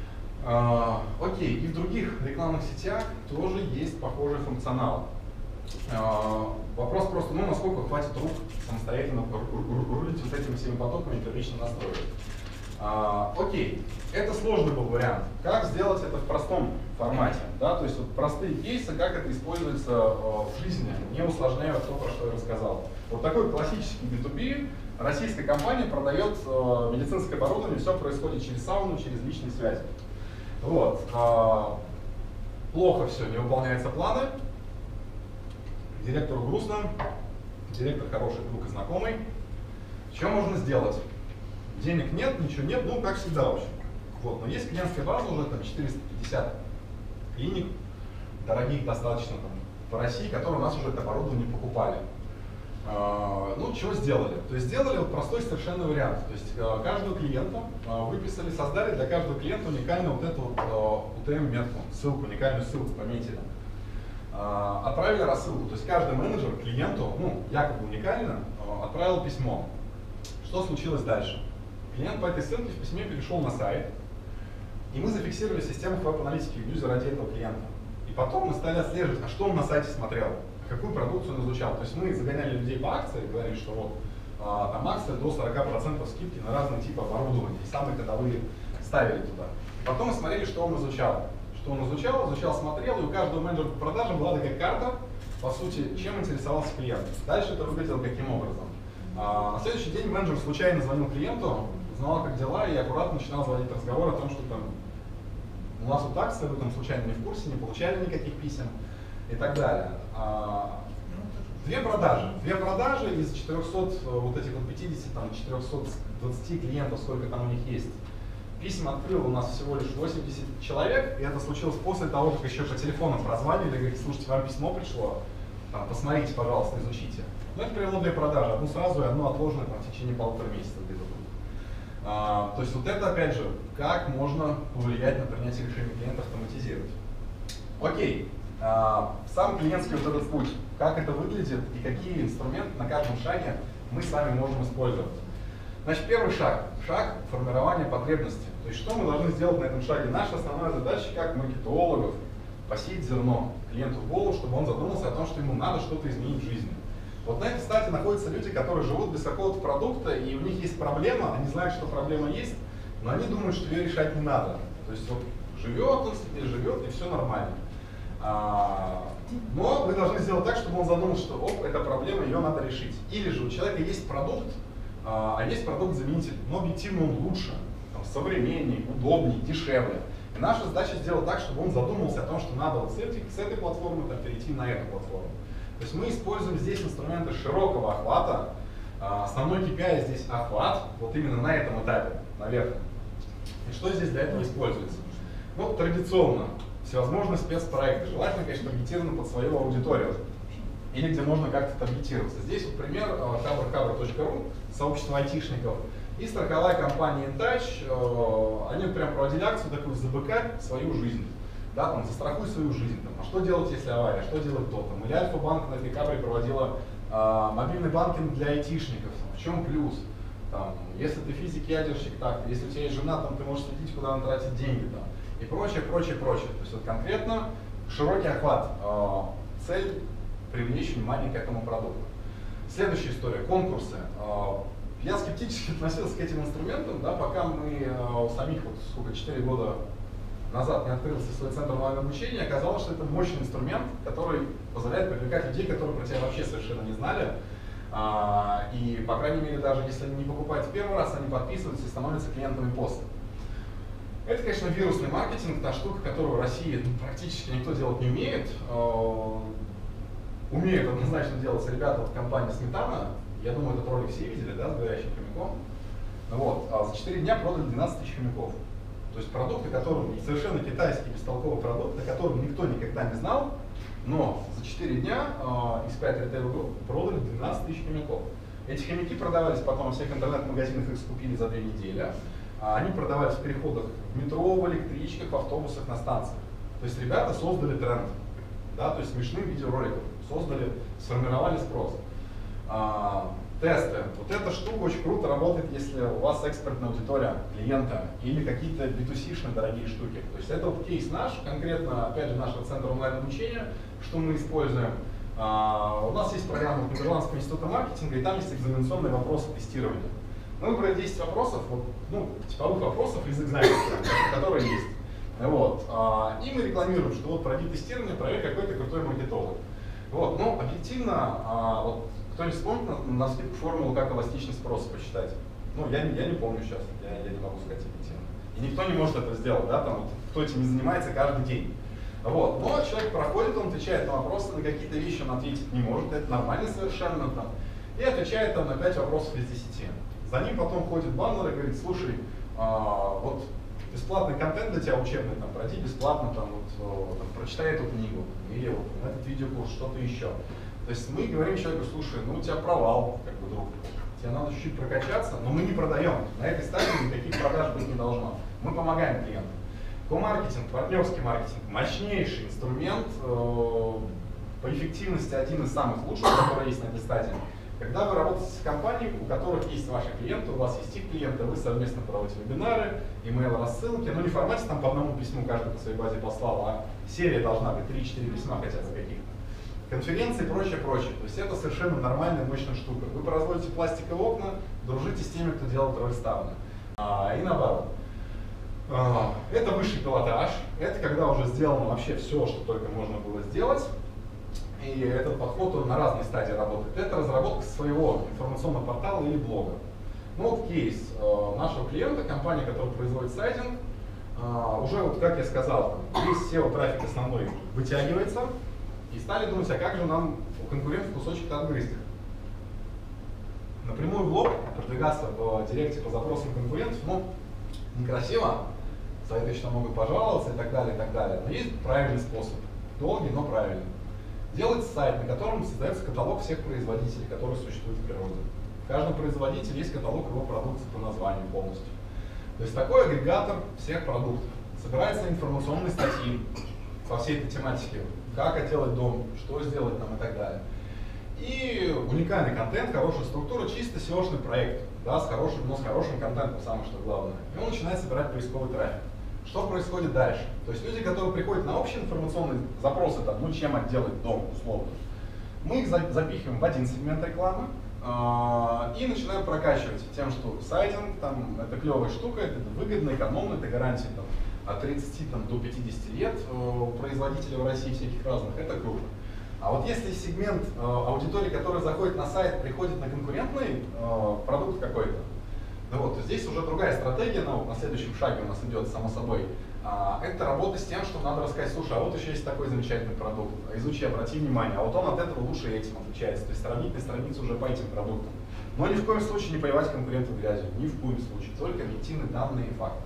А, окей, и в других рекламных сетях тоже есть похожий функционал. А, вопрос просто, ну, насколько хватит рук самостоятельно рулить вот этими всеми потоками и первично настроить. А, окей, это сложный был вариант. Как сделать это в простом формате? Да? То есть вот простые кейсы, как это используется э, в жизни, не усложняя то, про что я рассказал. Вот такой классический би ту би. Российская компания продает э, медицинское оборудование, все происходит через сауну, через личные связи. Вот. Э, плохо все, не выполняются планы. Директору грустно, директор хороший друг и знакомый. Что можно сделать? Денег нет, ничего нет, ну как всегда вообще. Вот. Но есть клиентская база уже там четыреста пятьдесят клиник, дорогих достаточно там, по России, которые у нас уже это оборудование покупали. Uh, ну, чего сделали? То есть сделали вот простой совершенно вариант. То есть uh, каждого клиента uh, выписали, создали для каждого клиента уникальную вот эту вот uh, ю ти эм-метку, ссылку, уникальную ссылку пометили. Uh, отправили рассылку. То есть каждый менеджер клиенту, ну, якобы уникально, uh, отправил письмо. Что случилось дальше? Клиент по этой ссылке в письме перешел на сайт, и мы зафиксировали систему веб-аналитики юзера ради этого клиента. И потом мы стали отслеживать, а что он на сайте смотрел, какую продукцию он изучал. То есть мы загоняли людей по акции и говорили, что вот а, там акция до сорока процентов скидки на разные типы оборудования. И самые ходовые ставили туда. Потом мы смотрели, что он изучал. Что он изучал, изучал, смотрел, и у каждого менеджера по продажам была такая карта, по сути, чем интересовался клиент. Дальше это выглядело каким образом. А, на следующий день менеджер случайно звонил клиенту, знал, как дела, и аккуратно начинал звонить разговор о том, что там у нас вот акция, вы там случайно не в курсе, не получали никаких писем и так далее. А, две продажи. Две продажи из четырёхсот, вот этих вот пятидесяти, там, четырёхсот двадцати клиентов, сколько там у них есть. Письма открыл у нас всего лишь восемьдесят человек, и это случилось после того, как еще по телефону прозванивали, говорит, слушайте, вам письмо пришло, там, посмотрите, пожалуйста, изучите. Ну, это привело две продажи, одну сразу и одну отложенную там, в течение полутора месяцев где-то. А, то есть вот это, опять же, как можно повлиять на принятие решений клиента, автоматизировать. Окей, а, сам клиентский вот этот путь, как это выглядит и какие инструменты на каждом шаге мы с вами можем использовать. Значит, первый шаг, шаг формирования потребностей. То есть что мы должны сделать на этом шаге? Наша основная задача, как маркетологов, посеять зерно клиенту в голову, чтобы он задумался о том, что ему надо что-то изменить в жизни. Вот на этой стадии находятся люди, которые живут без какого-то продукта, и у них есть проблема, они знают, что проблема есть, но они думают, что ее решать не надо. То есть вот живет он себе, живет, и все нормально. А, но вы должны сделать так, чтобы он задумался, что оп, эта проблема, ее надо решить. Или же у человека есть продукт, а, а есть продукт-заменитель, но объективно он лучше, там, современнее, удобнее, дешевле. И наша задача сделать так, чтобы он задумался о том, что надо вот с этой, с этой платформы там, перейти на эту платформу. То есть мы используем здесь инструменты широкого охвата. Основной кей пи ай здесь охват, вот именно на этом этапе, наверх. И что здесь для этого используется? Ну, традиционно, всевозможные спецпроекты. Желательно, конечно, таргетированы под свою аудиторию. Или где можно как-то таргетироваться. Здесь вот пример хабр хабр точка ру, сообщество айтишников. И страховая компания InTouch, они прям проводили акцию такую «Забыкай свою жизнь». Да, там, застрахуй свою жизнь, там, а что делать, если авария, что делать то там. Или Альфа-банк на декабре проводила а, мобильный банкинг для айтишников, там, в чем плюс, там, если ты физик-ядерщик, так, если у тебя есть жена, там, ты можешь следить, куда она тратит деньги, там, и прочее, прочее, прочее. То есть вот конкретно широкий охват, а, цель привлечь внимание к этому продукту. Следующая история, конкурсы. А, я скептически относился к этим инструментам, да, пока мы а, у самих, вот, сколько, четыре года назад не открылся свой центр онлайн-обучения, оказалось, что это мощный инструмент, который позволяет привлекать людей, которые про тебя вообще совершенно не знали. А, и, по крайней мере, даже если они не покупают в первый раз, они подписываются и становятся клиентами после. Это, конечно, вирусный маркетинг, та штука, которую в России практически никто делать не умеет. А, умеют однозначно делать ребята от компании Сметана. Я думаю, этот ролик все видели, да, с горящим хомяком. Вот. А за четыре дня продали двенадцать тысяч хомяков. То есть продукты, которые совершенно китайский бестолковый продукт, о котором никто никогда не знал, но за четыре дня э, икс пять Retail Group продали двенадцать тысяч хомяков. Эти хомяки продавались потом в всех интернет-магазинах, их скупили за две недели. А они продавались в переходах в метро, в электричках, в автобусах, на станциях. То есть ребята создали тренд, да, то есть смешным видеороликом, создали, сформировали спрос. А, тесты. Вот эта штука очень круто работает, если у вас экспертная аудитория клиента или какие-то би ту си-шные дорогие штуки. То есть это вот кейс наш, конкретно, опять же, нашего центра онлайн-обучения, что мы используем. А, у нас есть программа Нидерландского института маркетинга, и там есть экзаменационные вопросы тестирования. Мы выбрали десять вопросов, вот, ну, типовых вопросов из экзамена, которые есть. Вот. А, и мы рекламируем, что вот пройди тестирование, проверь, какой ты крутой маркетолог. Вот. Но объективно, а, вот, кто-нибудь вспомнит на, на формулу, как эластичность спроса посчитать? Ну, я, я не помню сейчас, я, я не могу сказать объективно. И никто не может это сделать, да, там, вот, кто этим не занимается каждый день. Вот. Но человек проходит, он отвечает на вопросы, на какие-то вещи он ответить не может, это нормально совершенно. Там, и отвечает там, на пять вопросов из десяти. За ним потом ходит баннер и говорит, слушай, а, вот бесплатный контент для тебя учебный, там, пройди бесплатно, там, вот, там, прочитай эту книгу, или вот, этот видеокурс, что-то еще. То есть мы говорим человеку, слушай, ну у тебя провал, как бы, друг, тебе надо чуть-чуть прокачаться, но мы не продаем. На этой стадии никаких продаж быть не должно. Мы помогаем клиенту. Ко-маркетинг, партнерский маркетинг, мощнейший инструмент, э, по эффективности один из самых лучших, который есть на этой стадии. Когда вы работаете с компанией, у которых есть ваши клиенты, у вас есть их клиенты, вы совместно проводите вебинары, email рассылки, ну не в формате там по одному письму каждый по своей базе послал, а серия должна быть три-четыре письма хотя бы каких-то. Конференции и прочее, прочее. То есть это совершенно нормальная, мощная штука. Вы производите пластиковые окна, дружите с теми, кто делает рольставны. А, и наоборот. А, это высший пилотаж. Это когда уже сделано вообще все, что только можно было сделать. И этот подход он на разной стадии работает. Это разработка своего информационного портала или блога. Ну вот кейс э, нашего клиента, компания, которая производит сайтинг, э, уже вот как я сказал, там, весь сео-трафик основной вытягивается. И стали думать, а как же нам у конкурентов кусочек-то отгрызть их. Напрямую в блог продвигаться в директе по запросам конкурентов, ну, некрасиво, сайты еще могут пожаловаться и так далее, и так далее. Но есть правильный способ, долгий, но правильный. Делать сайт, на котором создается каталог всех производителей, которые существуют в природе. В каждом производителе есть каталог его продукции по названию полностью. То есть такой агрегатор всех продуктов. Собираются информационные статьи по всей этой тематике. Как отделать дом, что сделать там и так далее. И уникальный контент, хорошая структура, чисто сеошный проект, да, с хорошим, но с хорошим контентом, самое что главное. И он начинает собирать поисковый трафик. Что происходит дальше? То есть люди, которые приходят на общие информационные запросы, там, ну чем отделать дом, условно, мы их запихиваем в один сегмент рекламы э и начинаем прокачивать тем, что сайтинг, там, это клевая штука, это выгодно, экономно, это гарантия там, от тридцати там, до пятидесяти лет у производителей в России всяких разных, это круто. А вот если сегмент э, аудитории, которая заходит на сайт, приходит на конкурентный э, продукт какой-то, ну вот, здесь уже другая стратегия, ну, на следующем шаге у нас идет, само собой. А, это работа с тем, что надо рассказать, слушай, а вот еще есть такой замечательный продукт, изучи, обрати внимание, а вот он от этого лучше этим отличается, то есть сравнительные страницы уже по этим продуктам. Но ни в коем случае не поливать конкурентов грязью, ни в коем случае, только объективные данные и факты.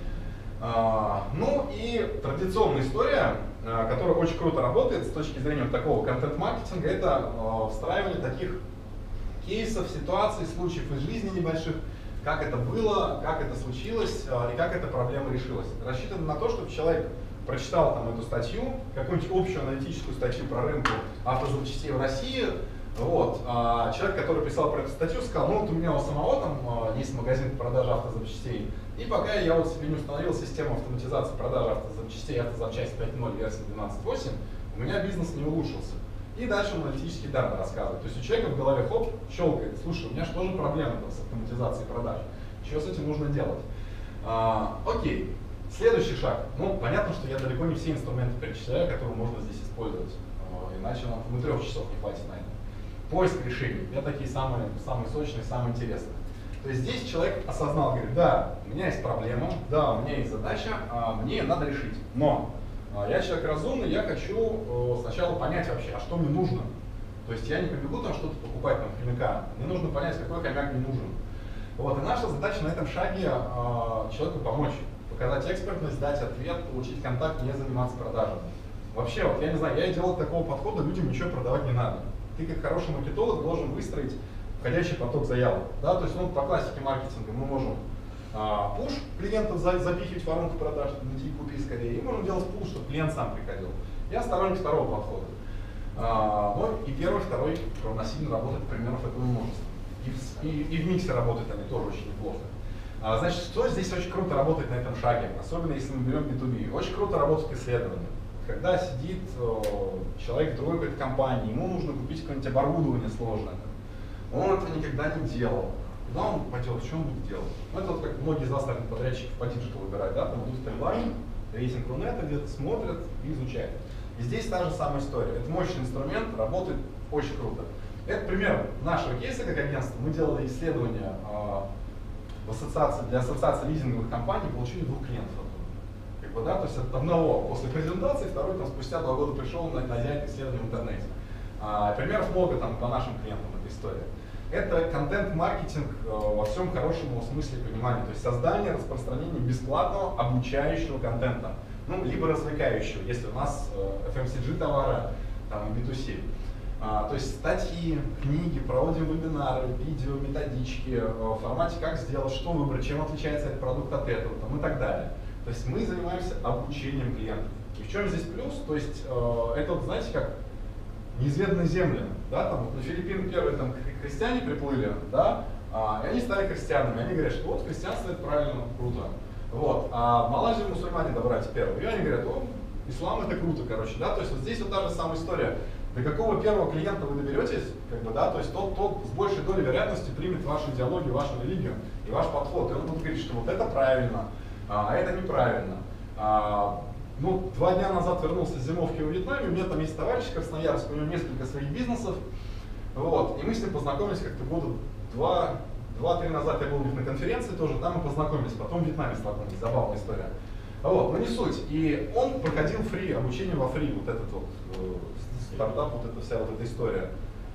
А, ну и традиционная история, а, которая очень круто работает с точки зрения вот такого контент-маркетинга, это а, встраивание таких кейсов, ситуаций, случаев из жизни небольших, как это было, как это случилось а, и как эта проблема решилась. Рассчитано на то, чтобы человек прочитал там эту статью, какую-нибудь общую аналитическую статью про рынок автозапчастей в России. Вот. А человек, который писал про эту статью, сказал, ну вот у меня у самого там а, есть магазин по продаже автозапчастей, и пока я вот себе не установил систему автоматизации продажи автозапчастей, автозапчасть пять ноль версии двенадцать восемь, у меня бизнес не улучшился. И дальше он аналитические данные рассказывает. То есть у человека в голове хоп, щелкает, слушай, у меня что же проблема с автоматизацией продаж? Что с этим нужно делать? А, окей, следующий шаг. Ну, понятно, что я далеко не все инструменты перечисляю, которые можно здесь использовать. А, иначе нам мы трех часов не хватит на это. Поиск решений. Я такие самые, самые сочные, самые интересные. То есть здесь человек осознал, говорит, да, у меня есть проблема, да, у меня есть задача, а мне ее надо решить. Но я человек разумный, я хочу э, сначала понять вообще, а что мне нужно. То есть я не побегу там что-то покупать там хомяка, мне нужно понять, какой хомяк мне нужен. Вот, и наша задача на этом шаге э, человеку помочь, показать экспертность, дать ответ, получить контакт, не заниматься продажами. Вообще, вот я не знаю, я делал такого подхода, людям ничего продавать не надо. Ты как хороший маркетолог должен выстроить входящий поток заявок. Да? То есть ну, по классике маркетинга мы можем а, пуш клиентов за, запихивать в воронку продаж, найти купи скорее, и можем делать пул, чтобы клиент сам приходил. Я сторонник второго подхода. А, но и первый, и второй равносильно работают, примеров этого множество. И в, и, и в миксе работают они тоже очень неплохо. А, значит, что здесь очень круто работает на этом шаге, особенно если мы берем би ту би. Очень круто работают исследования. когда сидит э, человек в другой какой-то компании, ему нужно купить какое-нибудь оборудование сложное, он этого никогда не делал. Куда он пойдет, что он будет делать? Ну, это вот как многие из вас, наверное, подрядчиков по диджитал выбирают, да, там идут в Таиланд, рейтинг Рунета где-то смотрят и изучают. И здесь та же самая история. Это мощный инструмент, работает очень круто. Это пример нашего кейса как агентства. Мы делали исследования э, в ассоциации, для ассоциации лизинговых компаний, получили двух клиентов. Как бы, да, то есть от одного после презентации, второй там, спустя два года пришел на, на это исследование в интернете. А, примеров много там по нашим клиентам этой истории. Это контент-маркетинг э, во всем хорошем его смысле понимания, то есть создание, распространение бесплатного обучающего контента, ну, либо развлекающего, если у нас э, эф эм си джи товары, там, и би ту си. А, то есть статьи, книги, проводим вебинары, видео, методички э, в формате как сделать, что выбрать, чем отличается этот продукт от этого там, и так далее. То есть мы занимаемся обучением клиентов. И в чем здесь плюс? То есть э, это, вот, знаете, как неизведанные земли, да, там вот на Филиппины первые там христиане приплыли, да, а, и они стали христианами, они говорят, что вот христианство это правильно, круто, вот, а в Малайзии мусульмане добрались первые, и они говорят, о, ислам это круто, короче, да, то есть вот здесь вот та же самая история, до какого первого клиента вы доберетесь, как бы, да, то есть тот, тот с большей долей вероятности примет вашу идеологию, вашу религию и ваш подход, и он будет говорить, что вот это правильно, а, а это неправильно. А, Ну, два дня назад вернулся с зимовки в Вьетнаме, у меня там есть товарищ Красноярск, у него несколько своих бизнесов, вот, и мы с ним познакомились как-то года два, два-три назад, я был у них на конференции тоже, там мы познакомились, потом в Вьетнаме столкнулись, забавная история. Вот, но не суть, и он проходил фри, обучение во фри, вот этот вот э, стартап, вот эта вся вот эта история.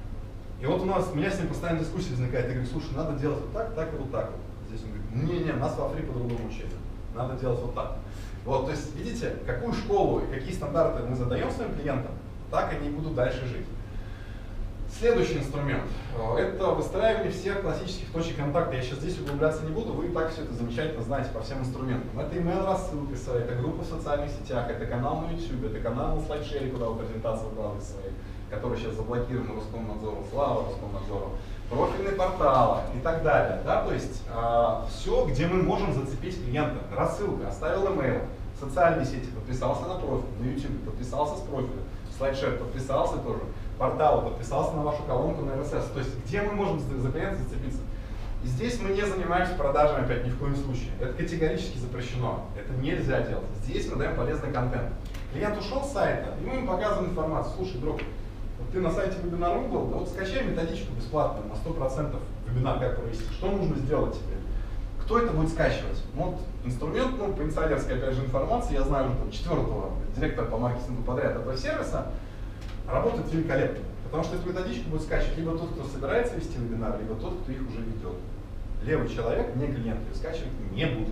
И вот у нас, у меня с ним постоянно дискуссия возникает, я говорю, слушай, надо делать вот так, так и вот так вот. Здесь он говорит, не-не, нас во фри по-другому учили, надо делать вот так. Вот, то есть, видите, какую школу и какие стандарты мы задаем своим клиентам, так они будут дальше жить. Следующий инструмент – это выстраивание всех классических точек контакта. Я сейчас здесь углубляться не буду, вы и так все это замечательно знаете по всем инструментам. Это email рассылка своя, это группа в социальных сетях, это канал на YouTube, это канал на слайдшере, куда вы презентации выкладываете свои, который сейчас заблокирован Роскомнадзором, слава Роскомнадзору, профильные порталы и так далее. Да? То есть э, все, где мы можем зацепить клиента. Рассылка, оставил email, социальные сети, подписался на профиль, на YouTube, подписался с профиля, слайдшер, подписался тоже, портал, подписался на вашу колонку на эр эс эс. То есть где мы можем за, за клиента зацепиться. И здесь мы не занимаемся продажами опять ни в коем случае. Это категорически запрещено. Это нельзя делать. Здесь мы даем полезный контент. Клиент ушел с сайта, и мы ему показываем информацию. Слушай, друг, вот ты на сайте вебинар был, да вот скачай методичку бесплатно на сто процентов вебинар как провести. Что нужно сделать теперь? Кто это будет скачивать? Вот инструмент, ну, по инсайдерской опять же информации, я знаю уже там, четвертого директора по маркетингу подряд этого сервиса, работает великолепно. Потому что эту методичку будет скачивать либо тот, кто собирается вести вебинар, либо тот, кто их уже ведет. Левый человек, не клиент, ее скачивать не будет.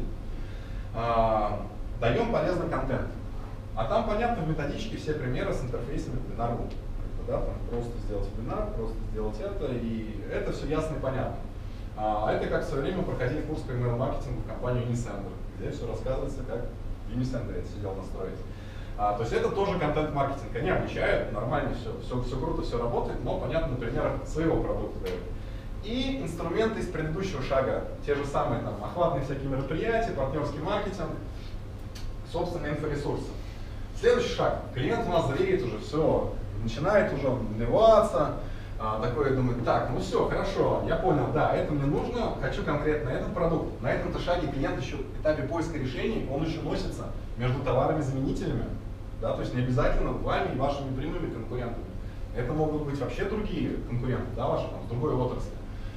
А, даем полезный контент. А там, понятно, в методичке все примеры с интерфейсами вебинара. Да, там просто сделать вебинар, просто сделать это, и это все ясно и понятно. А это как в свое время проходили курс по email-маркетингу в компанию Unicenter, где все рассказывается, как в Unicenter это сидел настроить. А, то есть это тоже контент-маркетинг. Они обучают, нормально все, все, все круто, все работает, но, понятно, например, своего продукта дают. И инструменты из предыдущего шага, те же самые там, охватные всякие мероприятия, партнерский маркетинг, собственные инфоресурсы. Следующий шаг. Клиент у нас зреет уже, все, начинает уже наливаться, а, такой думает, так, ну все, хорошо, я понял, да, это мне нужно, хочу конкретно этот продукт. На этом-то шаге клиент еще в этапе поиска решений, он еще носится между товарами-заменителями, да, то есть не обязательно вами и вашими прямыми конкурентами. Это могут быть вообще другие конкуренты, да, ваши там, в другой отрасли.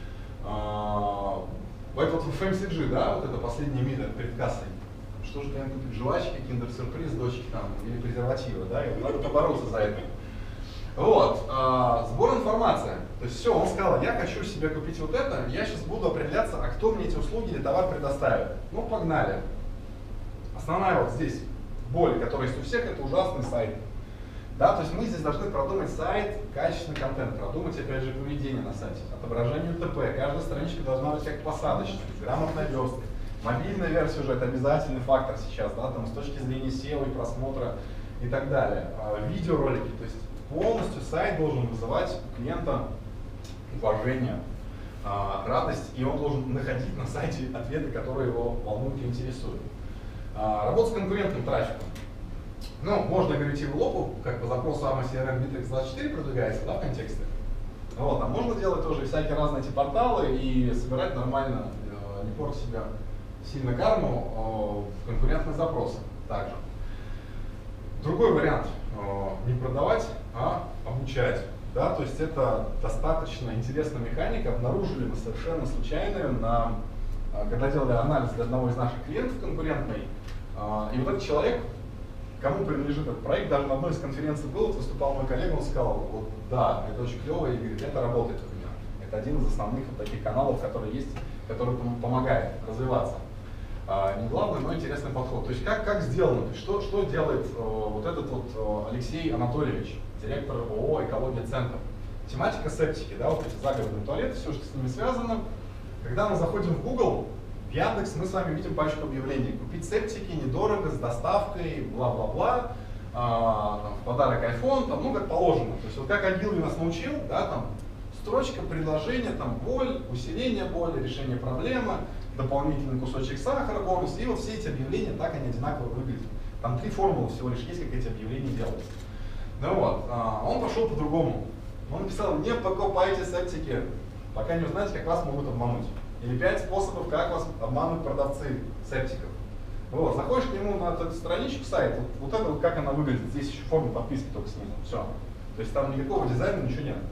А, это вот в эф эм си джи, да, вот это последняя миля перед кассой. Что же клиент купит, жвачки, киндер-сюрприз, дочки там, или презервативы, да, и надо побороться за это. Вот, а, сбор информации. То есть все, он сказал, я хочу себе купить вот это, я сейчас буду определяться, а кто мне эти услуги или товар предоставит. Ну, погнали. Основная вот здесь боль, которая есть у всех, это ужасный сайт. Да, то есть мы здесь должны продумать сайт, качественный контент, продумать, опять же, поведение на сайте, отображение ю тэ пэ, каждая страничка должна быть как посадочная, грамотная верстка. Мобильная версия уже это обязательный фактор сейчас, да, там, с точки зрения сео и просмотра и так далее. А, видеоролики, то есть полностью сайт должен вызывать у клиента уважение, а, радость, и он должен находить на сайте ответы, которые его волнуют и интересуют. А, работа с конкурентным трафиком. Ну, можно говорить и в лопу, как по запросу эй эм си эр эм Bittrex двадцать четыре продвигается, да, в контексте. Вот, а можно делать тоже всякие разные эти порталы и собирать нормально, э, не портить себя сильно карму э, в конкурентных запросах также. Другой вариант э, не продавать, а обучать. Да, то есть это достаточно интересная механика. Обнаружили мы совершенно случайно, на, когда делали анализ для одного из наших клиентов конкурентной. И вот этот человек, кому принадлежит этот проект, даже на одной из конференций был, вот выступал мой коллега, он сказал, вот да, это очень клево, и говорит, это работает у меня. Это один из основных вот таких каналов, который есть, который помогает развиваться. Не главный, но интересный подход. То есть как, как сделано, то есть что, что делает э, вот этот вот э, Алексей Анатольевич, директор ООО «Экология Центр». Тематика септики, да, вот эти загородные туалеты, все, что с ними связано. Когда мы заходим в Google, в Яндекс, мы с вами видим пачку объявлений. Купить септики недорого, с доставкой, бла-бла-бла, а, в подарок iPhone, там, ну как положено. То есть вот как Агилви нас научил, да, там строчка, предложение, там боль, усиление боли, решение проблемы, дополнительный кусочек сахара, бонус, и вот все эти объявления, так они одинаково выглядят. Там три формулы всего лишь есть, как эти объявления делать. Ну вот, а, он пошел по-другому. Он написал, не покупайте септики, пока не узнаете, как вас могут обмануть. Или пять способов, как вас обманут продавцы септиков. Вот, заходишь к нему на эту страничку, сайт, вот, вот это вот как она выглядит, здесь еще форма подписки только снизу, все. То есть там никакого дизайна, ничего нет.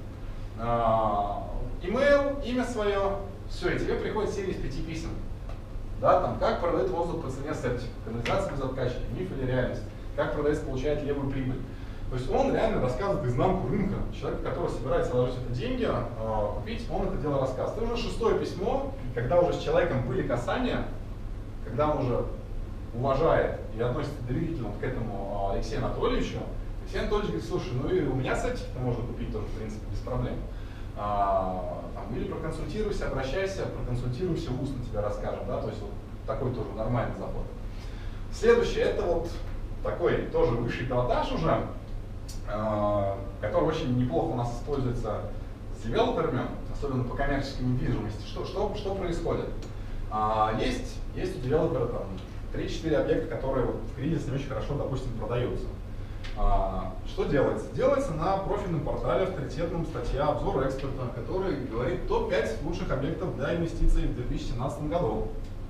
Имейл, имя свое, все, и тебе приходит серия из пяти писем. Да, там, как продает воздух по цене септика, канализация без откачки, миф или реальность, как продавец получает левую прибыль. То есть он реально рассказывает изнанку рынка. Человек, который собирается вложить это деньги, э, купить, он это дело рассказывает. Это уже шестое письмо, когда уже с человеком были касания, когда он уже уважает и относится доверительно к этому Алексею Анатольевичу. Алексей Анатольевич говорит, слушай, ну и у меня септик-то можно купить тоже, в принципе, без проблем. А, там, или проконсультируйся, обращайся, проконсультируйся, устно тебе расскажем, да, то есть вот такой тоже нормальный заход. Следующее, это вот такой тоже высший пилотаж уже, э, который очень неплохо у нас используется с девелоперами, особенно по коммерческой недвижимости. Что, что, что происходит? А, есть, есть у девелопера там три-четыре объекта, которые вот в кризис не очень хорошо, допустим, продаются. А, что делается? Делается на профильном портале авторитетном статья «Обзор эксперта», который говорит топ пять лучших объектов для инвестиций в две тысячи семнадцатом году.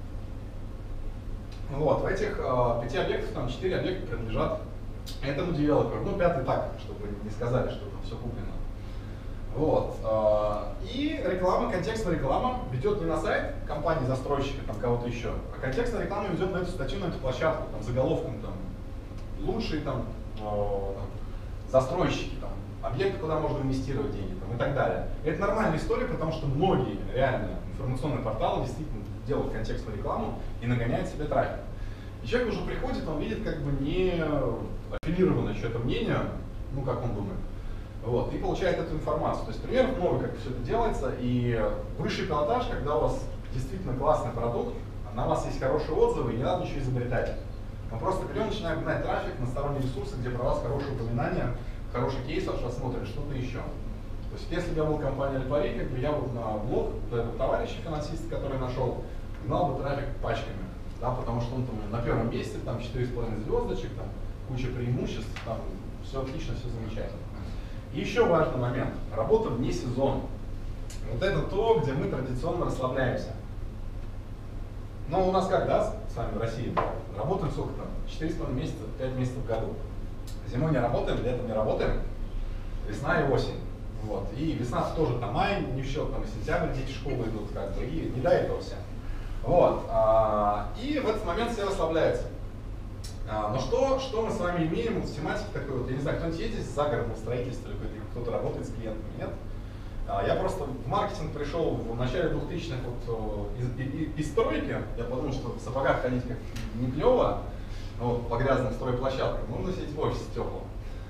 Вот, в этих э, пяти объектах, там четыре объекта принадлежат этому девелоперу. Ну, пятый так, чтобы не сказали, что там все куплено. Вот. Э, и реклама, контекстная реклама ведет не на сайт компании-застройщика, там кого-то еще, а контекстная реклама ведет на эту статью, на эту площадку, там, заголовком там лучшие там, э, там застройщики, там, объекты, куда можно инвестировать деньги там, и так далее. И это нормальная история, потому что многие реально информационные порталы действительно делают контекстную рекламу и нагоняют себе трафик. И человек уже приходит, он видит как бы не аффилированное что-то мнение, ну как он думает, вот, и получает эту информацию. То есть примеров много, как все это делается, и высший пилотаж, когда у вас действительно классный продукт, на вас есть хорошие отзывы, и не надо ничего изобретать. Мы просто берем, начинаем гнать трафик на сторонние ресурсы, где про вас хорошие упоминания, хороший кейс ваш рассмотрен, что-то еще. То есть если бы я был компания Альпари, как бы я вот на блог этого товарища финансиста, который нашел, гнал бы трафик пачками, да, потому что он там на первом месте, там четыре с половиной звездочек, там куча преимуществ, там все отлично, все замечательно. И еще важный момент, работа вне сезона. Вот это то, где мы традиционно расслабляемся. Но у нас как, да, с вами в России, работаем сколько там, четыре с половиной месяца, пять месяцев в году. Зимой не работаем, летом не работаем, весна и осень. Вот. И весна тоже там май, не в счет, там и сентябрь, дети в школу идут, как бы, и не до этого все. Вот. А, и в этот момент все расслабляются. А, но что, что мы с вами имеем в тематике такой, вот, я не знаю, кто-нибудь ездит в загородном строительстве, или кто-то работает с клиентами, нет? А, я просто в маркетинг пришел в начале двухтысячных вот, из, из, из стройки, я подумал, что в сапогах ходить как не клево, вот, по грязным стройплощадкам, нужно сидеть в офисе теплом.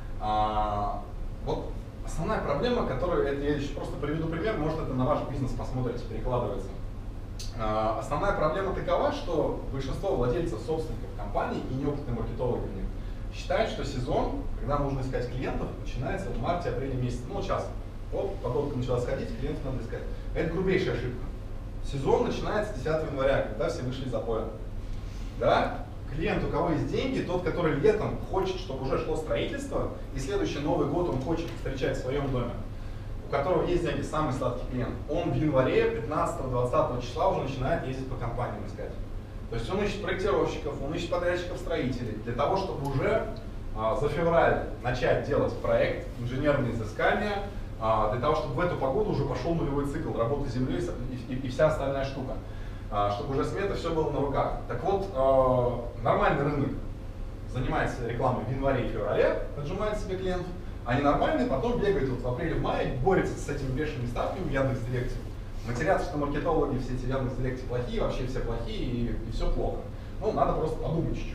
А, вот основная проблема, которую, это я еще просто приведу пример, может это на ваш бизнес посмотрите, перекладывается. А, основная проблема такова, что большинство владельцев, собственников компаний и неопытные маркетологи в них считают, что сезон, когда нужно искать клиентов, начинается в марте-апреле месяце, ну сейчас. Вот, погодка начала сходить, клиентов надо искать. Это грубейшая ошибка. Сезон начинается с десятого января, когда все вышли из запоя. Да? клиент, у кого есть деньги, тот, который летом хочет, чтобы уже шло строительство, и следующий Новый год он хочет встречать в своем доме, у которого есть деньги, самый сладкий клиент, он в январе пятнадцатого-двадцатого числа уже начинает ездить по компаниям искать. То есть он ищет проектировщиков, он ищет подрядчиков-строителей, для того, чтобы уже а, за февраль начать делать проект, инженерные изыскания, а, для того, чтобы в эту погоду уже пошел нулевой цикл работы земли и, и, и вся остальная штука, а, чтобы уже смета все было на руках. Так вот, а, нормальный рынок занимается рекламой в январе и феврале, отжимает себе клиентов, а ненормальный потом бегает вот в апреле-мае, борется с этими бешеными ставками в Яндекс.Директе. Матерятся, что маркетологи все эти в Яндекс.Директе плохие, вообще все плохие и, и все плохо. Ну, надо просто подумать чуть-чуть.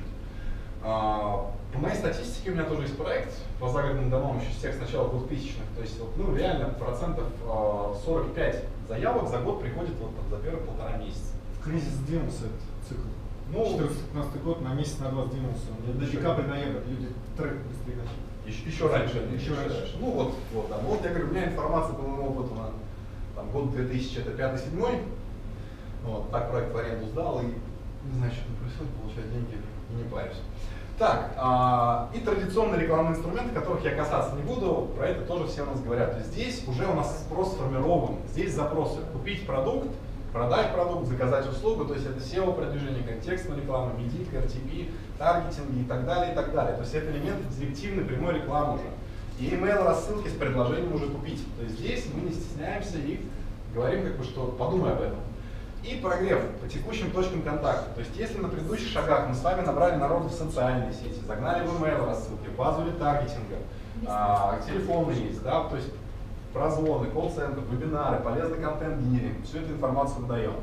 А, по моей статистике у меня тоже есть проект по загородным домам еще с тех с начала двухтысячных. То есть, вот, ну, реально процентов сорок пять заявок за год приходит вот, там, за первые полтора месяца. В кризис сдвинулся этот цикл. Ну, четырнадцатый-пятнадцатый год на месяц, на два сдвинулся. Он до декабря-ноября люди трек быстрее начали. Еще, еще раньше. Еще, еще раньше. раньше. Ну вот, вот, да. Вот я говорю, у меня информация по моему опыту на там, год две тысячи пятый-седьмой. Вот, так проект в аренду сдал и не знаю, что там происходит, получаю деньги и не парюсь. Так, а, и традиционные рекламные инструменты, которых я касаться не буду, про это тоже все у нас говорят. То есть здесь уже у нас спрос сформирован, здесь запросы: купить продукт, продать продукт, заказать услугу, то есть это сео-продвижение, контекстная реклама, медийка, эр ти пи, таргетинги и так далее, и так далее. То есть это элементы директивной прямой рекламы уже. И email рассылки с предложением уже купить. То есть здесь мы не стесняемся и говорим, как бы, что подумай об этом. И прогрев по текущим точкам контакта. То есть если на предыдущих шагах мы с вами набрали народу в социальные сети, загнали в email рассылки, в базу ретаргетинга, а, телефоны есть, да, то есть прозвоны, колл-центр, вебинары, полезный контент-генеринг, всю эту информацию выдаем.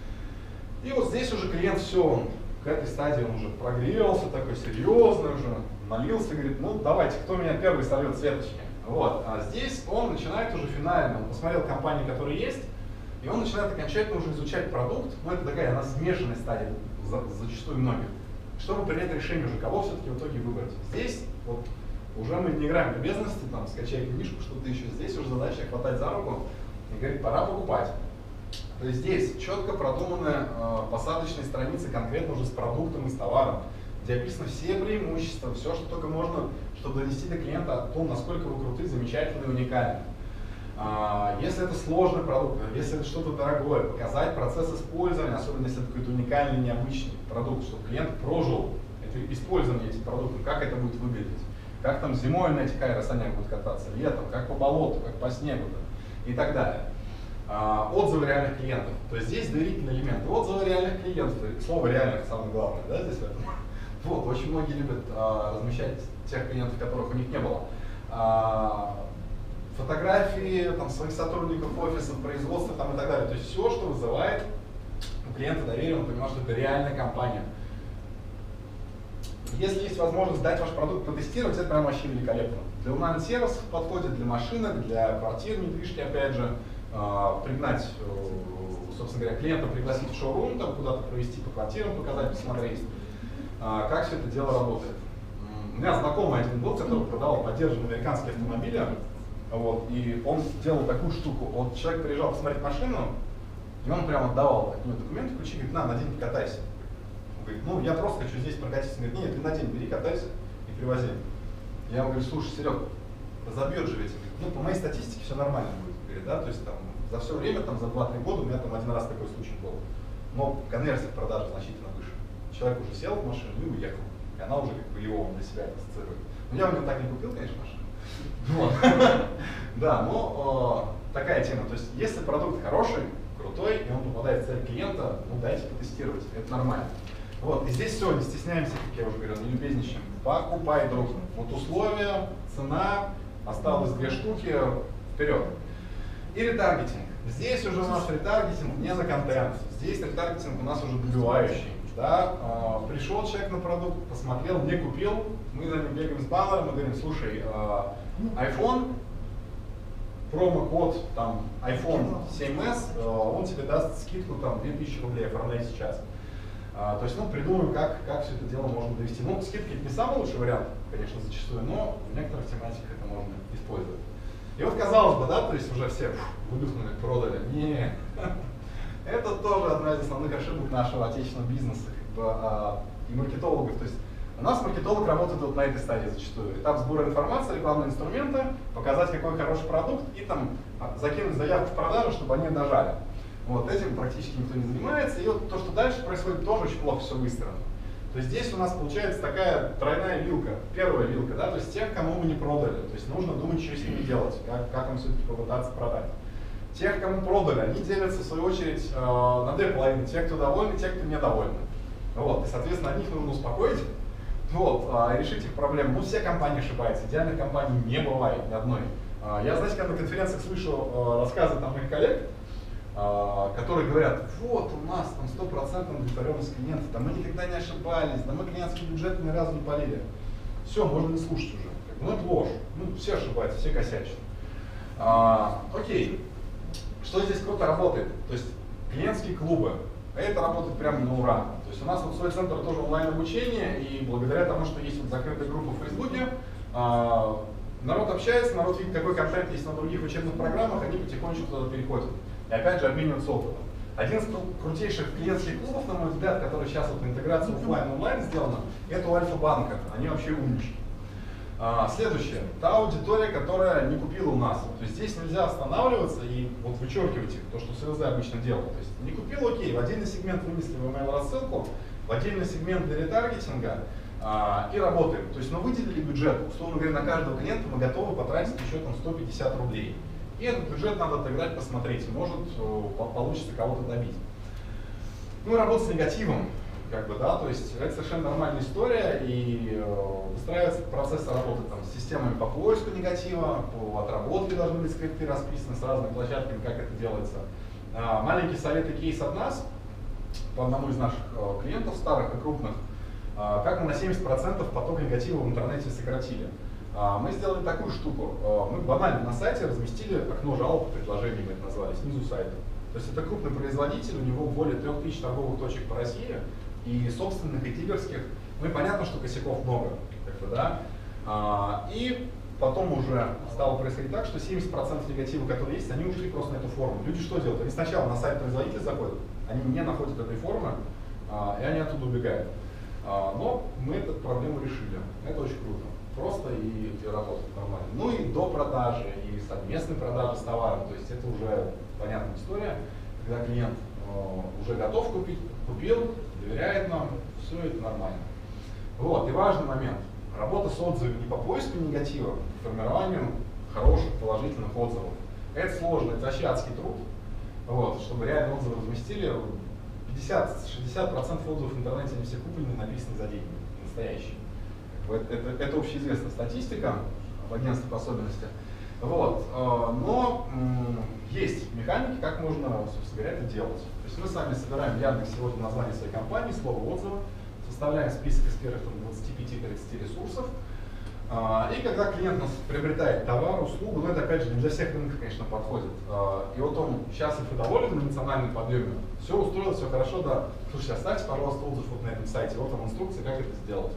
И вот здесь уже клиент все, к этой стадии он уже прогрелся, такой серьезный уже, налился, говорит, ну давайте, кто меня первый сольет светочки. Вот. А здесь он начинает уже финально, он посмотрел компании, которые есть, и он начинает окончательно уже изучать продукт, ну это такая, она смешанная стадия, за, зачастую многих, чтобы принять решение уже, кого все-таки в итоге выбрать. Здесь вот уже мы не играем в любезности, там, скачай книжку, что-то еще. Здесь уже задача хватать за руку и говорить, пора покупать. То есть здесь четко продуманы э, посадочные страницы конкретно уже с продуктом и с товаром, где описаны все преимущества, все, что только можно, чтобы донести до клиента о том, насколько вы крутые, замечательные, уникальны. А, если это сложный продукт, если это что-то дорогое, показать процесс использования, особенно если это какой-то уникальный, необычный продукт, чтобы клиент прожил это использование этих продуктов, как это будет выглядеть. Как там зимой на этих аэросанях будет кататься, летом, как по болоту, как по снегу и так далее. А, отзывы реальных клиентов. То есть здесь доверительный элемент. Отзывы реальных клиентов. Слово реальных самое главное, да, здесь в этом. Вот, очень многие любят а, размещать тех клиентов, которых у них не было. А, фотографии там, своих сотрудников офисов, производства там, и так далее. То есть все, что вызывает у клиента доверие, он понимает, что это реальная компания. Если есть возможность дать ваш продукт протестировать, это прям вообще великолепно. Для онлайн-сервисов подходит, для машинок, для квартир, недвижки, опять же, э, пригнать, э, собственно говоря, клиента пригласить в шоурум, там куда-то провести по квартирам, показать, посмотреть, э, как все это дело работает. У меня знакомый один был, который продавал поддержанные американские автомобили, вот, и он делал такую штуку. Вот человек приезжал посмотреть машину, и он прямо отдавал от него документы, ключи, говорит, на, на день покатайся. Говорит, ну я просто хочу здесь прокатиться. Он говорит, нет, ты на день бери, катайся и привози. Я ему говорю, слушай, Серег, разобьет же ведь. Ну, по моей статистике все нормально будет. Говорит, да, то есть там за все время, там за два-три года у меня там один раз такой случай был. Но конверсия в продаже значительно выше. Человек уже сел в машину и уехал. И она уже как бы его для себя ассоциирует. Но я у него так не купил, конечно, машину. Да, но такая тема. То есть если продукт хороший, крутой, и он попадает в цель клиента, ну дайте потестировать. Это нормально. Вот, и здесь все, не стесняемся, как я уже говорил, не любезничаем. Покупай, друг. Вот условия, цена, осталось две штуки, вперед. И ретаргетинг. Здесь уже у нас ретаргетинг не на контент. Здесь ретаргетинг у нас уже добивающий. Да? А, пришел человек на продукт, посмотрел, не купил, мы за ним бегаем с баннером и говорим, слушай, а, iPhone, промокод там iPhone семь эс, он тебе даст скидку там две тысячи рублей, оформляй сейчас. А, то есть, ну, придумаем, как, как все это дело можно довести. Ну, скидки это не самый лучший вариант, конечно, зачастую, но в некоторых тематиках это можно использовать. И вот, казалось бы, да, то есть уже все фу, выдохнули, продали. Не, это тоже одна из основных ошибок нашего отечественного бизнеса. Как бы, а, и маркетологов. То есть у нас маркетолог работает вот на этой стадии зачастую. Этап сбора информации, рекламные инструменты, показать, какой хороший продукт, и там закинуть заявку в продажу, чтобы они дожали. Вот этим практически никто не занимается. И вот то, что дальше происходит, тоже очень плохо все выстроено. То есть здесь у нас получается такая тройная вилка. Первая вилка, да, то есть тех, кому мы не продали. То есть нужно думать, что с ними делать, как, как им все-таки попытаться продать. Тех, кому продали, они делятся в свою очередь э, на две половины. Те, кто довольны, те, кто недовольны. Вот, и, соответственно, одних нужно успокоить, вот, э, решить их проблемы. Ну, все компании ошибаются, идеальных компаний не бывает ни одной. Э, я, знаете, когда на конференциях слышу э, рассказы там моих коллег, которые говорят, вот у нас там стопроцентная удовлетворенность клиентов, там мы никогда не ошибались, да мы клиентский бюджет ни разу не полили. Все, можно не слушать уже. Ну это ложь. Ну все ошибаются, все косячат. А, окей. Что здесь круто работает? То есть клиентские клубы. Это работает прямо на ура. То есть у нас вот свой центр тоже онлайн обучение, и благодаря тому, что есть вот закрытая группа в Фейсбуке, а, народ общается, народ видит, какой контент есть на других учебных программах, они потихонечку туда переходят. И опять же обмениваться опытом. Один из крутейших клиентских клубов, на мой взгляд, который сейчас вот интеграция офлайн онлайн сделана, это у Альфа-банка. Они вообще умнички. А, следующее. Та аудитория, которая не купила у нас. То есть здесь нельзя останавливаться и вот вычеркивать их, то, что СЛЗ обычно делают. То есть не купил, окей, в отдельный сегмент вынесли в email рассылку, в отдельный сегмент для ретаргетинга а, и работаем. То есть мы выделили бюджет, условно говоря, на каждого клиента мы готовы потратить еще там сто пятьдесят рублей. И этот бюджет надо отыграть, посмотреть, может получится кого-то добить. Ну и работа с негативом, как бы, да, то есть это совершенно нормальная история, и выстраивается процесс работы там, с системами по поиску негатива, по отработке должны быть скрипты расписаны с разными площадками, как это делается. А, маленький совет и кейс от нас, по одному из наших клиентов, старых и крупных, а, как мы на семьдесят процентов поток негатива в интернете сократили. Мы сделали такую штуку. Мы банально на сайте разместили окно жалоб, предложений мы это назвали, снизу сайта. То есть это крупный производитель, у него более трех тысяч торговых точек по России, и собственных, и дилерских. Ну и понятно, что косяков много. Как бы, да? И потом уже стало происходить так, что семьдесят процентов негатива, которые есть, они ушли просто на эту форму. Люди что делают? Они сначала на сайт производителя заходят, они не находят этой формы, и они оттуда убегают. Но мы эту проблему решили. Это очень круто. Просто и, и работает нормально. Ну и до продажи, и совместной продажи с товаром. То есть это уже понятная история, когда клиент э, уже готов купить, купил, доверяет нам, все это нормально. Вот, и важный момент. Работа с отзывами не по поиску негатива, а по формированию хороших, положительных отзывов. Это сложно, это вообще адский труд. Вот, чтобы реально отзывы разместили, пятьдесят-шестьдесят процентов отзывов в интернете они все куплены, написаны за деньги, настоящие. Это, это, это общеизвестная статистика в агентстве по особенностям. Вот. Но есть механики, как можно, собственно говоря, это делать. То есть мы с вами собираем в Яндексе сегодня название своей компании, слово отзыва, составляем список из первых двадцати пяти-тридцати ресурсов. И когда клиент нас приобретает товар, услугу, но это опять же не для всех рынков, конечно, подходит. И вот он счастлив и доволен на национальном подъеме, все устроил, все хорошо, да. Слушайте, оставьте, пожалуйста, отзыв вот на этом сайте, вот там инструкция, как это сделать.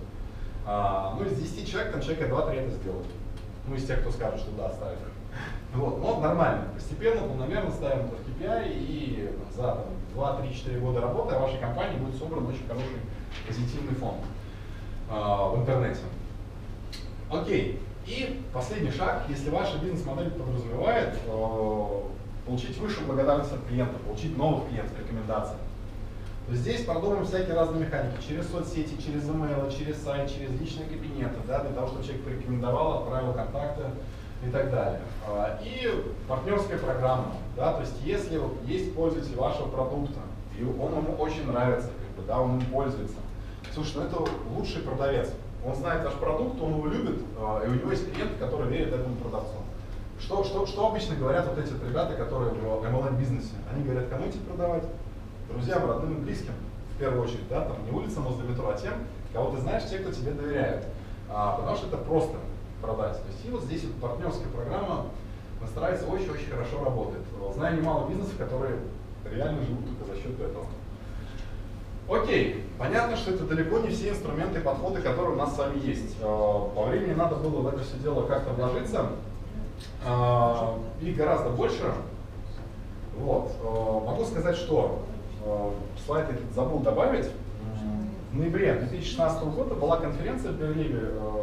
А, ну, из десяти человек, там человека два-три это сделают. Ну, из тех, кто скажет, что да, оставит. Вот, но нормально. Постепенно, полномерно ставим это в кей пи ай, и за два-три-четыре года работы в вашей компании будет собран очень хороший позитивный фон а, в интернете. Окей. И последний шаг, если ваша бизнес-модель подразумевает э, получить высшую благодарность от клиента, получить новых клиентов, рекомендаций. Здесь продумаем всякие разные механики, через соцсети, через email, через сайт, через личные кабинеты, да, для того, чтобы человек порекомендовал, отправил контакты и так далее. И партнерская программа, да, то есть если есть пользователь вашего продукта, и он ему очень нравится, как бы, да, он им пользуется, слушай, ну это лучший продавец, он знает ваш продукт, он его любит, и у него есть клиент, который верит этому продавцу. Что, что, что обычно говорят вот эти вот ребята, которые в эм эл эм-бизнесе? Они говорят, кому идти продавать? Друзьям, родным и близким, в первую очередь, да, там не улицам возле метро, а тем, кого ты знаешь, те, кто тебе доверяют. А, потому что это просто продать. То есть и вот здесь вот партнерская программа настраивается, очень-очень хорошо работает. Знаю немало бизнесов, которые реально живут только за счет этого. Окей, понятно, что это далеко не все инструменты и подходы, которые у нас с вами есть. По времени надо было в это все дело как-то вложиться. Их гораздо больше. Вот. Могу сказать, что слайд этот забыл добавить. в ноябре две тысячи шестнадцатого года была конференция в Берлине, э,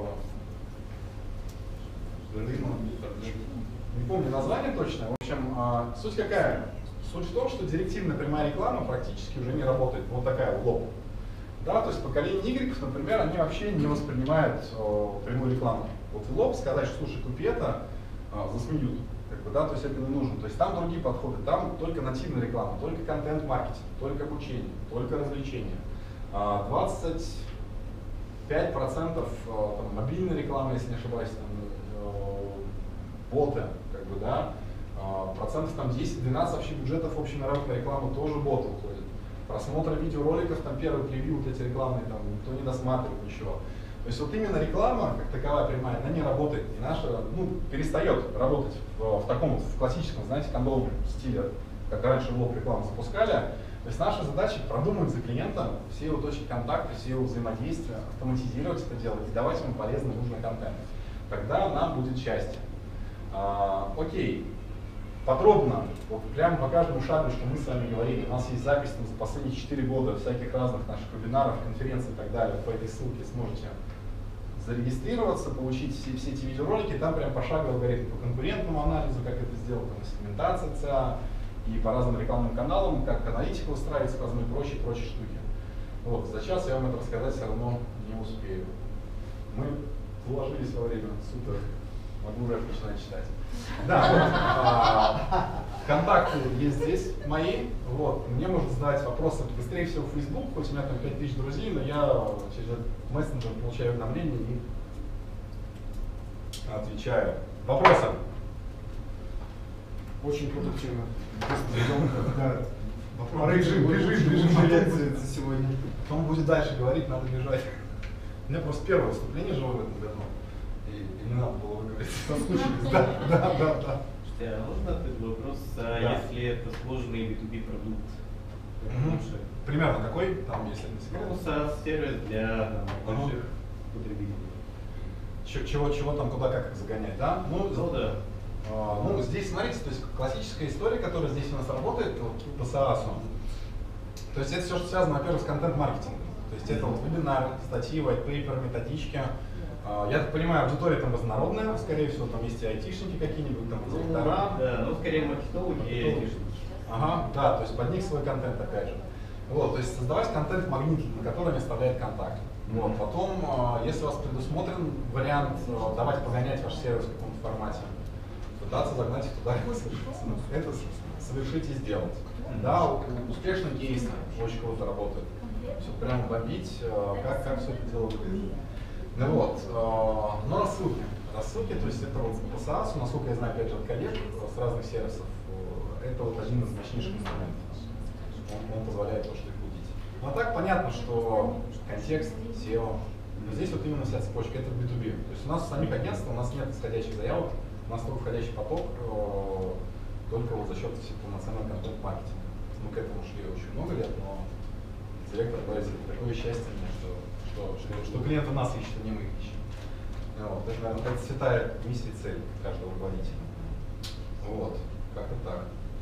не помню название точно. В общем, э, суть какая? Суть в том, что директивная прямая реклама практически уже не работает. Вот такая в лоб. Да, то есть поколение Y, например, они вообще не воспринимают э, прямую рекламу. Вот в лоб сказать, что слушай, купи это, э, засмеют. Как бы, да, то есть это не нужно. То есть там другие подходы, там только нативная реклама, только контент-маркетинг, только обучение, только развлечение. двадцать пять процентов там, мобильной рекламы, если не ошибаюсь, там, боты, как бы, да, процентов там десять-двенадцать вообще бюджетов общенародной рекламы тоже боты уходят. Просмотр видеороликов, там первый превью, вот эти рекламные, там никто не досматривает ничего. То есть вот именно реклама, как таковая прямая, она не работает. И наша, ну, перестает работать в, в таком, в классическом, знаете, кондовом стиле, как раньше в лоб рекламу запускали. То есть наша задача продумать за клиента все его точки контакта, все его взаимодействия, автоматизировать это дело и давать ему полезный, нужный контент. Тогда нам будет счастье. А, окей. Подробно, вот прямо по каждому шагу, что мы с вами говорили, у нас есть запись там, за последние четыре года всяких разных наших вебинаров, конференций и так далее. По этой ссылке сможете зарегистрироваться, получить все, все эти видеоролики, там прям пошаговый алгоритм по конкурентному анализу, как это сделать, там, сегментация ЦА, и по разным рекламным каналам, как аналитика устраивается, по разным и прочие, прочие штуки. Вот, за час я вам это рассказать все равно не успею. Мы уложились во время, супер, могу уже начинать читать. Да, вот, а, контакты есть здесь мои, вот, мне можно задавать вопросы, быстрее всего в Facebook, хоть у меня там пять тысяч друзей, но я через этот мессенджер получаю уведомления и отвечаю. Вопросы? Очень продуктивно. Да. Бежим, бежим, бежим лекции за сегодня. Кто будет дальше говорить, надо бежать. У меня просто первое выступление живое в этом году. И, и не надо было выговорить. Соскучились. Да, да, да, да. А можно этот вопрос, а Да. если это сложный би ту би продукт? как Мгм. лучше? Примерно какой? Там, если не секрет. Ну, SaaS-сервис для там, Ага. больших потребителей. Ч- Чего, чего там, куда, как их загонять, да? Ну, Ну да. А, ну, здесь, смотрите, то есть классическая история, которая здесь у нас работает вот, по SaaS. То есть это все, что связано, во-первых, с контент-маркетингом. То есть это вот вебинары, статьи, white paper, методички. А, я так понимаю, аудитория там разнородная, скорее всего, там есть и айтишники какие-нибудь, там директора. Да, ну скорее маркетологи и айтишники. Ага, да, то есть под них свой контент опять же. Вот, то есть создавать контент-магнит, на который они оставляют контакт. Вот, потом, а, если у вас предусмотрен вариант, а, давайте погонять ваш сервис в каком-то формате, пытаться загнать их туда, это совершить и сделать. Да, успешный кейс, очень круто работает. Все прямо бомбить, как, как все это дело выглядит. Ну вот, но рассылки. Рассылки, то есть это вот по SaaS, насколько я знаю, опять же, от коллег с разных сервисов, это вот один из мощнейших инструментов. Он, он позволяет то, что их будить. Ну а так понятно, что контекст, сео, но здесь вот именно вся цепочка, это би ту би. То есть у нас у самих агентств, у нас нет исходящих заявок, у нас только входящий поток, э, только вот за счет полноценного контент-маркетинга. Мы к этому шли очень много лет, но директор говорит, такое счастье мне, что, что, что, что клиент у нас ищет, а не мы их ищем. Вот, это, наверное, это святая миссия и цель каждого руководителя. Вот, как-то так.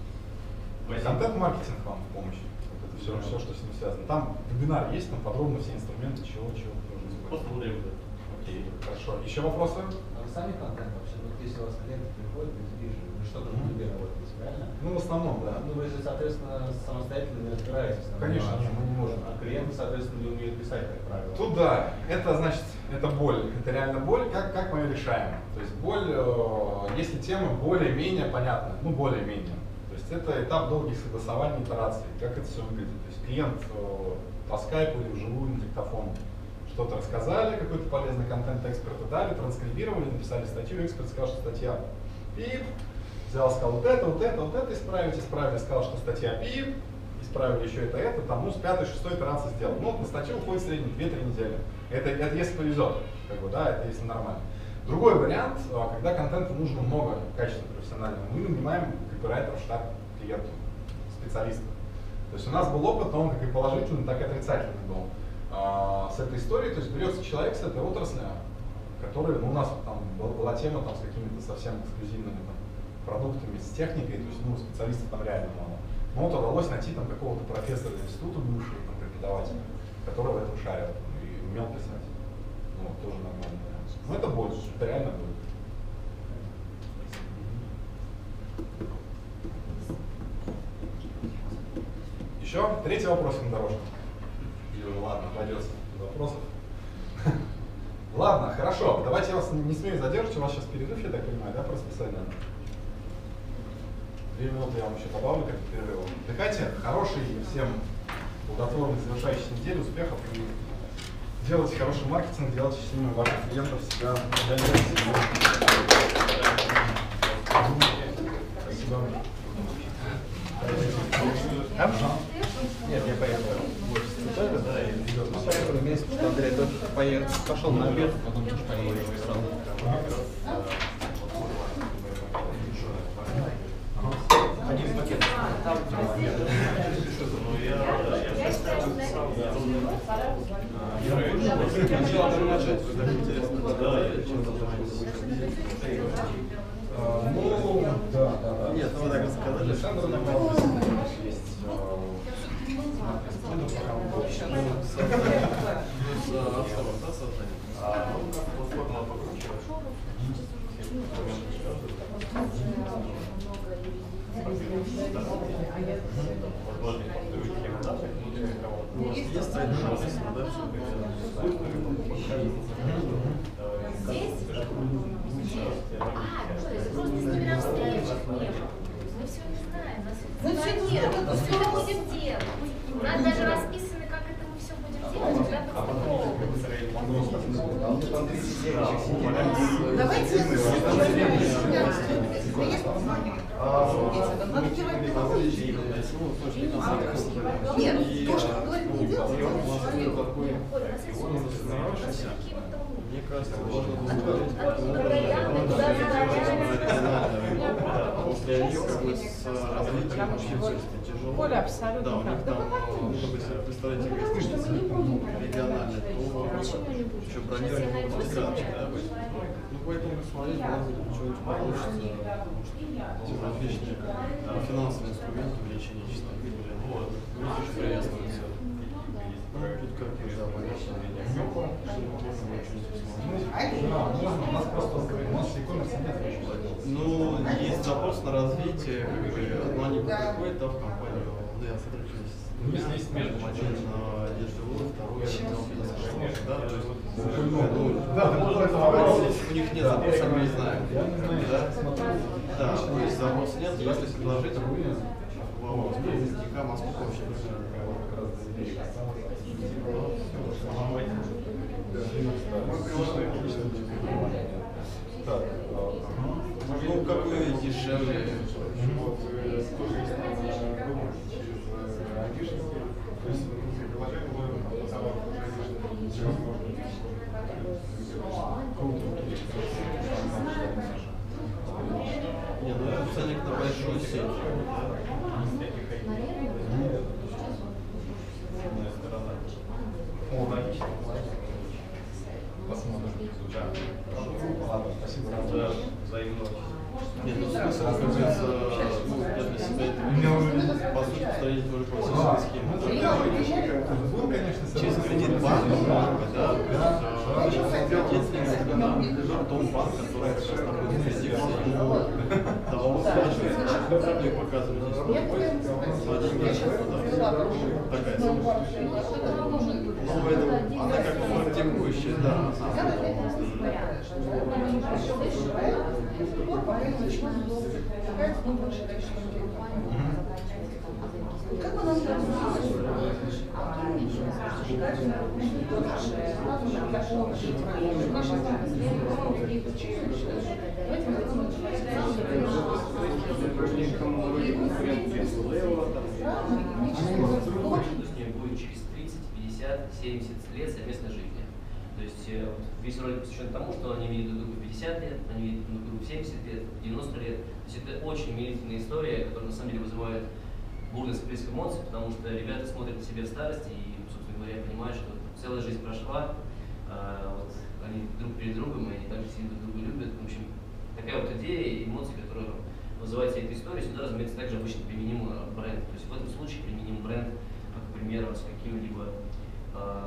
Контент-маркетинг вам в помощь. Вот это все, все, что с ним связано. Там вебинар есть, там подробно все инструменты, чего, чего нужно сделать. Посмотрим. Окей, хорошо. Еще вопросы? А вы сами контент вообще, вот если у вас клиенты приходят, би ту би же, вы что-то в Мгм. би ту би работаете, правильно? Ну, в основном, да. Ну, вы же, соответственно, самостоятельно не разбираетесь. там, Конечно, нюансах. не, мы не можем. А клиенты, соответственно, не умеют писать, как правило. Тут да, это значит, это боль, это реально боль, как, как мы ее решаем. То есть боль, э, если тема более-менее понятна, ну более-менее. То есть это этап долгих согласований, итераций, как это все выглядит. То есть клиент э, по скайпу или вживую на диктофон что-то рассказали, какой-то полезный контент эксперты дали, транскрибировали, написали статью, эксперт сказал, что статья пип, взял, сказал вот это, вот это, вот это исправить, исправили, сказал, что статья пип, исправили еще это, это, там, ну, с пятой, шестой итерации сделал. Ну, на статью уходит в среднем две-три недели. Это, это если повезет, как бы, да, это если нормально. Другой вариант, когда контента нужно много, качественно, профессионального, мы нанимаем копирайтера в штат клиенту, специалиста. То есть у нас был опыт, но он как и положительный, так и отрицательный был. А, с этой историей, то есть берется человек с этой отрасли, который, ну, у нас там была тема там, с какими-то совсем эксклюзивными там, продуктами, с техникой, то есть ну, специалистов там реально мало. Но вот удалось найти там какого-то профессора института бывшего, там, преподавателя. который в этом шарил и умел писать. Ну, тоже нормально. Ну, это будет, это реально будет. Еще третий вопрос на дорожку. Или уже ладно, пойдет без вопросов. Ладно, хорошо. Давайте я вас не смею задерживать. У вас сейчас перерыв, я так понимаю, да, по расписанию? Две минуты я вам еще добавлю как перерыв. Отдыхайте. Хорошей всем плодотворной завершающей недели, успехов и делайте хороший маркетинг, делайте счастливыми ваших клиентов, себя. Спасибо. Нет, я поехал. Поехал вместе, что Андрей тоже поехал, пошел на обед, потом тоже поехал сразу. Один пакет. Ну, да, да, да. Нет, ну вы так сказали. Александр Навалов есть. Есть сайт, да? Здесь? А, то есть просто с ними на встречах не было. Мы все не знаем, нас функционирует, мы все это будем делать. У нас даже расписано, как это мы все будем делать, куда Давайте надо делать нет, то, что говорит, не делать, Мне кажется, можно после них как бы с развитием общественности тяжело. Коля абсолютно да, у них прав. там, чтобы себе представить гостиницы региональные, то еще бронирование интеграции, да, быть. Ну, поэтому посмотреть, может быть, что-нибудь получится, потому что различные финансовые инструменты увеличения числа прибыли. Вот, очень приветствуется. Тут как бы, да, понятно. У нас просто у нас e-commerce нет еще заделать. Ну, есть запрос на развитие, как бы, но они приходят да, в компанию, да, я сотрудничаю с один на одежде Луна, второй да, то есть, ну, у них нет запроса, мы не знаем, да, да, то есть запроса нет, если предложить вопрос, наверняка Москву вообще ну, какой дешевле. Не, ну это ценник на большую сеть. Посмотрим. Ладно, спасибо. Нет, ну смысл, как говорится, ну, я для себя это по сути повторить тоже классические схемы. Был, конечно, Через кредит банка, да, то есть ответственность на том банк, который как раз находится в юрисдикции, ему давал выплачивать, мне показывали здесь, а деньги туда. Такая сумма. Ну, это, она как бы текущая, да, как бы нам будет через тридцать, пятьдесят, семьдесят лет совместной жизни. То есть весь ролик посвящен тому, что они видят друг друга в пятьдесят лет, они видят друг друга в семьдесят лет, в девяносто лет. То есть это очень умилительная история, которая на самом деле вызывает бурный всплеск эмоций, потому что ребята смотрят на себя в старости и, собственно говоря, понимают, что целая жизнь прошла, а, вот, они друг перед другом, и они также сильно друг друга любят. В общем, такая вот идея и эмоции, которые вызывает вся эта история, сюда, разумеется, также обычно применим бренд. То есть в этом случае применим бренд, как, к примеру, с каким-либо э,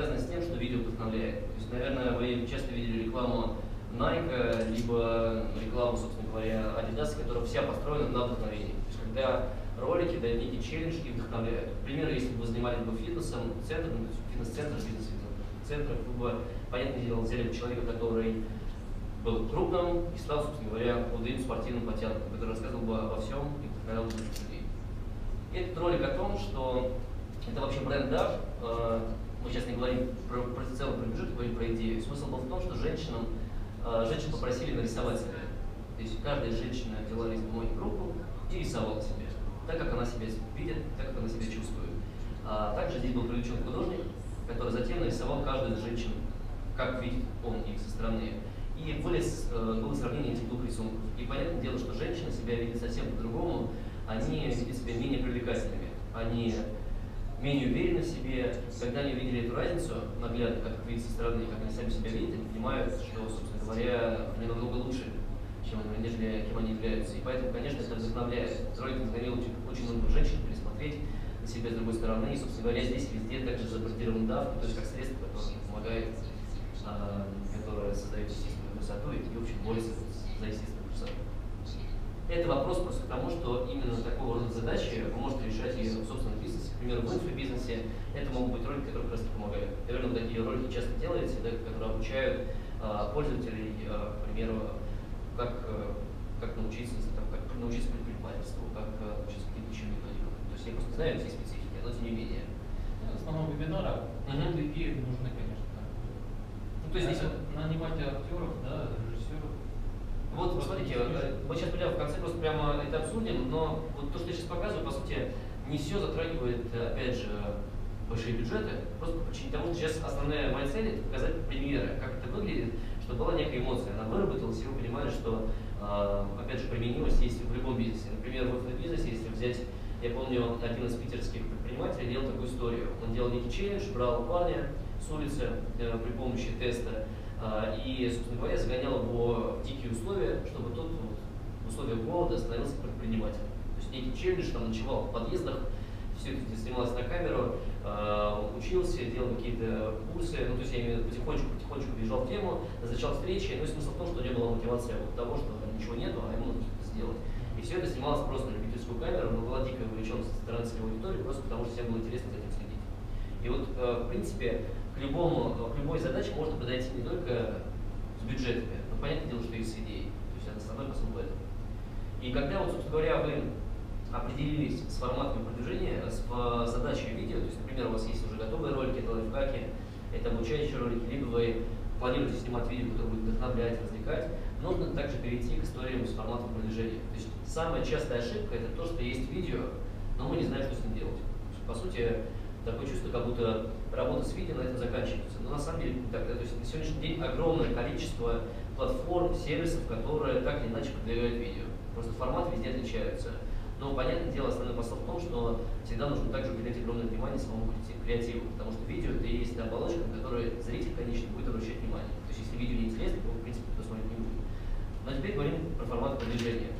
связано с тем, что видео вдохновляет. То есть, наверное, вы часто видели рекламу Nike, либо рекламу, собственно говоря, Adidas, которая вся построена на вдохновении. То есть, когда ролики дают некий челлендж и вдохновляют. К примеру, если бы вы занимались бы фитнесом, центром, фитнес-центр, бизнес-центр, вы бы, понятное дело, взяли бы человека, который был крупным и стал, собственно говоря, худым спортивным подтянутым, который рассказывал бы обо всем и вдохновлял бы других людей. Этот ролик о том, что это вообще бренд-дав. Мы сейчас не говорим про, про целый про бюджет, говорим про идею. Смысл был в том, что женщинам, женщин попросили нарисовать себя. То есть каждая женщина взяла лист бумаги в руку и рисовала себя, так как она себя видит, так как она себя чувствует. А также здесь был привлечен художник, который затем нарисовал каждую из женщин, как видит он их со стороны. И были, было сравнение этих двух рисунков. И понятное дело, что женщины себя видят совсем по-другому, они видят себя менее привлекательными, они менее уверены в себе. Когда они увидели эту разницу наглядно, как их видят со стороны, как они сами себя видят, они понимают, что, собственно говоря, они намного лучше, чем, нежели кем они являются. И поэтому, конечно, это вдохновляет. Ролик вдохновил очень, очень много женщин пересмотреть на себя с другой стороны. И, собственно говоря, здесь везде также забортирован дав, то есть как средство, которое помогает, а, которое создает естественную красоту и, в общем, борется за естественную красоту. Это вопрос просто к тому, что именно такого рода задачи вы можете решать и в собственном бизнесе. К примеру, в инфобизнесе это могут быть ролики, которые как раз помогают. Наверное, вы такие ролики часто делаете, да, которые обучают а, пользователей, а, к примеру, как, а, как научиться, там, как научиться предпринимательству, как а, научиться каким-то еще методикам. То есть я просто не знаю всей специфики, но тем не менее. В основном вебинара, uh-huh. такие нужны, конечно. Ну, то есть здесь нанимать актеров, да, режиссеров. Вот, смотрите, мы сейчас прямо в конце просто прямо это обсудим, но вот то, что я сейчас показываю, по сути, не все затрагивает, опять же, большие бюджеты, просто по причине того, что сейчас основная моя цель – это показать примеры, как это выглядит, чтобы была некая эмоция, она выработалась, и вы понимали, что, опять же, применимость есть в любом бизнесе. Например, в инфобизнесе, если взять, я помню, один из питерских предпринимателей делал такую историю. Он делал некий челлендж, брал парня с улицы при помощи теста, и, собственно говоря, загонял его в дикие условия, чтобы тот вот, в условиях голода становился предпринимателем. То есть некий челлендж, там ночевал в подъездах, все это снималось на камеру, учился, делал какие-то курсы, ну то есть я имею в виду потихонечку-потихонечку въезжал в тему, назначал встречи, ну и смысл в том, что у него была мотивация вот того, что ничего нету, а ему нужно что-то сделать. И все это снималось просто на любительскую камеру, но была дикая увлеченность со стороны целевой аудитории, просто потому что всем было интересно за этим следить. И вот, в принципе, к, любому, к любой задаче можно подойти не только с бюджетами, но понятное дело, что и с идеей. То есть это основной посыл в этом. И когда, вот, собственно говоря, вы определились с форматами продвижения, с задачей видео, то есть, например, у вас есть уже готовые ролики, это лайфхаки, это обучающие ролики, либо вы планируете снимать видео, которое будет вдохновлять, развлекать, нужно также перейти к историям с форматом продвижения. То есть самая частая ошибка – это то, что есть видео, но мы не знаем, что с ним делать. По сути, такое чувство, как будто работа с видео на этом заканчивается. Но на самом деле не так. Да? То есть на сегодняшний день огромное количество платформ, сервисов, которые так или иначе продвигают видео. Просто форматы везде отличаются. Но, понятное дело, основной посыл в том, что всегда нужно также уделять огромное внимание самому креативу, потому что видео это и есть та оболочка, на которой зритель, конечно, будет обращать внимание. То есть, если видео не интересно, то, в принципе, кто смотреть не будет. Но теперь говорим про формат продвижения.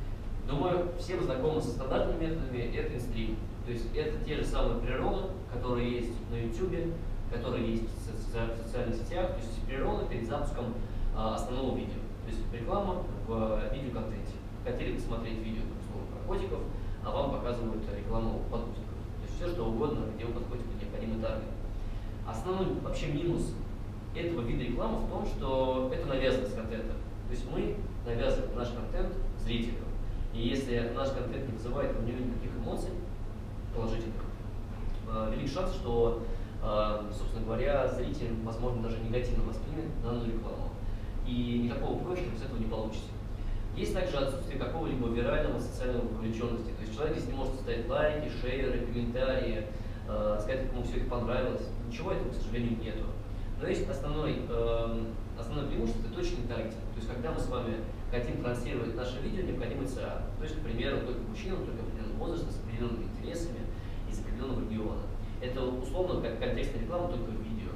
Думаю, все вы знакомы со стандартными методами, это инстрим. То есть, это те же самые преролы, которые есть на YouTube, которые есть в социальных сетях, то есть преролы перед запуском а, основного видео. То есть, реклама в видеоконтенте. Хотели посмотреть видео, котиков, а вам показывают рекламу подгузников. То есть все, что угодно, где вы подходите под необходимый таргет. Основной вообще минус этого вида рекламы в том, что это навязанность контента. То есть мы навязываем наш контент зрителю. И если наш контент не вызывает у него никаких эмоций положительных, велик шанс, что, собственно говоря, зритель, возможно, даже негативно воспримет данную рекламу. И никакого профита с этого не получите. Есть также отсутствие какого-либо вирального социального вовлеченности. То есть человек здесь не может ставить лайки, шеры, комментарии, э, сказать, как ему все это понравилось. Ничего этого, к сожалению, нету. Но есть основной, э, основное преимущество – это точный таргетинг. То есть когда мы с вами хотим транслировать наше видео, необходимый ЦА. То есть, к примеру, только мужчинам, только определенного возраста, с определенными интересами из определенного региона. Это условно как контекстная реклама, только в видео.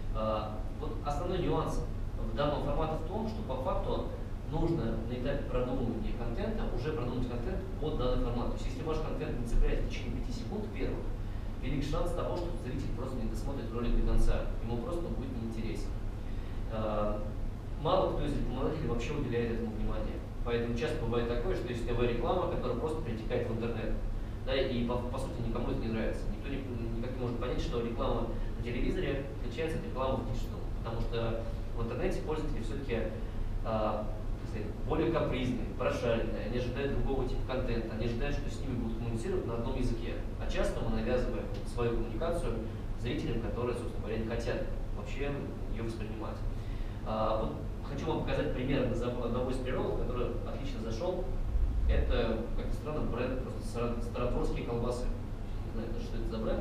Э, вот основной нюанс в данном формате в том, что по факту нужно на этапе продумывания контента уже продумать контент под данный формат. То есть если ваш контент не цепляет в течение пяти секунд первых, велик шанс того, что зритель просто не досмотрит ролик до конца, ему просто будет неинтересно. Мало кто из рекламодателей вообще уделяет этому внимание. Поэтому часто бывает такое, что есть ТВ-реклама, которая просто перетекает в интернет. Да, и по, по сути никому это не нравится. Никто не, никак не может понять, что реклама на телевизоре отличается от рекламы в диджитал. Потому что в интернете пользователи все-таки а, более капризные, прошаренные, они ожидают другого типа контента, они ожидают, что с ними будут коммуницировать на одном языке. А часто мы навязываем свою коммуникацию зрителям, которые, собственно говоря, не хотят вообще ее воспринимать. А, вот хочу вам показать пример одного из природов, который отлично зашел. Это, как ни странно, бренд просто старотворские колбасы. Не знаю, что это за бренд.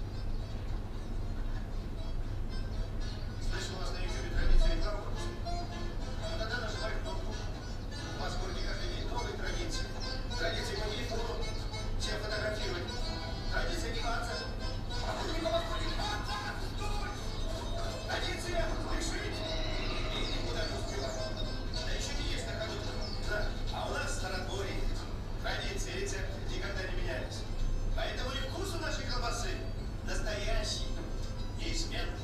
Слышал, у вас на YouTube традиция рекламы пропустили? Ну тогда нажимай кнопку. У вас в городе каждый день новые традиции. Традиции по телефону. Всем фотографировать. Традиция одеваться. А вы не помогли. Традиция решить. И никуда не успевать. Да еще не есть на ходу. Да. А у нас в Стародворье традиции, рецепты никогда не менялись. Поэтому и вкус у нашей колбасы настоящий, неизменный.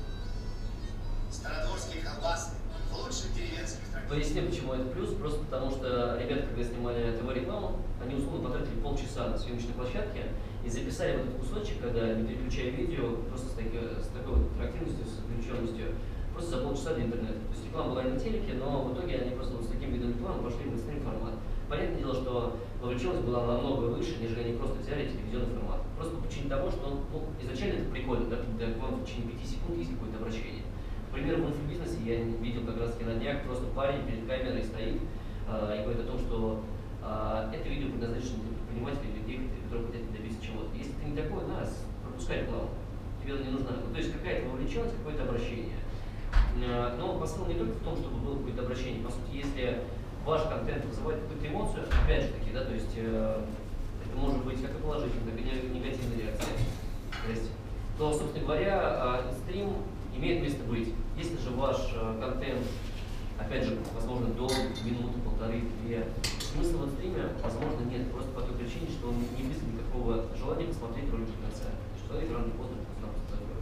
Стародворские колбасы в лучших деревенских традициях. Поясню, почему это плюс. Просто потому что ребята, когда снимали ТВ-рекламу, они условно потратили полчаса на съемочной площадке и записали вот этот кусочек, когда, не переключая видео, просто с, таки, с такой вот интерактивностью, с включенностью, просто за полчаса для интернета. То есть реклама была и на телеке, но в итоге они просто вот с таким видом рекламы пошли в мейнстрим формат. Понятное дело, что вовлеченность была намного выше, нежели они просто взяли телевизионный формат. Просто по причине того, что ну, изначально это прикольно, да, когда к вам в течение пяти секунд есть какое-то обращение. Например, в инфобизнесе я видел как раз таки на днях, просто парень перед камерой стоит э, и говорит о том, что э, это видео предназначено для предпринимателей, для людей, которые хотят добиться чего-то. Если ты не такой, да, пропускай рекламу, тебе это не нужно. Ну, то есть какая-то вовлеченность, какое-то обращение. Э, но посыл не только в том, чтобы было какое-то обращение. По сути, если ваш контент вызывает какую-то эмоцию, опять же таки, да, то есть э, это может быть как и положительная, так и негативная реакция. То есть, то, собственно говоря, э, стрим имеет место быть. Если же ваш э, контент, опять же, возможно, до минуты, полторы, две, смысла в стриме, возможно, нет. Просто по той причине, что он не вызвал никакого желания посмотреть ролик до конца. Человек рано или поздно просто закроет.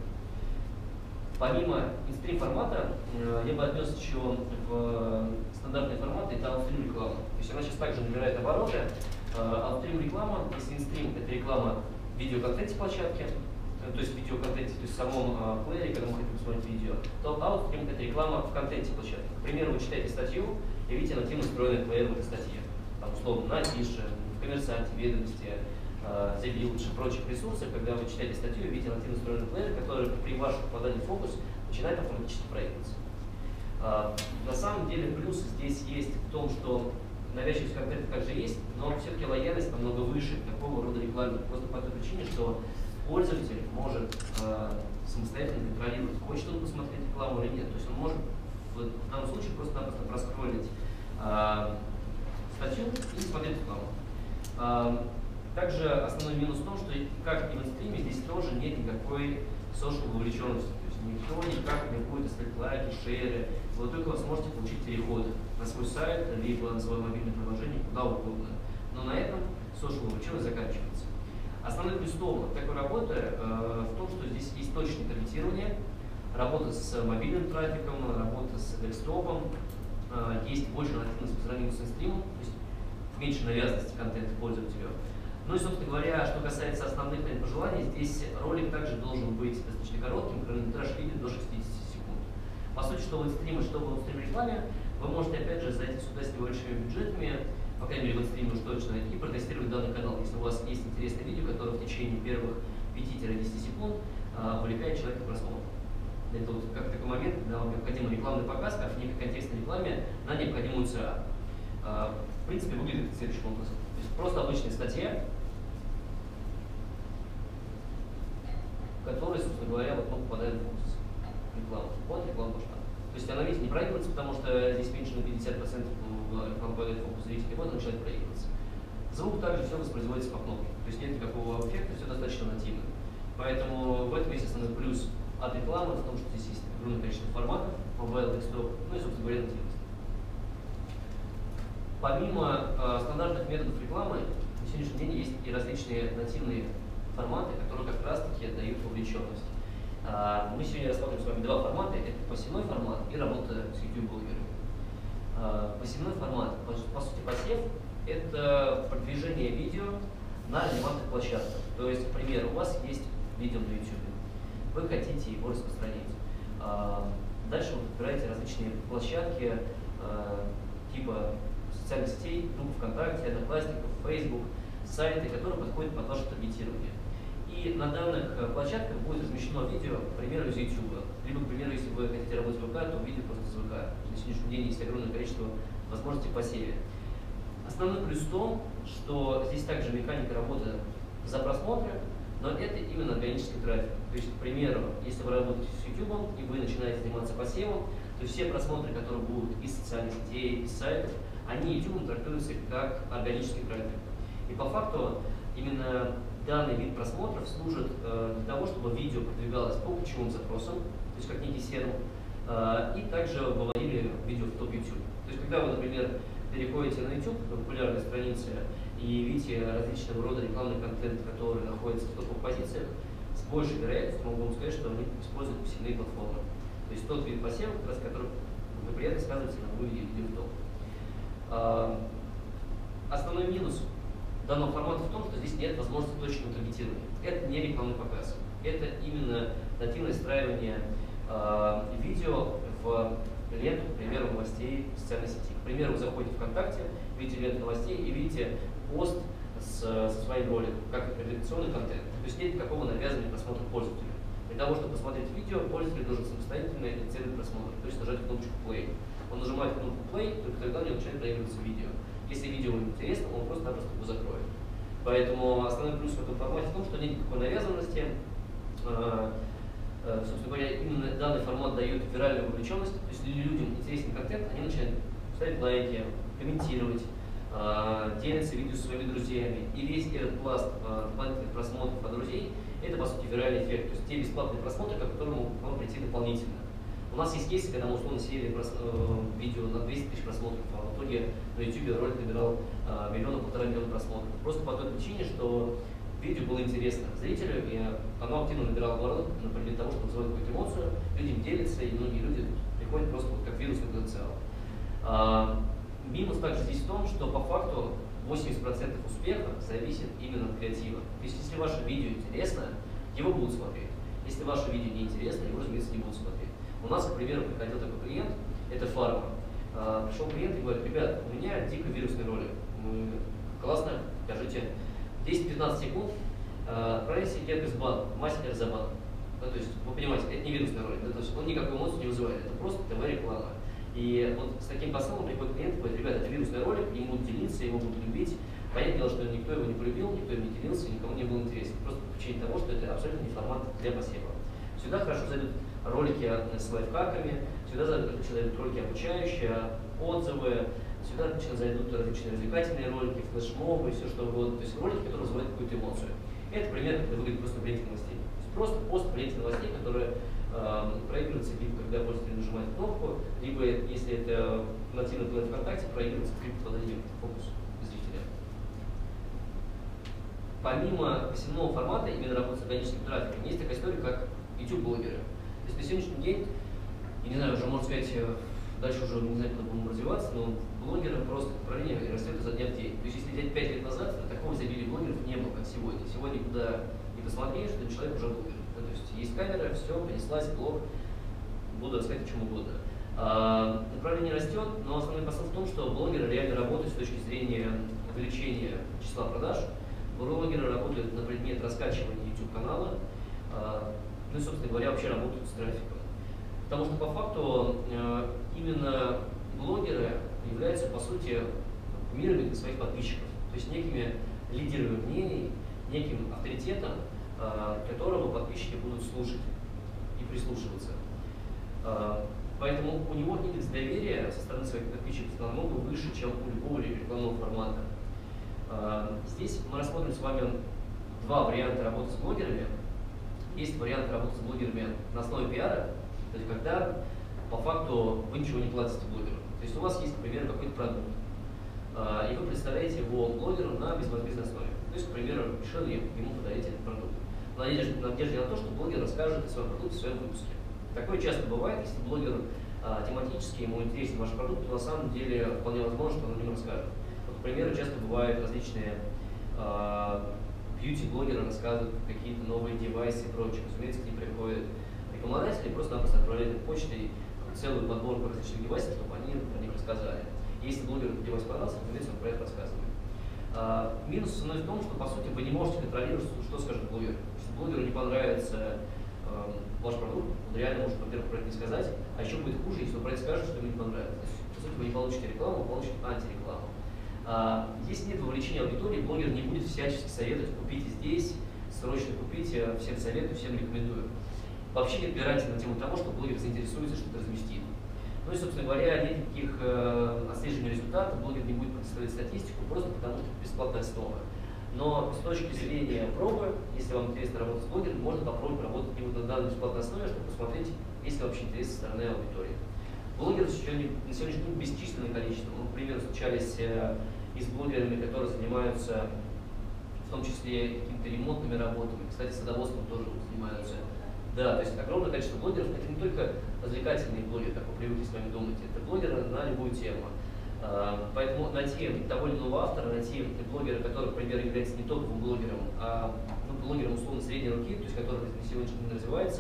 Помимо инстрим формата, э, я бы отнес еще в стандартные форматы, это аутстрим реклама. То есть она сейчас также набирает обороты. Аутстрим реклама, если инстрим это реклама в видеоконтенте площадки, то есть в видеоконтенте, то есть в самом э, плеере, когда мы хотим посмотреть видео, то аутстрим это реклама в контенте площадки. К примеру, вы читаете статью и видите нативно встроенный плеер в этой статье. Там, условно, на Афише, в Коммерсанте, Ведомости, э, Зеле лучше прочих ресурсах, когда вы читаете статью и видите нативно встроенный плеер, который при вашем попадании в фокус начинает автоматически проигрываться. Э, на самом деле плюс здесь есть в том, что навязчивость контента также есть, но все-таки лояльность намного выше такого рода рекламы. Просто по той причине, что пользователь может э, самостоятельно контролировать, хочет он посмотреть рекламу или нет. То есть он может в данном случае просто-напросто проскроллить э, статью и смотреть рекламу. Э, также основной минус в том, что как и в инстриме, здесь тоже нет никакой social вовлеченности. То есть никто никак не будет ставить лайки, шеры. Вы только вы сможете получить переходы на свой сайт, либо на свое мобильное приложение, куда угодно. Но на этом social вовлеченность заканчивается. Основной плюс такой работы э, в том, что здесь есть точное таргетирование, работа с мобильным трафиком, работа с десктопом, э, есть больше нативность по сравнению с инстримом, то есть меньше навязанности контента пользователю. Ну и, собственно говоря, что касается основных наверное, пожеланий, здесь ролик также должен быть достаточно коротким, хронометраж видео до шестидесяти секунд. По сути, что в инстриме, что в инстрим рекламе, вы можете опять же зайти сюда с небольшими бюджетами, по крайней мере в инстриме уж точно, и протестировать данный канал. Если у вас есть интересное видео, которое в течение первых пяти-десяти секунд а, увлекает человека к просмотру. Это вот как такой момент, когда вам необходим рекламный показ, как в некой контекстной рекламе на необходимую ЦА. А, в принципе, выглядит следующим образом. То есть просто обычная статья, которая, собственно говоря, вот, ну, попадает в фокус рекламы. Вот реклама пошла. То есть она, видите, не проигрывается, потому что здесь меньше на пятьдесят процентов реклама попадает в фокус зрителей, вот она начинает проигрываться. Звук также все воспроизводится по кнопке, то есть нет никакого эффекта, все достаточно нативно. Поэтому в этом есть основной плюс от рекламы, в том, что здесь есть огромное количество форматов, мобайл, десктоп, ну и, собственно говоря, нативность. Помимо э, стандартных методов рекламы, на сегодняшний день есть и различные нативные форматы, которые как раз-таки дают вовлеченность. Мы сегодня рассмотрим с вами два формата. Это пассивной формат и работа с YouTube-блогерами. Пассивной формат, по, по сути, посев – это продвижение видео на релевантных площадках. То есть, например, у вас есть видео на YouTube, вы хотите его распространить. Дальше вы выбираете различные площадки, типа социальных сетей, групп ВКонтакте, Одноклассников, Facebook, сайты, которые подходят под ваше таргетирование. И на данных площадках будет размещено видео, к примеру, из YouTube. Либо, к примеру, если вы хотите работать в ВК, то видео просто с ВК. На сегодняшний день есть огромное количество возможностей по севе. Основной плюс в том, что здесь также механика работы за просмотры, но это именно органический трафик. То есть, к примеру, если вы работаете с YouTube и вы начинаете заниматься посевом, то все просмотры, которые будут из социальных сетей, из сайтов, они YouTube трактуются как органический трафик. И по факту именно данный вид просмотров служит э, для того, чтобы видео продвигалось по ключевым запросам, то есть как некий серм, э, и также выводили видео в топ YouTube. То есть когда вы, например, переходите на YouTube, на популярной странице, и видите различного рода рекламный контент, который находится в топовых позициях, с большей вероятностью могу вам сказать, что они используют посевные платформы. То есть тот вид посева, как раз, который благоприятно сказывается на выводе видео в топ. Э, основной минус данного формата в том, что здесь нет возможности точного таргетирования. Это не рекламный показ. Это именно нативное встраивание э, видео в ленту, к примеру, новостей в социальной сети. К примеру, вы заходите в ВКонтакте, видите ленту новостей и видите пост с, со своим роликом, как редакционный контент. То есть нет никакого навязывания просмотра пользователя. Для того, чтобы посмотреть видео, пользователь должен самостоятельно инициировать просмотр, то есть нажать кнопочку play. Он нажимает кнопку play, только тогда у него начинает проигрываться видео. Если видео ему интересно, он просто-напросто его закроет. Поэтому основной плюс в этом формате в том, что нет никакой навязанности. Собственно говоря, именно данный формат дает виральную вовлеченность. То есть, если людям интересен контент, они начинают ставить лайки, комментировать, делятся видео со своими друзьями. И весь этот пласт дополнительных просмотров от друзей – это, по сути, виральный эффект. То есть, те бесплатные просмотры, к которым можно прийти дополнительно. У нас есть кейсы, когда мы условно сели видео на двести тысяч просмотров, а в итоге на YouTube ролик набирал э, миллиона-полтора миллиона просмотров. Просто по той причине, что видео было интересно зрителю, и оно активно набирало обороты на предмет того, что вызывает какую-то эмоцию, людям делятся, и многие люди приходят просто вот как вирусный потенциал. А, минус также здесь в том, что по факту восемьдесят процентов успеха зависит именно от креатива. То есть если ваше видео интересно, его будут смотреть. Если ваше видео не интересно, его, разумеется, не будут смотреть. У нас, к примеру, приходил такой клиент, это фарма. А, пришел клиент и говорит: ребят, у меня дико вирусный ролик. Мы... Классно, скажите, десять-пятнадцать секунд, а, отправите гет из бан, мастер за бан. Да, то есть, вы понимаете, это не вирусный ролик, да, то есть он никакой эмоции не вызывает, это просто ТВ-реклама. И вот с таким посылом приходит клиент и говорит: ребят, это вирусный ролик, им будут делиться, его будут любить. Понятное дело, что никто его не полюбил, никто им не делился, никому не был интересен. Просто по причине того, что это абсолютно не формат для посева. Сюда хорошо зайдут ролики с лайфхаками, сюда зайдут ролики обучающие, отзывы, сюда отлично зайдут различные развлекательные ролики, флешмобы, все что угодно. То есть ролики, которые вызывают какую-то эмоцию. Это пример, как это выглядит просто в ленте новостей. То есть просто пост в ленте новостей, которые э, проигрываются либо когда пользователь нажимает кнопку, либо если это нативный плей ВКонтакте, проигрывается при попадании в фокус зрителя. Помимо посевного формата, именно работы с органическим трафиком, есть такая история, как YouTube-блогеры. То есть на сегодняшний день, я не знаю, уже можно сказать, дальше уже не знаю, куда будем развиваться, но блогеры просто направление растет изо дня в день. То есть если взять пять лет назад, то такого изобилия блогеров не было, как сегодня. Сегодня, куда ни посмотришь, то человек уже блогер. Да, то есть есть камера, все, понеслась, блог, буду рассказать о чем угодно. А, направление растет, но основной посыл в том, что блогеры реально работают с точки зрения увеличения числа продаж. Блогеры работают на предмет раскачивания YouTube-канала, а, ну и, собственно говоря, вообще работают с трафиком. Потому что по факту э, именно блогеры являются, по сути, кумирами для своих подписчиков. То есть некими лидерами мнений, неким авторитетом, э, которого подписчики будут слушать и прислушиваться. Э, поэтому у него индекс доверия со стороны своих подписчиков намного выше, чем у любого рекламного формата. Э, здесь мы рассмотрим с вами два варианта работы с блогерами. Есть вариант работы с блогерами на основе пиара, то есть когда по факту вы ничего не платите блогеру. То есть у вас есть, к примеру, какой-то продукт, и вы представляете его блогеру на безвозмездной основе. То То есть, к примеру, решил ему подарить этот продукт. В надежде, в надежде на то, что блогер расскажет о своем продукте в своем выпуске. Такое часто бывает, если блогер а, тематически, ему интересен ваш продукт, то на самом деле вполне возможно, что он о нем расскажет. Вот, к примеру, часто бывают различные а, бьюти-блогеры рассказывают какие-то новые девайсы и прочее. Разумеется, к ним приходят рекламодатели, просто-напросто отправляют почтой целую подборку различных девайсов, чтобы они про них рассказали. Если блогеру девайс понравился, разумеется, он про это рассказывает. А, минус основной в том, что, по сути, вы не можете контролировать, что скажет блогер. Если блогеру не понравится э, ваш продукт, он реально может, во-первых, про это не сказать, а еще будет хуже, если вы про это скажете, что ему не понравится. То есть, по сути, вы не получите рекламу, вы получите антирекламу. А, если нет вовлечения аудитории, блогер не будет всячески советовать, купите здесь, срочно купите, всем советую, всем рекомендую. Вообще нет гарантии на тему того, что блогер заинтересуется, что-то разместит. Ну и, собственно говоря, нет никаких э, отслеживания результатов, блогер не будет предоставлять статистику, просто потому что это бесплатная основа. Но с точки зрения пробы, если вам интересно работать с блогером, можно попробовать работать не на данной бесплатной основе, чтобы посмотреть, есть ли вообще интерес со стороны аудитории. Блогеров сегодня, на сегодняшний день бесчисленное количество. Мы, к примеру, встречались э, и с блогерами, которые занимаются в том числе какими-то ремонтными работами. Кстати, садоводством тоже занимаются. Да, то есть огромное количество блогеров, это не только развлекательные блогеры, как вы привыкли с вами думать, это блогеры на любую тему. А, поэтому найти того или иного автора, найти блогера, который, например, является не топовым блогером, а ну, блогером условно средней руки, то есть который на сегодняшний день развивается,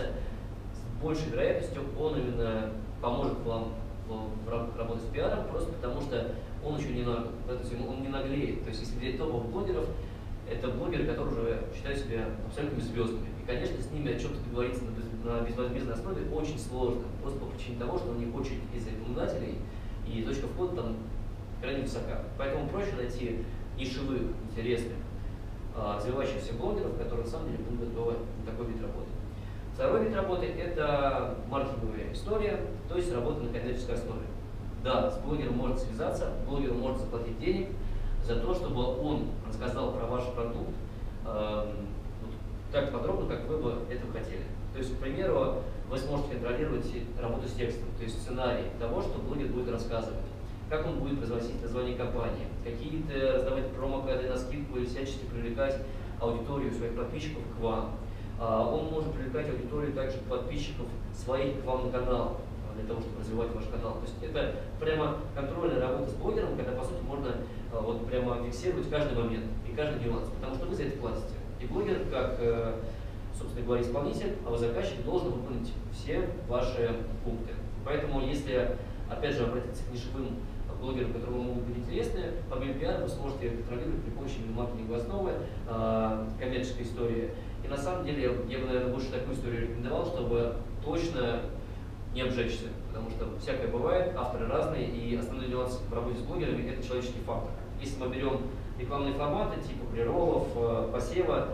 с большей вероятностью он именно поможет вам в, в рамках работы с пиаром, просто потому что он еще не, на, он не наглеет. То есть если взять топовых блогеров, это блогеры, которые уже считают себя абсолютными звездами. И, конечно, с ними о чем-то договориться на, без, на безвозмездной основе очень сложно. Просто по причине того, что у них очередь из рекламодателей, и точка входа там крайне высока. Поэтому проще найти нишевых, интересных, развивающихся блогеров, которые на самом деле будут готовы на такой вид работы. Второй вид работы – это маркетинговая история, то есть работа на коммерческой основе. Да, с блогером может связаться, блогеру может заплатить денег за то, чтобы он рассказал про ваш продукт э, так подробно, как вы бы этого хотели. То есть, к примеру, вы сможете контролировать работу с текстом, то есть сценарий того, что блогер будет рассказывать, как он будет произносить название компании, какие-то раздавать промокоды на скидку или всячески привлекать аудиторию своих подписчиков к вам. А, он может привлекать аудиторию также подписчиков своих к вам на канал, для того, чтобы развивать ваш канал. То есть это прямо контрольная работа с блогером, когда, по сути, можно а, вот прямо фиксировать каждый момент и каждый нюанс, потому что вы за это платите. И блогер, как, собственно говоря, исполнитель, а вы заказчик, должен выполнить все ваши пункты. Поэтому, если, опять же, обратиться к нишевым блогерам, которые вам могут быть интересны, помимо пиара вы сможете контролировать при помощи маркетинговой основы, а, коммерческой истории. И на самом деле, я бы, наверное, больше такую историю рекомендовал, чтобы точно не обжечься, потому что всякое бывает, авторы разные, и основной нюанс в работе с блогерами – это человеческий фактор. Если мы берем рекламные форматы типа прероллов, посева,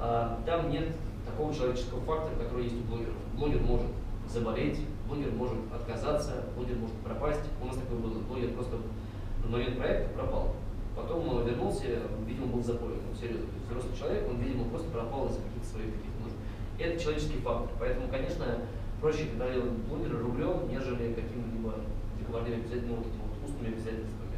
там нет такого человеческого фактора, который есть у блогеров. Блогер может заболеть, блогер может отказаться, блогер может пропасть. У нас такое было, блогер просто на момент проекта пропал. Потом он вернулся, видимо, был запоен. Ну, серьезно, то есть взрослый человек, он, видимо, просто пропал из-за каких-то своих каких-то нужд. Это человеческий фактор, поэтому, конечно, проще контролировать блогера рублем, нежели какими-либо договорными обязательствами, вот этими вот устными обязательствами.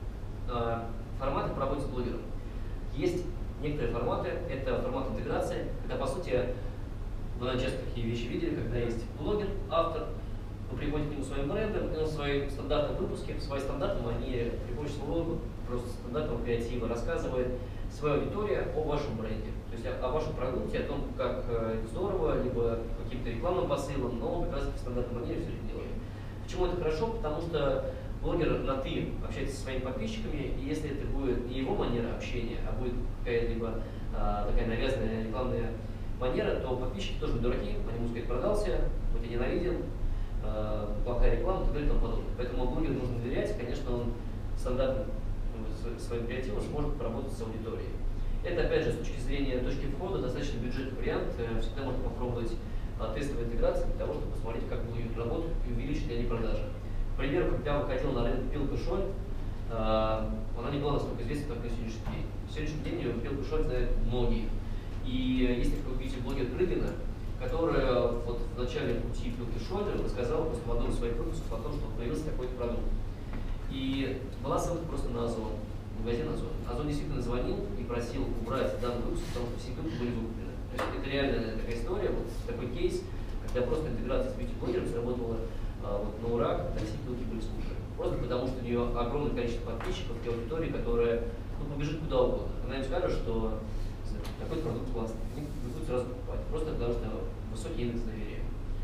А, форматы по работе с блогером. Есть некоторые форматы, это формат интеграции, когда, по сути, вы, наверное, часто такие вещи видели, когда есть блогер, автор, вы приходите к нему своим брендом, и он в своем стандартном выпуске, в своей стандартном манере, при помощи своего просто стандартного креатива рассказывает своей аудитории о вашем бренде. То есть о, о вашем продукте, о том, как это здорово, либо каким-то рекламным посылом, но как раз в стандартной манере все это делает. Почему это хорошо? Потому что блогер на «ты» общается со своими подписчиками, и если это будет не его манера общения, а будет какая-либо а, такая навязанная рекламная манера, то подписчики тоже дураки, они будут сказать: продался, мы тебя ненавидим, а, плохая реклама и так далее и тому подобное. Поэтому блогеру нужно доверять, конечно, он стандартным ну, своим креативом сможет поработать с аудиторией. Это, опять же, с точки зрения точки входа, достаточно бюджетный вариант, всегда можно попробовать а, тестовые интеграции для того, чтобы посмотреть, как блогер работает и увеличить ли они продажи. К примеру, когда выходила на рынок Пилка-Шоль, э, она не была настолько известна, как на сегодняшний день. В сегодняшний день ее Пилка-Шоль знают многие. И есть такой бьюти-блогер Крыгина, которая вот в начале пути Пилки-Шоль рассказала просто в одном из своих выпусков о том, что появился такой продукт. И была ссылка просто на Озон. магазин Озон. Озон действительно звонил и просил убрать данный выпуск, потому что все выпуски были выкуплены. То есть это реально такая история, вот такой кейс, когда просто интеграция с бьюти-блогером сработала а, вот, на ура, когда все ссылки были скуплены. Просто потому что у нее огромное количество подписчиков и аудитории, которая ну, побежит куда угодно. Она им скажет, что какой-то продукт классный, они будут сразу покупать, просто потому что высокий индекс доверия.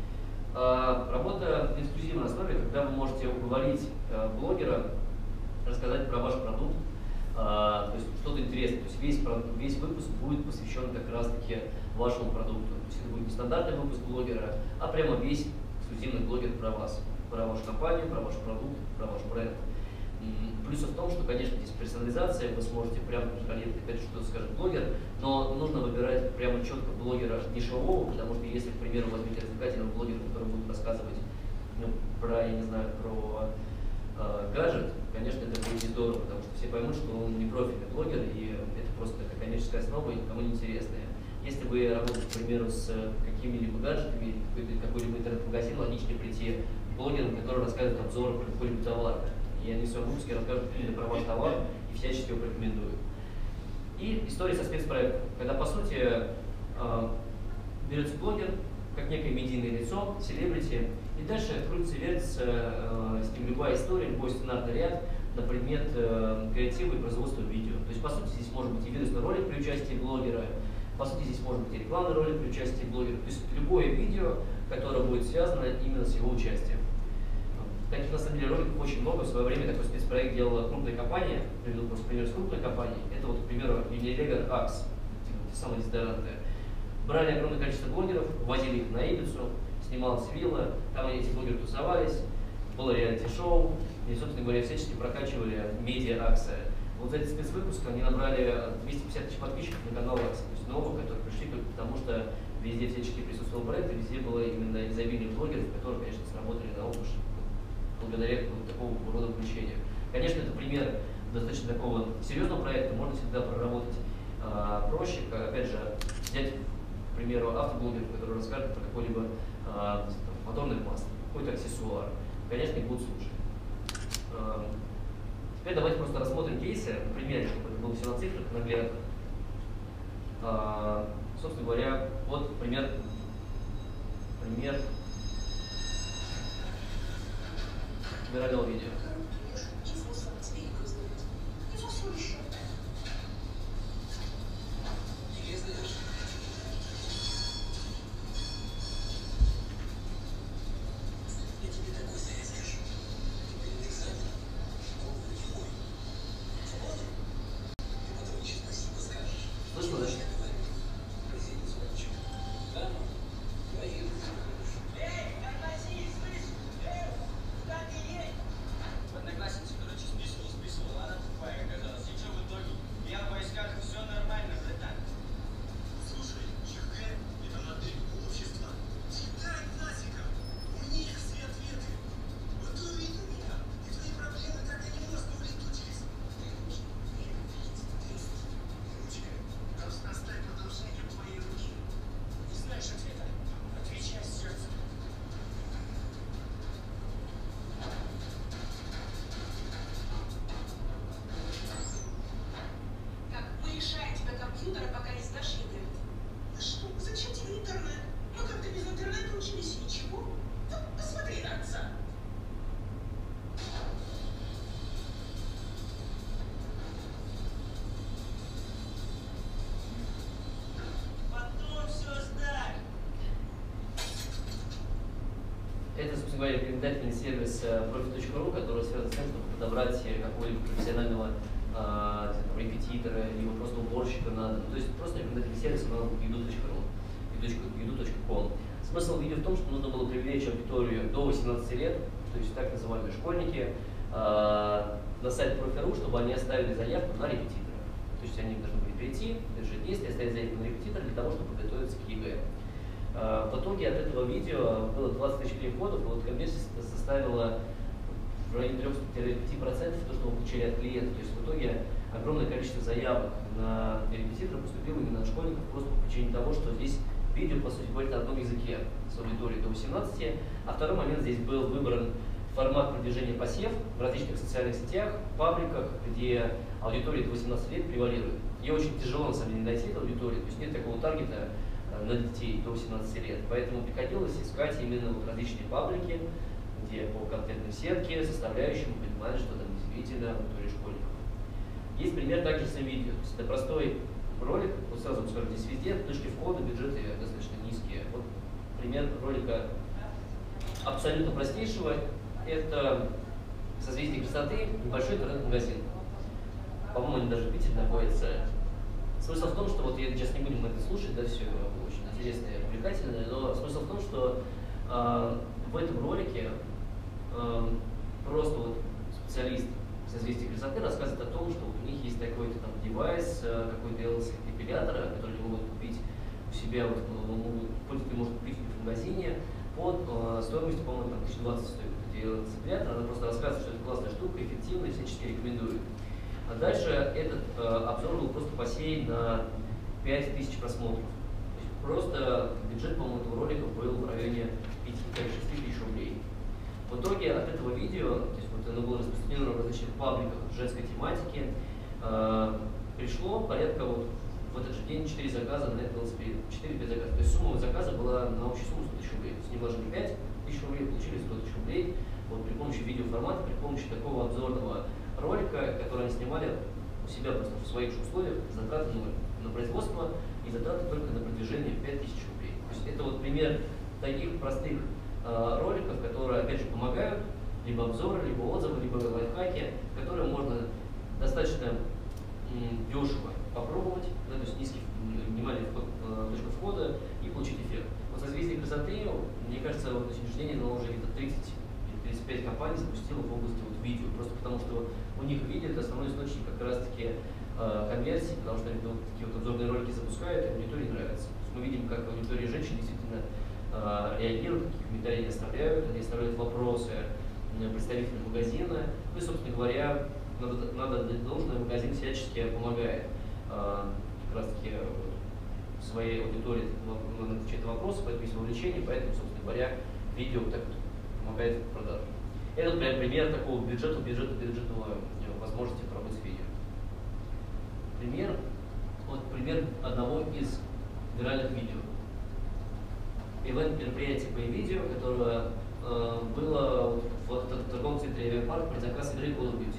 А, работа на эксклюзивной основе, когда вы можете уговорить а, блогера рассказать про ваш продукт, а, то есть что-то интересное. То есть весь, весь выпуск будет посвящен как раз-таки вашему продукту. То есть это будет не стандартный выпуск блогера, а прямо весь эксклюзивный блогер про вас, про вашу компанию, про ваш продукт, про ваш бренд. Плюс в том, что, конечно, здесь персонализация, вы сможете прямо конкретно, опять же, что скажет блогер, но нужно выбирать прямо четко блогера нишевого, потому что если, к примеру, возьмете развлекательного блогера, который будет рассказывать ну, про, я не знаю, про э, гаджет, конечно, это будет не здорово, потому что все поймут, что он не профильный блогер, и это просто такая коммерческая основа, и никому не интересная. Если вы работаете, к примеру, с какими-либо гаджетами, какой-либо интернет-магазин, логичнее прийти к блогерам, которые рассказывают обзоры про какой-либо товар. И они в своем выпуске расскажут именно про ваш товар и всячески его порекомендуют. И история со спецпроектом, когда, по сути, э, берется блогер, как некое медийное лицо, селебрити, и дальше крутится и вертится э, с ним любая история, любой сценарный ряд на предмет э, креатива и производства видео. То есть, по сути, здесь может быть и вирусный ролик при участии блогера, по сути, здесь может быть и рекламный ролик при участии блогера. То есть, любое видео, которое будет связано именно с его участием. Таких, на самом деле, роликов очень много. В свое время такой спецпроект делала крупная компания, приведу просто пример с крупной компанией. Это вот, к примеру, Unilever Axe, те самые дезодоранты. Брали огромное количество блогеров, возили их на Ибицу, снималась вилла, там эти блогеры тусовались, было реалити-шоу, и, собственно говоря, всячески прокачивали медиа Axe. Вот за этот спецвыпуск они набрали двести пятьдесят тысяч подписчиков на канал Axe, то есть новых, которые пришли только потому, что везде всячески присутствовал бренд, и везде было именно изобилие блогеров, которые, конечно, сработали на опыт благодаря вот такого рода включению. Конечно, это пример достаточно такого серьезного проекта, можно всегда проработать а, проще, как, опять же, взять, к примеру, автоблогеров, которые расскажут про какой-либо а, моторный масло, какой-то аксессуар. Конечно, их будут слушать. А, теперь давайте просто рассмотрим кейсы, на примере, чтобы это было все на цифрах, наглядно. А, собственно говоря, вот пример, пример вирального видео. Слышно, да? Это, собственно говоря, рекомендательный сервис профи точка ру, который связан с тем, чтобы подобрать какого-либо профессионального э, репетитора, либо просто уборщика на... То есть просто рекомендательный сервис на еду точка ру, еду точка ком. Смысл видео в том, что нужно было привлечь аудиторию до восемнадцати лет, то есть так называемые школьники, э, на сайт профи точка ру, чтобы они оставили заявку на репетитора. То есть они должны были перейти, совершить действие, оставить заявку на репетитора для того, чтобы подготовиться к ЕГЭ. В итоге от этого видео было двадцать тысяч переходов, и вот конверсия составила в районе трёх-пяти процентов то, что мы получили от клиентов. То есть в итоге огромное количество заявок на репетитора поступило именно от школьников просто по причине того, что здесь видео, по сути, говорит на одном языке с аудиторией до восемнадцати. А второй момент, здесь был выбран формат продвижения посев в различных социальных сетях, пабликах, где аудитория до восемнадцати лет превалирует. Ей очень тяжело на самом деле найти эту аудиторию, то есть нет такого таргета на детей до восемнадцати лет. Поэтому приходилось искать именно вот различные паблики, где по контентной сетке, составляющим, понимали, что там действительно аудитория школьников. Есть пример также с видео. То есть это простой ролик, вот сразу скажу, здесь везде точки входа, бюджеты достаточно низкие. Вот пример ролика абсолютно простейшего. Это созвездие красоты, небольшой интернет-магазин. По-моему, они даже в Питере находятся. Смысл в том, что вот я сейчас не будем это слушать, да, все очень интересное и увлекательное, но смысл в том, что э, в этом ролике э, просто вот специалист созвездия красоты рассказывает о том, что вот у них есть такой-то там девайс, какой-то эл эс эпилятора, который они могут купить у себя, вот, могут, пользователь может купить в магазине под э, стоимостью, по-моему, там тысяча двадцать стоит эл эс эпилятор. Она просто рассказывает, что это классная штука, эффективная, и всячески рекомендует. А дальше этот э, обзор был просто посеян на пять тысяч просмотров. То есть просто бюджет, по-моему, этого ролика был в районе пяти-шести тысяч рублей. В итоге от этого видео, то есть вот оно было распространено в различных пабликах женской тематики, э, пришло порядка вот в этот же день четыре заказа на этот велосипед. четыре-пять заказов. То есть сумма заказа была на общую сумму сто тысяч рублей. То есть они вложили пять тысяч рублей, получили сто тысяч рублей. Вот при помощи видеоформата, при помощи такого обзорного ролика, который они снимали у себя просто в своих же условиях, затраты ноль на производство и затраты только на продвижение пять тысяч рублей. То есть это вот пример таких простых э, роликов, которые опять же помогают, либо обзоры, либо отзывы, либо лайфхаки, которые можно достаточно м, дешево попробовать, да, то есть низкий минимальный вход, э, точка входа и получить эффект. Вот созвездие красоты, мне кажется, вот на сегодняшний день оно уже где-то тридцать тридцать пять компаний запустило в области вот видео, просто потому что у них видео это основной источник как раз таки э, конверсии, потому что они вот такие вот обзорные ролики запускают, и аудитории нравится. Мы видим, как аудитория женщин действительно э, реагируют, какие комментарии они оставляют, они оставляют вопросы представителям магазина. Ну и, собственно говоря, надо, надо дать должное, магазин всячески помогает э, как раз таки вот, своей аудитории отвечать на вопросы, поэтому есть вовлечение, поэтому, собственно говоря, видео так вот помогает в продаже. Это прям пример такого бюджета, бюджета, бюджетного возможности поработать с видео. Пример, вот пример одного из виральных видео. Ивент мероприятие по видео, которое э, было в, в, в торговом центре Авиапарк при заказ игры Call of Duty.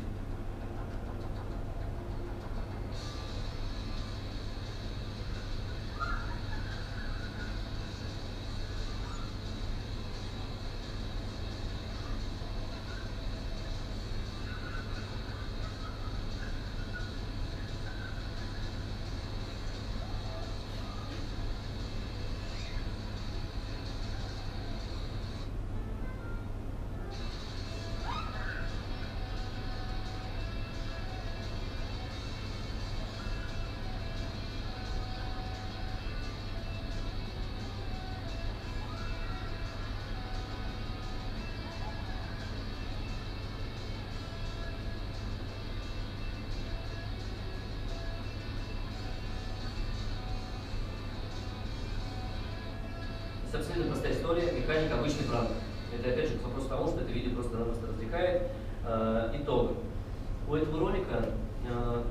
Это абсолютно простая история, механика, обычный пранк. Это опять же вопрос к тому, что это видео просто-напросто развлекает. Э, итог. У этого ролика, э,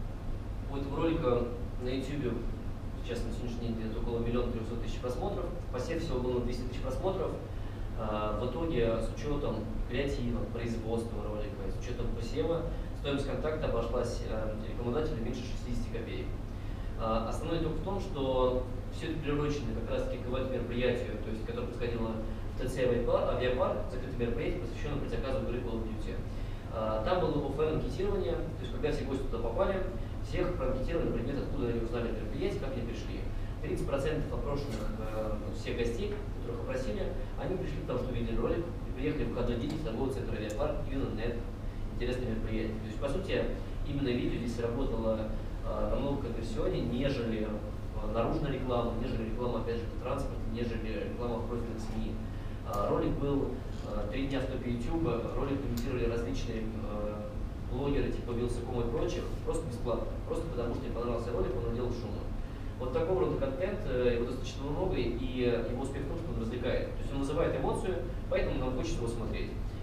у этого ролика на YouTube сейчас на сегодняшний день где-то около миллиона трехсот тысяч просмотров. Посев всего было двести тысяч просмотров. Э, в итоге с учетом креатива, производства ролика, с учетом посева, стоимость контакта обошлась э, рекламодателю меньше шестидесяти копеек. Э, основной итог в том, что все это приурочено как раз таки к мероприятию, то есть, которое происходило в ТЦ Авиапарк, закрытое мероприятие, посвященное предзаказу игры Call of Duty. Там было оффлайн анкетирование, то есть когда все гости туда попали, всех проанкетировали на предмет, откуда они узнали мероприятие, как они пришли. тридцать процентов опрошенных э, всех гостей, которых опросили, они пришли потому, что видели ролик, и приехали в выходной день в торговый центр Авиапарк именно на это интересное мероприятие. То есть, по сути, именно видео здесь работало э, намного конверсионнее, нежели наружная реклама, нежели реклама, опять же, по транспорту, нежели реклама в профильных СМИ. А, ролик был а, три дня в топе YouTube, ролик комментировали различные а, блогеры типа Вилсаком и прочих, просто бесплатно, просто потому что им понравился ролик, он наделал шума. Вот такого рода контент, его достаточно много, и его успех в том, что он развлекает. То есть он вызывает эмоцию, поэтому нам хочется его смотреть.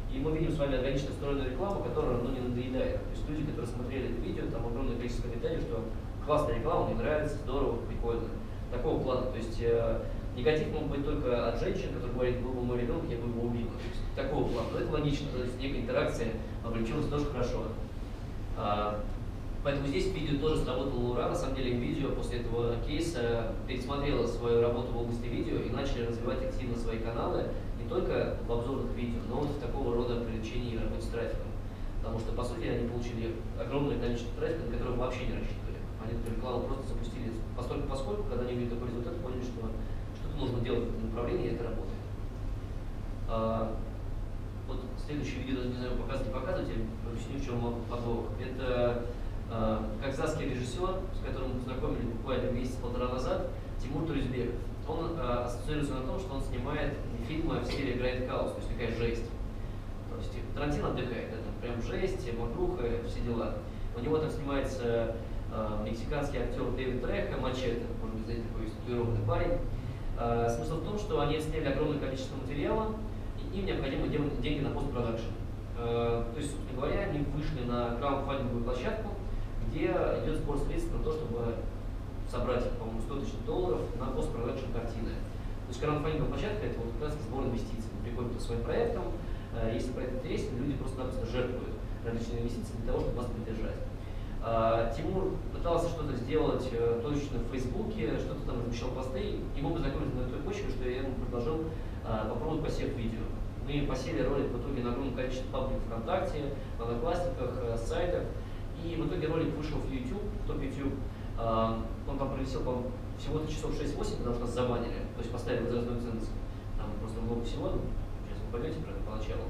И мы видим с вами органично встроенную рекламу, которая ну, не надоедает. То есть люди, которые смотрели это видео, там огромное количество комментариев, что классная реклама, мне нравится, здорово, прикольно. Такого плана. То есть э, негатив может быть только от женщин, которые говорят, был бы мой ребенок, я бы его убила. То есть такого плана. Но это логично, то есть некая интеракция облегчилась тоже хорошо. А, поэтому здесь видео тоже сработало ура. На самом деле видео после этого кейса пересмотрело свою работу в области видео и начали развивать активно свои каналы не только в обзорных видео, но вот в такого рода привлечении и работе с трафиком. Потому что, по сути, они получили огромное количество трафика, на которое мы вообще не рассчитывали. Они эту рекламу просто запустили постольку поскольку, когда они увидели такой результат, поняли, что что-то нужно делать в этом направлении, и это работает. А, вот следующее видео, не знаю, показывать, не показывать, я объясню, в чем подвох. Это а, казахский режиссер, с которым мы познакомились буквально месяц-полтора назад, Тимур Туризбеков. Он а, ассоциируется на том, что он снимает фильмы в стиле грайндхаус, то есть такая жесть. То есть Тарантино отдыхает, это прям жесть, макруха, все дела. У него там снимается э, мексиканский актер Дэвид Треха, Мачете, может быть, знаете, такой татуированный парень. Э, смысл в том, что они сняли огромное количество материала, и им необходимо делать деньги на постпродакшн. Э, то есть, собственно говоря, они вышли на краудфандинговую площадку, где идет сбор средств на то, чтобы собрать, по-моему, сто тысяч долларов на постпродакшн картины. То есть краудфандинговая площадка – это вот как раз сбор инвестиций. Мы приходим к своим проектам, э, если проект интересен, люди просто-напросто жертвуют различные инвестиции для того, чтобы вас поддержать. А, Тимур пытался что-то сделать э, точно в Фейсбуке, что-то там размещал посты, и мы познакомились на той почве, что я ему предложил а, попробовать посев видео. Мы посели ролик в итоге на огромном количестве пабликов ВКонтакте, на Одноклассниках, э, сайтах, и в итоге ролик вышел в YouTube, в топ YouTube. А, он там провисел, по-моему, всего-то часов шесть-восемь, потому что нас забанили, то есть поставили возрастную ценность. Там просто много всего, сейчас вы поймете про это поначалу.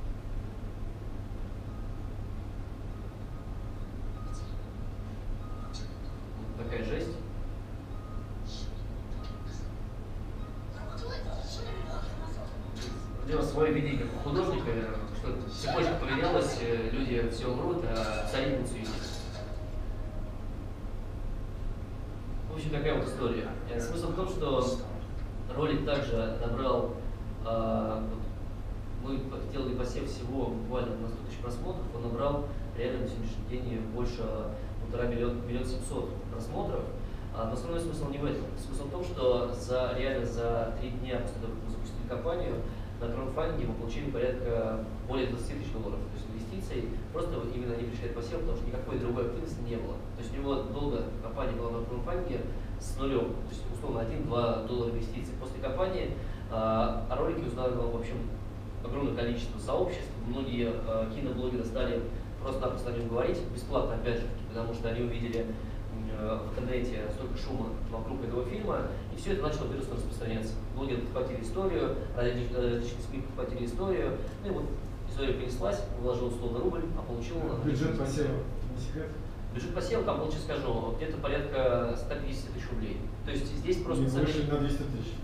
Такая жесть. Делал свое видение как у художника, что цепочка поменялась, люди все умрут, а царит не цветет. В общем, такая вот история. Смысл в том, что ролик также набрал, э, мы сделали посев всего буквально на сто тысяч просмотров, он набрал реально на сегодняшний день больше полтора миллиона, миллион семьсот просмотров. А, но основной смысл не в этом. Смысл в том, что за, реально за три дня после того, как мы запустили компанию, на краудфандинге мы получили порядка более двадцати тысяч долларов. То есть инвестиций, просто именно они пришли от посева, потому что никакой другой активности не было. То есть у него долго компания была на краудфандинге с нулем, то есть условно один-два доллара инвестиций. После компании а, о ролике узнали, в общем, огромное количество сообществ. Многие а, киноблогеры стали просто-напросто о нем говорить, бесплатно, опять же, потому что они увидели в интернете столько шума вокруг этого фильма, и все это начало вирусно распространяться. Блогеры подхватили историю, различные СМИ подхватили историю, ну и вот история понеслась, вложил условно рубль, а получил... Бюджет посева, не секрет? Бюджет посева, там, получится, скажу, где-то порядка ста пятидесяти тысяч рублей. То есть здесь просто... Не вышли на двести тысяч.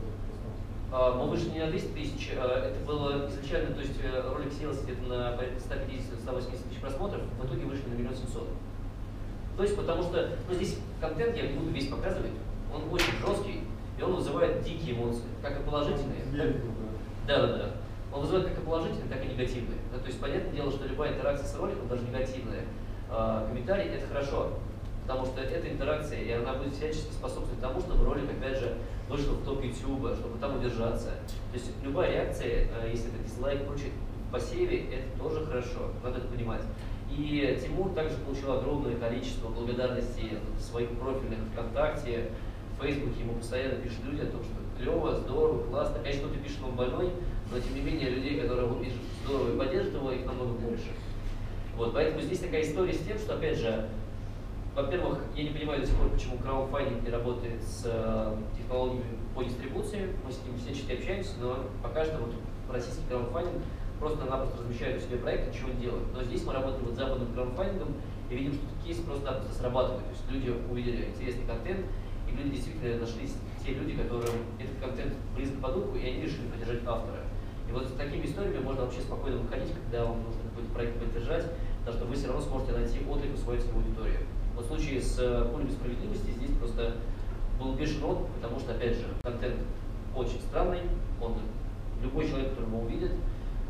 Мы вышли не на двести тысяч, это было изначально, то есть ролик снялся где-то на ста пятидесяти — ста восьмидесяти тысяч просмотров, в итоге вышли на миллион семьсот. То есть потому что, ну здесь контент я не буду весь показывать, он очень жесткий, и он вызывает дикие эмоции, как и положительные. Да, да, да. Он вызывает как и положительные, так и негативные. Да, то есть понятное дело, что любая интеракция с роликом, даже негативная, э, комментарий это хорошо, потому что это интеракция, и она будет всячески способствовать тому, чтобы ролик, опять же, вышел в топ YouTube, чтобы там удержаться. То есть любая реакция, э, если это дизлайк, прочее, в посеве, это тоже хорошо, надо это понимать. И Тимур также получил огромное количество благодарностей в своих профильных ВКонтакте, в Фейсбуке. Ему постоянно пишут люди о том, что клево, здорово, классно. Конечно, кто-то пишет, он больной, но тем не менее людей, которые ему пишут здорово и поддерживают его, их намного больше. Вот, поэтому здесь такая история с тем, что, опять же, во-первых, я не понимаю до сих пор, почему краудфандинг не работает с э, технологиями по дистрибуции. Мы с ним всячески общаемся, но пока что вот российский краудфандинг просто-напросто размещают у себя проект, ничего не делают. Но здесь мы работаем вот с западным краудфандингом и видим, что кейс просто-напросто срабатывает. То есть люди увидели интересный контент, и люди действительно нашлись те люди, которым этот контент близко по духу, и они решили поддержать автора. И вот с такими историями можно вообще спокойно выходить, когда вам нужно какой-то проект поддержать, потому что вы все равно сможете найти отклик у своей аудитории. Вот в случае с «Пулей справедливости» здесь просто был бешеный отклик, потому что, опять же, контент очень странный, он, любой человек, который его увидит, может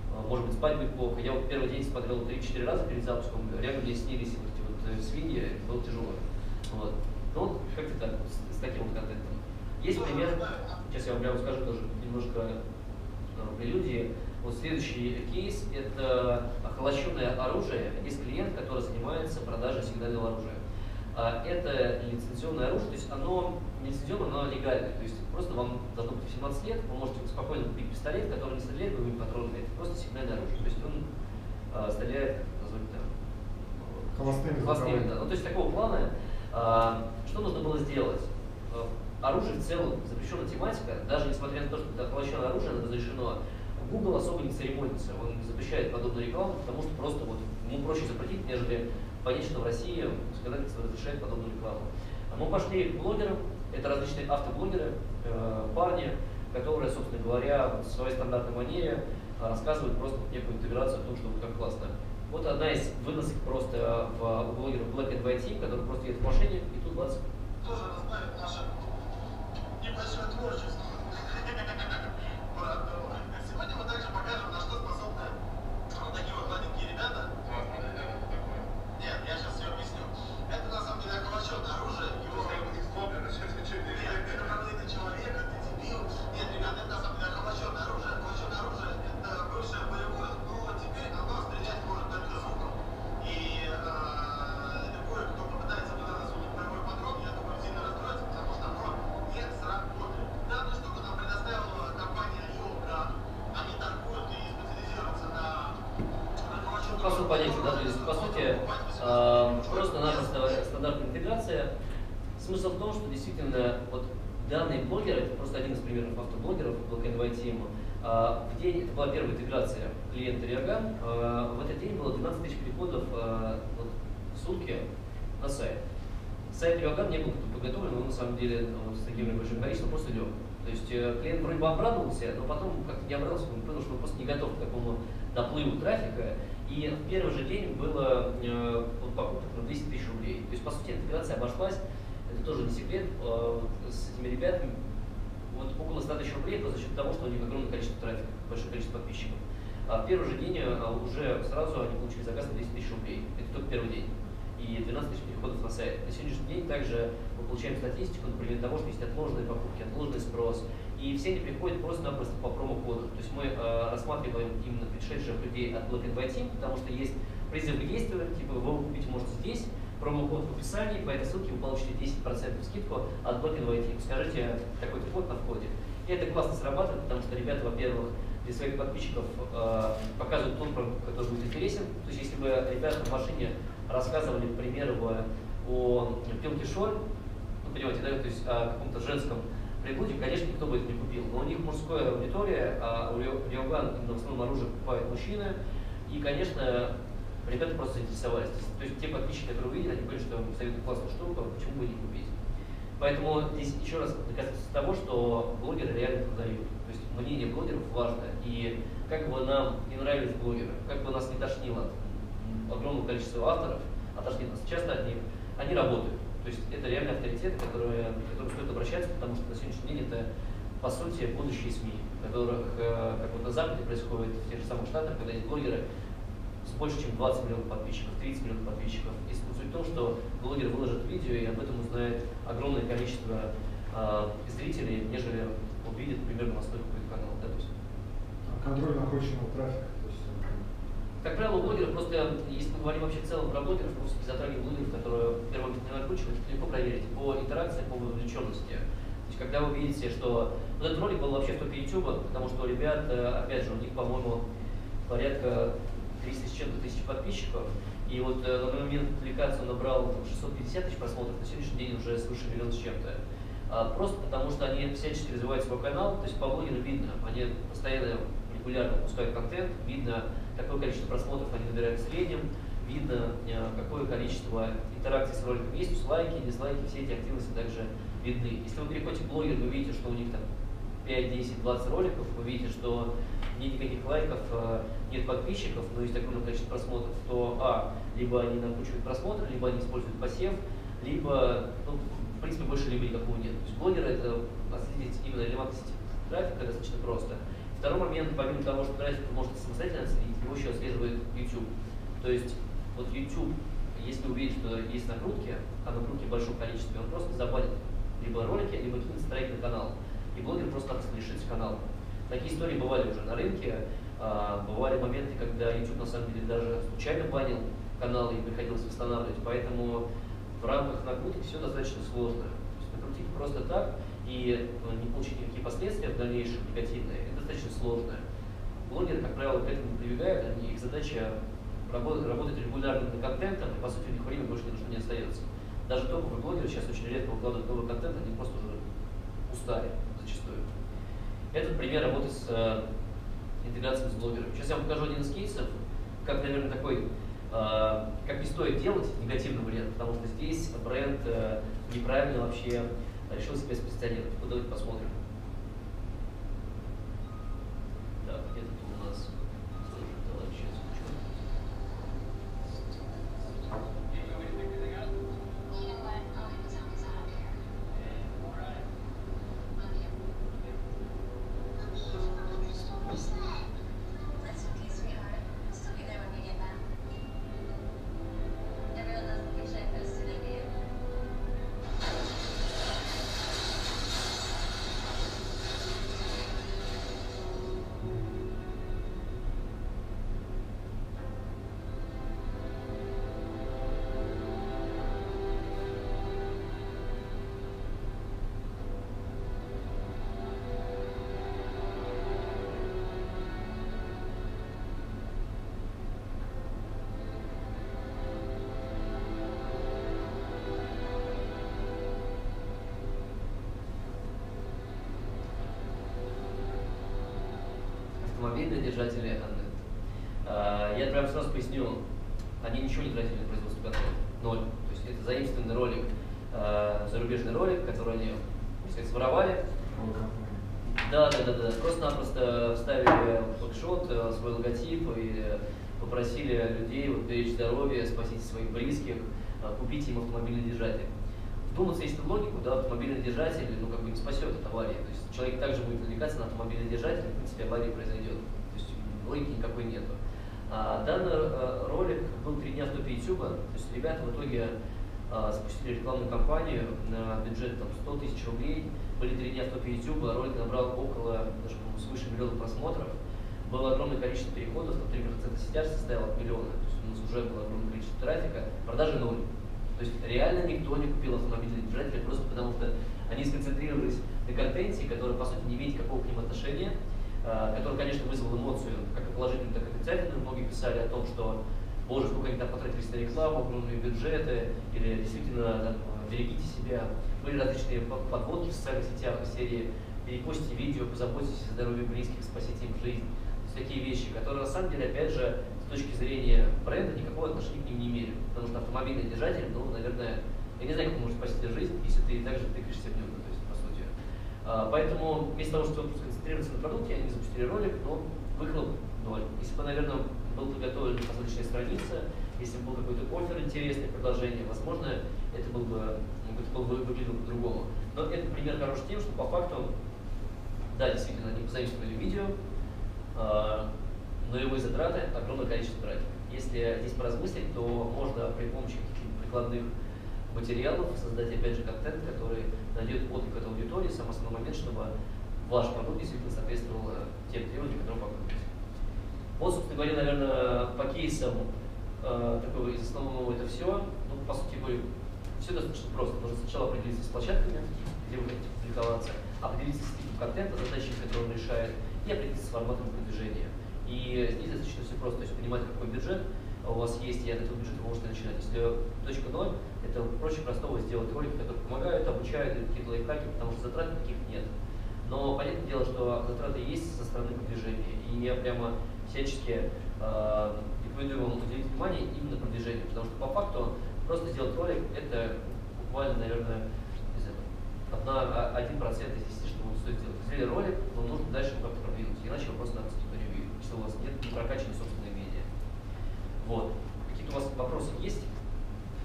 может быть, спать будет плохо. Я вот первый день смотрел три-четыре раза перед запуском, реально мне снились вот эти вот э, свиньи, было тяжело. Вот. Ну вот как-то так, с, с таким вот контентом. Есть пример, сейчас я вам прямо скажу тоже немножко э, прелюдии. Вот следующий кейс – это охолощенное оружие. Есть клиент, который занимается продажей сигнального оружия. Это лицензионное оружие, то есть оно не лицензионное, оно легальное. То есть просто вам должно быть семнадцать лет, вы можете спокойно купить пистолет, который не стреляет боевыми патронами, это просто сигнальное оружие. То есть он а, стреляет, назвать там, холостыми. холостыми, да. Ну, то есть такого плана. А, что нужно было сделать? Оружие в целом запрещенная тематика, даже несмотря на то, что это охолощенное оружие, оно разрешено. Google особо не церемонится, он не запрещает подобную рекламу, потому что просто вот ему проще запретить, нежели понять, что в России законодательство разрешает подобную рекламу. Мы пошли к блогерам, это различные автоблогеры, э, парни, которые, собственно говоря, в своей стандартной манере э, рассказывают просто некую интеграцию о том, что вот как классно. Вот одна из выносок просто в, у блогеров Black and White Team, который просто едет в машине, и тут бац. Тоже разбавит наше небольшое творчество. Сегодня мы также покажем, на что способны вот такие вот маленькие ребята. Нет, я сейчас все объясню. Это на самом деле охолощенное оружие. Его... Нет, это конкретный человек, это дебил. Нет, ребята, это на самом деле охолощенное оружие. Охолощенное оружие – это бывшее боевое, но теперь оно стрелять может только звуком. И э, любой, кто попытается туда засунуть боевой патрон, я думаю, сильно расстроится, потому что оно не сработает. Данную штуку нам предоставила компания Йога. Они торгуют и специализируются на... Просто понять, да, то есть, по сути, э, просто-напросто стандартная интеграция. Смысл в том, что действительно вот данные блогеры, это просто один из примеров автоблогеров, Black and White Team, э, в день, это была первая интеграция клиента Риоган, э, в этот день было двенадцать тысяч переходов э, вот, в сутки на сайт. Сайт Риоган не был подготовлен, но на самом деле он с таким большим количеством просто лег. То есть э, клиент вроде бы обрадовался, но потом как-то не обрадовался, он понял, что он просто не готов к такому наплыву трафика. И в первый же день было э, покупок на двести тысяч рублей. То есть, по сути, интеграция обошлась, это тоже не секрет, э, с этими ребятами вот около ста тысяч рублей просто за счет того, что у них огромное количество трафика, большое количество подписчиков. А в первый же день э, уже сразу они получили заказ на двести тысяч рублей. Это только первый день. И двенадцать тысяч переходов на сайт. На сегодняшний день также мы получаем статистику, например, того, что есть отложенные покупки, отложенный спрос. И все они приходят просто-напросто по промокоду. То есть мы э, рассматриваем именно пришедших людей от Black and White Team, потому что есть призыв к действию, типа вы купить можете здесь, промокод в описании, по этой ссылке вы получите десять процентов скидку от Black and White Team. Скажите такой-то код на входе. И это классно срабатывает, потому что ребята, во-первых, для своих подписчиков э, показывают тот промокод, который будет интересен. То есть если бы ребята в машине рассказывали, к примеру, о пилке Шоль, ну, понимаете, да, то есть о каком-то женском приблуде, конечно, никто бы это не купил. Но у них мужская аудитория, а у Риоган в основном оружие покупают мужчины. И, конечно, ребята просто заинтересовались. То есть те подписчики, которые увидели, они поняли, что советуют классную штуку, почему бы не купить. Поэтому здесь еще раз доказательство того, что блогеры реально продают. То есть мнение блогеров важно. И как бы нам не нравились блогеры, как бы нас не тошнило от огромного количества авторов, а тошнит нас часто от них, они работают. То есть это реально авторитеты, которые, к которым стоит обращаться, потому что на сегодняшний день это, по сути, будущие СМИ, которых, как вот на Западе происходит, в тех же самых Штатах, когда есть блогеры с больше, чем двадцать миллионов подписчиков, тридцать миллионов подписчиков. И суть в том, что блогер выложит видео, и об этом узнает огромное количество э, зрителей, нежели увидит, например, новостной какой-то канал. Да, то есть. А контроль находчивого трафика? То есть... Как правило, блогеры просто, если мы говорим вообще в целом про блогеров, просто без затрагивания блогеров, которые в первом не накручивают, легко проверить по интеракции, по вовлеченности. То есть, когда вы видите, что вот этот ролик был вообще в топе YouTube, потому что у ребят, опять же, у них, по-моему, порядка триста с чем-то тысяч подписчиков, и вот на момент публикации он набрал шестьсот пятьдесят тысяч просмотров, на сегодняшний день уже свыше миллиона с чем-то. А, просто потому что они всячески развивают свой канал, то есть по блогеру видно, они постоянно, регулярно выпускают контент, видно, какое количество просмотров они набирают в среднем, видно, какое количество интеракций с роликом есть, то есть лайки, дизлайки, все эти активности также видны. Если вы переходите в блогер, вы видите, что у них там пять, десять, двадцать роликов, вы видите, что нет никаких лайков, нет подписчиков, но есть огромное количество просмотров, то а, либо они накручивают просмотры, либо они используют посев, либо, ну, в принципе, больше либо никакого нет. То есть блогеры — это отследить именно релевантность трафика достаточно просто. Второй момент, помимо того, что трафик может самостоятельно отследить, его еще отслеживает YouTube. То есть вот YouTube, если увидит, что есть накрутки, а накрутки в большом количестве, он просто забанит либо ролики, либо кинет страйк на канал. И блогер просто-напросто лишится канала. Такие истории бывали уже на рынке. А, бывали моменты, когда YouTube на самом деле даже случайно банил каналы и приходилось восстанавливать. Поэтому в рамках накрутки все достаточно сложно. То есть накрутить просто так и не получить никакие последствия в дальнейшем негативные, это достаточно сложно. Блогеры, как правило, к этому не прибегают, они, их задача работать, работать регулярно над контентом, и по сути у них время больше ни на что не остается. Даже топовые блогеры сейчас очень редко выкладывают новый контент, они просто уже устали зачастую. Это пример работы с э, интеграцией с блогерами. Сейчас я вам покажу один из кейсов, как, наверное, такой, э, как не стоит делать негативный вариант, потому что здесь бренд э, неправильно вообще решил себя спозиционировать. Вот давайте посмотрим. Так, где-то у нас давайте сейчас включу. Автомобильные держатели Анны. Я прямо сразу поясню, они ничего не тратили на производство контента. Ноль. То есть это заимствованный ролик, зарубежный ролик, который они, так сказать, своровали. Да, да, да, да. Просто-напросто вставили фотошот, свой логотип и попросили людей вот, беречь здоровье, спасите своих близких, купите им автомобильный держатель. Вдуматься есть в логику, да, автомобильный держатель, ну, как бы не спасет от аварии. То есть человек также будет навлекаться на автомобильный держатель, в принципе, авария произойдет. То есть логики никакой нету. А, данный а, ролик был три дня в топе YouTube. То есть ребята в итоге а, запустили рекламную кампанию на бюджет там, сто тысяч рублей. Были три дня в топе YouTube, ролик набрал около, даже, по-моему, свыше миллиона просмотров. Было огромное количество переходов, там три процента сетяж составило от миллиона. То есть у нас уже было огромное количество трафика, продажи ноль. То есть реально никто не купил автомобильные держатели, просто потому что они сконцентрировались на контенте, который по сути не имеет какого к ним отношения, э, который, конечно, вызвал эмоцию, как и положительную, так и отрицательную. Многие писали о том, что, боже, сколько они там потратились на рекламу, огромные бюджеты, или действительно там, берегите себя. Были различные подводки в социальных сетях из серии перепостите видео, позаботьтесь о здоровье близких, спасите им жизнь. То есть такие вещи, которые на самом деле, опять же, с точки зрения бренда никакого отношения к ним не имели. Потому что автомобильный держатель, ну, наверное, я не знаю, как может спасти жизнь, если ты также тыкаешься в нем, то есть, по сути. А, поэтому, вместо того, чтобы сконцентрироваться на продукте, они запустили ролик, но выхлоп ноль. Если бы, наверное, был подготовлен различные страницы, если бы был какой-то оффер интересный, предложение, возможно, это был бы, это был бы выглядело по-другому. Но это пример хороший тем, что по факту, да, действительно, они позаимствовали видео, а, нулевые затраты, огромное количество трафика. Если здесь поразмыслить, то можно при помощи каких-то прикладных материалов создать, опять же, контент, который найдет отклик от аудитории, самый основной момент, чтобы ваш продукт действительно соответствовал тем требованиям, которые вы покупаете. Вот, собственно говоря, наверное, по кейсам э, такого из основного это все. Ну, по сути, вы, все достаточно просто. Нужно сначала определиться с площадками, где вы хотите публиковаться, определиться с типом контента, задачами, которые он решает, и определиться с форматом продвижения. И здесь достаточно все просто, то есть понимать, какой бюджет у вас есть, и от этого бюджета вы можете начинать. Если точка ноль, это проще простого сделать ролики, которые помогают, обучают, какие-то лайфхаки, потому что затрат таких нет. Но понятное дело, что затраты есть со стороны продвижения, и я прямо всячески э, рекомендую вам уделить внимание именно продвижению, потому что по факту просто сделать ролик это буквально, наверное, один процент из десяти, что вы стоит сделать. Сделали ролик, но нужно дальше как-то продвинуть, иначе вы просто-напросто никто не увидит, если у вас нет не прокачаны собственные медиа. Вот. Какие-то у вас вопросы есть?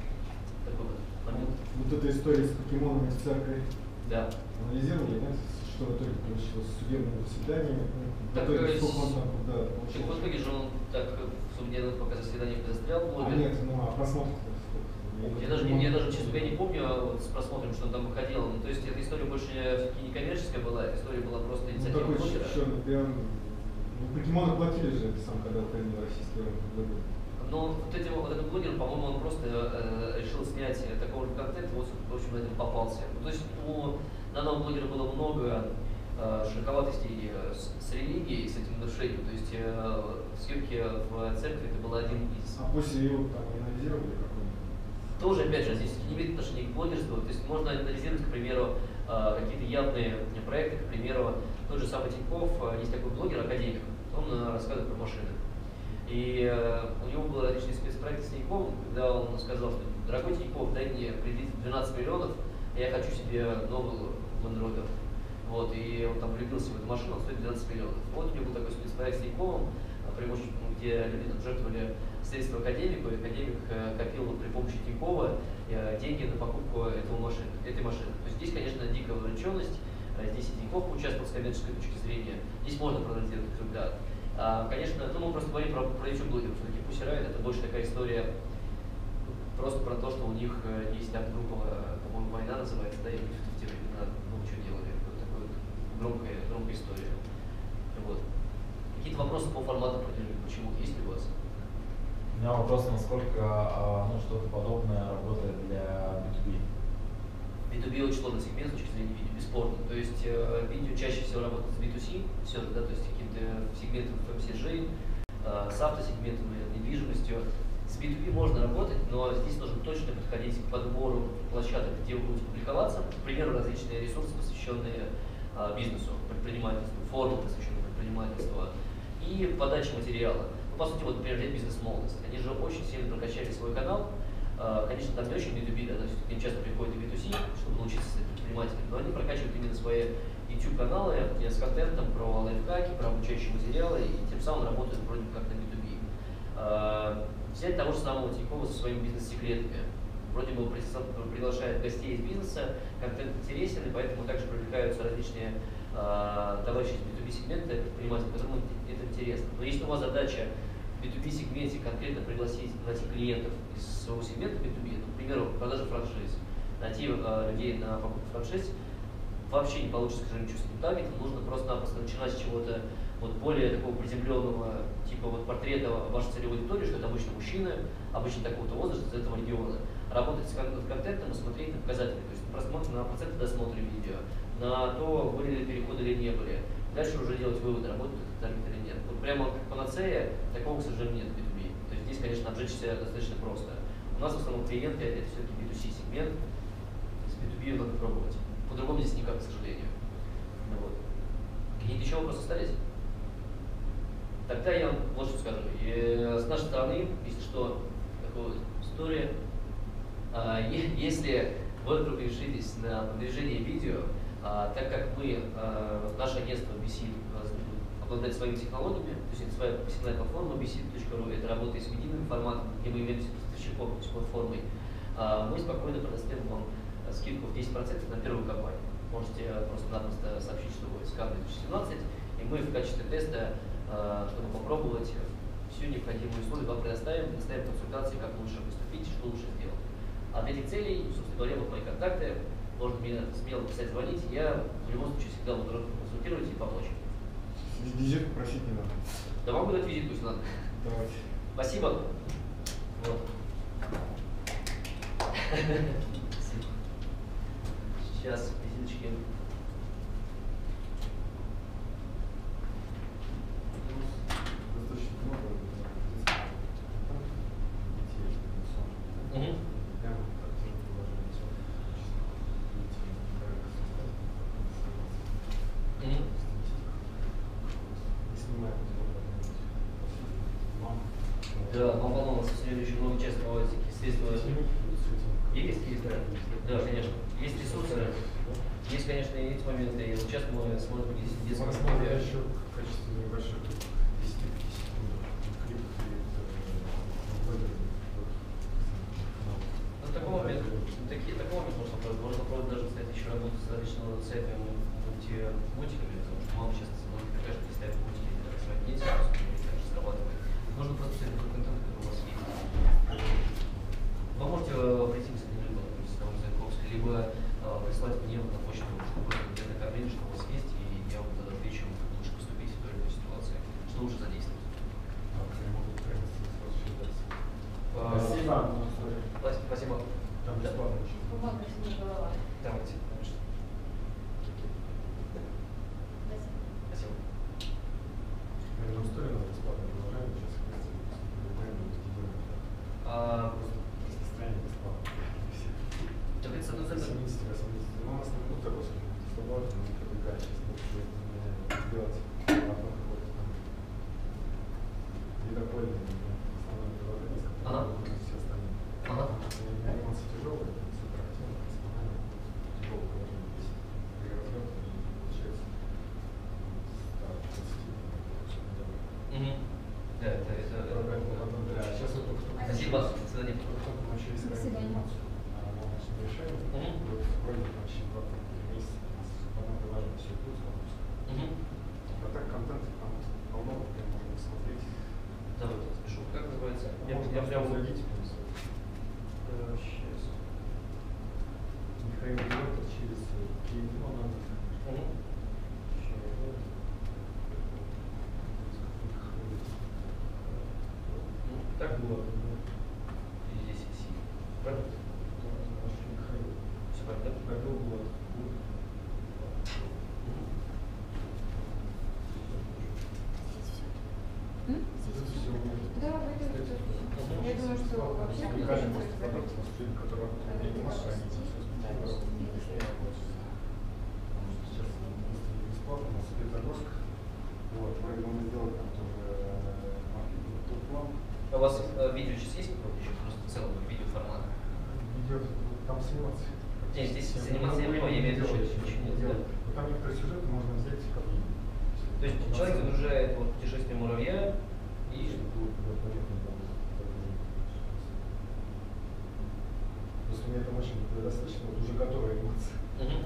Такой вот момент. Вот эта история с покемонами в церкви. Да. Анализировали, нет? что в итоге получилось судебное заседание. В Так, итоге э, сколько он там, да, Так получилось? в итоге же он так в судебном пока заседании застрял. А нет, ну а просмотров сколько? Я даже, не, я даже, честно говоря, не помню вот, с просмотром, что он там выходил. Ну, то есть эта история больше все-таки не коммерческая была, эта история была просто Ну инициатива такой блогера. черный пиар. Ну покемоны платили же это сам, когда уходил российский рынок блогеров. Но вот этим вот этим блогером, по-моему, он просто э, решил снять такого же контента, вот, в общем, на этом попался. Ну, то есть у данного блогера было много э, широковатостей э, с, с религией, с этим нарушением. То есть э, съемки в церкви это был один из. А после его там анализировали какой-нибудь? Тоже, опять же, здесь не имеет отношения к блогерству. То есть можно анализировать, к примеру, э, какие-то явные проекты, к примеру, тот же самый Тинькофф, э, есть такой блогер, академик, он э, рассказывает про машины. И э, у него был различный спецпроект с Тиньковым, когда он сказал, что дорогой Тинькофф, дай мне кредит в двенадцать миллионов, я хочу себе новую Land Rover. Вот, и он там влюбился в эту машину, он стоит двенадцать миллионов. Вот у него был такой спецпроект с Тиньковым, преимущественно, где люди там жертвовали средства академику, и академик э, копил при помощи Тинькова э, деньги на покупку этого машины, этой машины. То есть здесь, конечно, дикая вовлеченность, э, здесь и Тинькофф участвовал с коммерческой точки зрения, здесь можно проанализировать результат. А, конечно, ну, мы просто говорим про, про YouTube-блогеров, все-таки Pussy Riot это больше такая история просто про то, что у них э, есть там группа, по-моему, «Война» называется, да, и они в Твиттере много чего делали, вот такая вот громкая, громкая история. Вот. Какие-то вопросы по формату продвижения, почему, есть ли у вас? У меня вопрос, насколько ну, что-то подобное работает для би ту би? би ту би очень сложный сегмент с точки зрения видео, бесспорно. То есть э, видео чаще всего работает с би ту си, все, да, то есть каким-то сегментом эф эм си джи, э, с автосегментами, недвижимостью. С би ту би можно работать, но здесь нужно точно подходить к подбору площадок, где вы будете публиковаться. К примеру, различные ресурсы, посвященные э, бизнесу, предпринимательству, форумы, посвященные предпринимательству, и подача материала. Ну, по сути, вот, например, взять бизнес-молодость. Они же очень сильно прокачали свой канал. Конечно, там не очень би ту би, да, то есть к ним часто приходят и би ту си, чтобы научиться стать предпринимателем, но они прокачивают именно свои YouTube-каналы с контентом про лайфхаки, про обучающие материалы, и тем самым работают вроде как на би ту би. Взять того же самого Тинькова со своими бизнес-секретами. Вроде бы приглашает гостей из бизнеса, контент интересен, и поэтому также привлекаются различные э, товарищи из би ту би-сегмента, предприниматели, которым это интересно. Но если у вас задача в би ту би-сегменте конкретно пригласить, найти клиентов из своего сегмента би ту би, ну, к примеру, продажа франшиз, найти э, людей на покупку франшиз, вообще не получится, скажем, ничего с этим таргетом, нужно просто-напросто начинать с чего-то вот более такого приземленного, типа вот портрета вашей целевой аудитории, что это обычно мужчины, обычно такого-то возраста, из этого региона. Работать с контентом и смотреть на показатели, то есть на просмотр, на проценты досмотра видео, на то, были ли переходы или не были. Дальше уже делать выводы, работает этот таргет или нет. Вот прямо как панацея, такого, к сожалению, нет в би ту би. То есть здесь, конечно, обжечься достаточно просто. У нас в основном клиенты это все-таки би ту си сегмент, с би ту би надо пробовать. По-другому здесь никак, к сожалению. Вот. Какие-то еще вопросы остались? Тогда я вам вот что скажу. И с нашей стороны, если что, такая вот история. А, если вы вдруг решитесь на продвижение видео, а, так как мы, а, наше агентство би си обладает своими технологиями, то есть это своя профессиональная платформа би си точка ру, это работает с медийным форматом, где мы являемся поставщиком, то есть платформой, а, мы спокойно предоставим вам скидку в десять процентов на первую кампанию. Можете просто-напросто сообщить, что вы с кам две тысячи семнадцать, и мы в качестве теста, чтобы попробовать всю необходимую условия, вам предоставим, предоставим консультации, как лучше поступить, что лучше сделать. А для этих целей, собственно говоря, вот мои контакты, можно мне смело писать, звонить, я в любом случае всегда буду консультировать и помочь. Визитку просить не надо. Да могу дать визитку, если надо. Давайте. Спасибо. Вот. Сейчас визиточки. Угу. Да, мама, у нас в следующем много часто бывает такие средства. Есть какие-то? Да, конечно. Есть ресурсы. Есть, конечно, и эти моменты. И вот сейчас мы смотрим детские детские условия. Еще в качестве небольших десять-пятидесяти клипов такой момент, такие, такой момент можно пробовать. Можно пробовать даже, кстати, еще работать с различного сайтами, будете ботиками, потому что мало сейчас многие конечно, ставят ботики для своих детей, также срабатывает. Можно просто писать тот контент, который у вас есть. Вы можете прийти с ним либо с Зайковской, либо э, прислать мне на почту, чтобы где-то кормили, что у вас есть, и я вам тогда отвечу, как лучше поступить в той или иной ситуации, что лучше задействовать. Спасибо. Спасибо. Там бесплатно. Бумага не голова. Давайте. Спасибо. Ну, что ли, надо бесплатно приложение, сейчас А, состояние бесплатно. так это с одной стороны. семьдесят восемьдесят. Ну, у нас не будет такого, что слабо, но не привлекает. Сейчас лучше сделать одно какое-то там лидопольное, основное приложение, с которым будут все остальные. Ага. Анимация тяжелая, суперактивная, распознание, тяжелое приложение. Если при разработке получается Угу. Да, это, это, да, сейчас вот только что... Спасибо, до свидания. Только что получили сразу анимацию на молочное решение. Вот вроде там через два-три месяца у нас в одном приложении все будет запуск. А так контент там полно, прям можно смотреть. Давайте запишу. Как называется? Я, Можно я прям зайдите. Сейчас. Михаил Лётов через письмо надо. Так было. И здесь си. Правильно? Все правильно? Так было. Да, выглядит. Я думаю, что вообще каждый может продукт, который не может храниться. Сейчас бесплатно, у нас спецзагрузка. Вот, вроде бы мы сделали там тоже маркетинг план. А у вас э, видео сейчас есть какое-то еще? Просто в целом видеоформат? Видео, там сниматься. Нет, здесь заниматься я понимаю, я имею в виду, что ничего не делать. Там некоторые сюжеты можно взять как видео. То есть человек загружает вот путешествие муравья и... Просто мне это очень достаточно, вот уже готовая эмоция. Угу.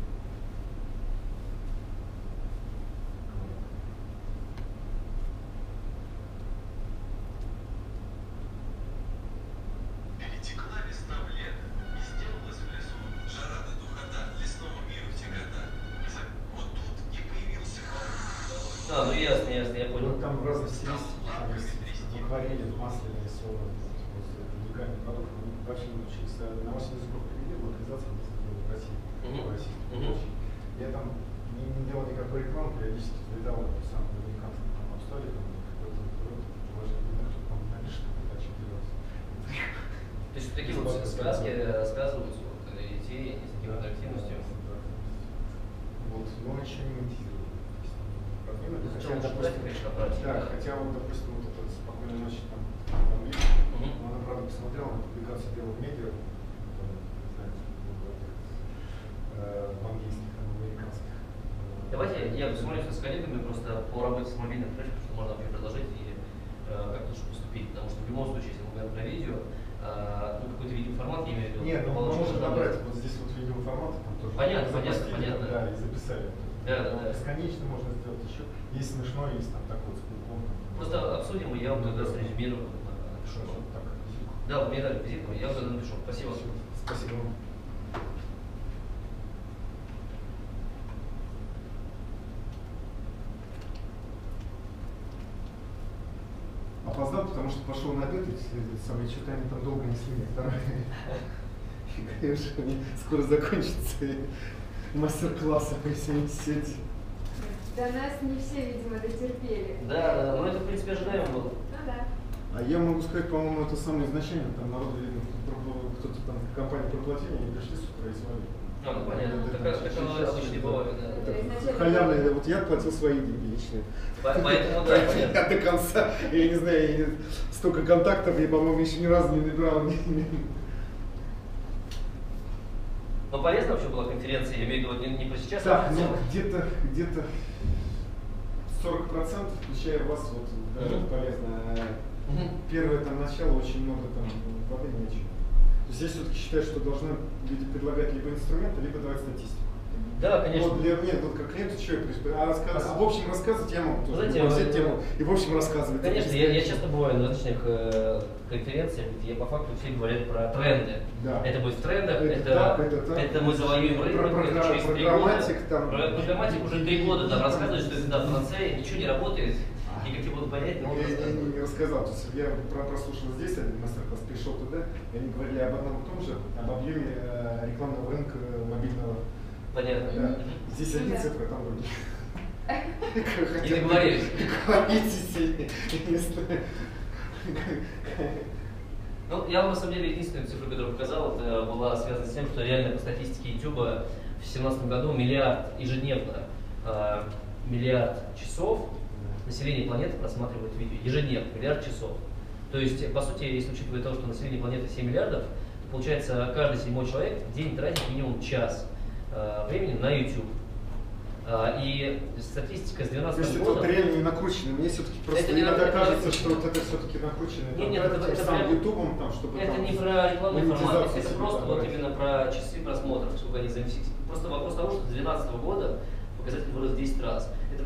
Перетекла весна в лето, и сделалась в лесу жара да духота, лесному миру тягота. Вот тут и появился холод. А, ну ясно, ясно, я понял. Вот там разные стилистики, там есть акварели, масляные рисованы, уникальный продукт. Вообще научились на восемь языков перевели, локализация в России, в российском получили. Я там не, не делал никакой рекламы, периодически взлетал сам в американском там обсторе, там какой-то положение, кто там напишет, как что делать. То есть такие вот сказки рассказываются, вот, идеи, они с такой интерактивностью. Вот, но еще не монетизировали. Проблема, Ну, хотя, хотя, допустим, конечно, брать, да, да. хотя вот, допустим, вот это «Спокойной ночи» там по-английски, Мгм. она, правда, посмотрела на публикацию «Белого медиа», не знаю, по-английски, там, американских. Давайте я посмотрю с коллегами просто по работе с мобильным трэшем, что можно вообще предложить и э, как лучше поступить. Потому что в любом случае, если мы говорим про видео, э, ну какой-то видеоформат, я имею в виду. Нет, ну мы получится, можем что набрать там- вот здесь вот видеоформат, там тоже. Понятно, запустили, понятно, понятно. Да, и записали. Да, да, Там да. Бесконечно можно сделать еще. Есть смешно, есть там такой с пулком. Просто обсудим, и я вам тогда срезюмирую, напишу. Так, визитку. Да, мне дали визитку, я вам тогда напишу. Спасибо. Спасибо вам. Опоздал, потому что пошел на обед, и самое что-то они там долго не снимали. И, конечно, они скоро закончатся и мастер-классы по всей сети. До нас не все, видимо, дотерпели. Да, да, да, ну это в принципе ожидаемо было. Ну да. А я могу сказать, по-моему, это самое изначально, там народу, видно, кто-то там компания проплатила, они пришли с утра и смотрели. А, ну понятно, Это такая сейчас- такая сейчас обычно это- бывает, да. Это изначально- Халявные, вот я платил свои деньги личные. По- Поэтому, да, понятно. Я до конца, я не знаю, я столько контактов, я, по-моему, еще ни разу не набирал. Но полезна вообще была конференция, я имею в виду не, не про сейчас, Так, а в ну целом. где-то, где-то сорок процентов, включая вас, вот, да, Мгм. полезно. Мгм. Первое там начало, очень много там воды нечего. То есть я все-таки считаю, что должны люди предлагать либо инструменты, либо давать статистику. Да, конечно. Вот для меня, вот как клиенту человек, то есть, а, рассказ, а в общем рассказывать я могу тоже. Знаете, могу взять вы- тему и в общем рассказывать. Конечно, я, я часто бываю на различных э, конференциях, где по факту все говорят про тренды. Да. Это будет в трендах, Это это, так, это так. это мы завоюем Про- рынок, про- это через три года. программатик там. Про программатик уже три года там рассказывают, что это да, панацея, ничего не работает, никакие будут понять, Ну, но я, я не, не рассказал. То есть я про- прослушал здесь один мастер-класс, пришел туда, и они говорили об одном и том же, об объеме э, рекламного рынка мобильного. Понятно. Да. Мгм. Здесь Ну одни да. цифры, там другие. И договорились. Говорите сильнее. Не знаю. Ну, я вам на самом деле единственную цифру, которую показал, это была связана с тем, что реально по статистике YouTube в две тысячи семнадцатом году миллиард ежедневно, э, миллиард часов население планеты просматривает видео. Ежедневно, миллиард часов. То есть, по сути, если учитывая то, что население планеты семь миллиардов, то получается каждый седьмой человек в день тратит минимум час э, времени на YouTube. А, и статистика с две тысячи То есть двенадцатого это вот года... реально не накручено. Мне все-таки просто Это не иногда на- это кажется, не что вот это все-таки накручено. Нет, нет, это, это сам прям- ютубом, там, чтобы это там не про рекламный формат, монетизацию это себе просто вот добавить. именно про часы просмотров, сколько они заинвестировали. Просто вопрос того, что с две тысячи двенадцатого года показатель вырос в десять раз. Это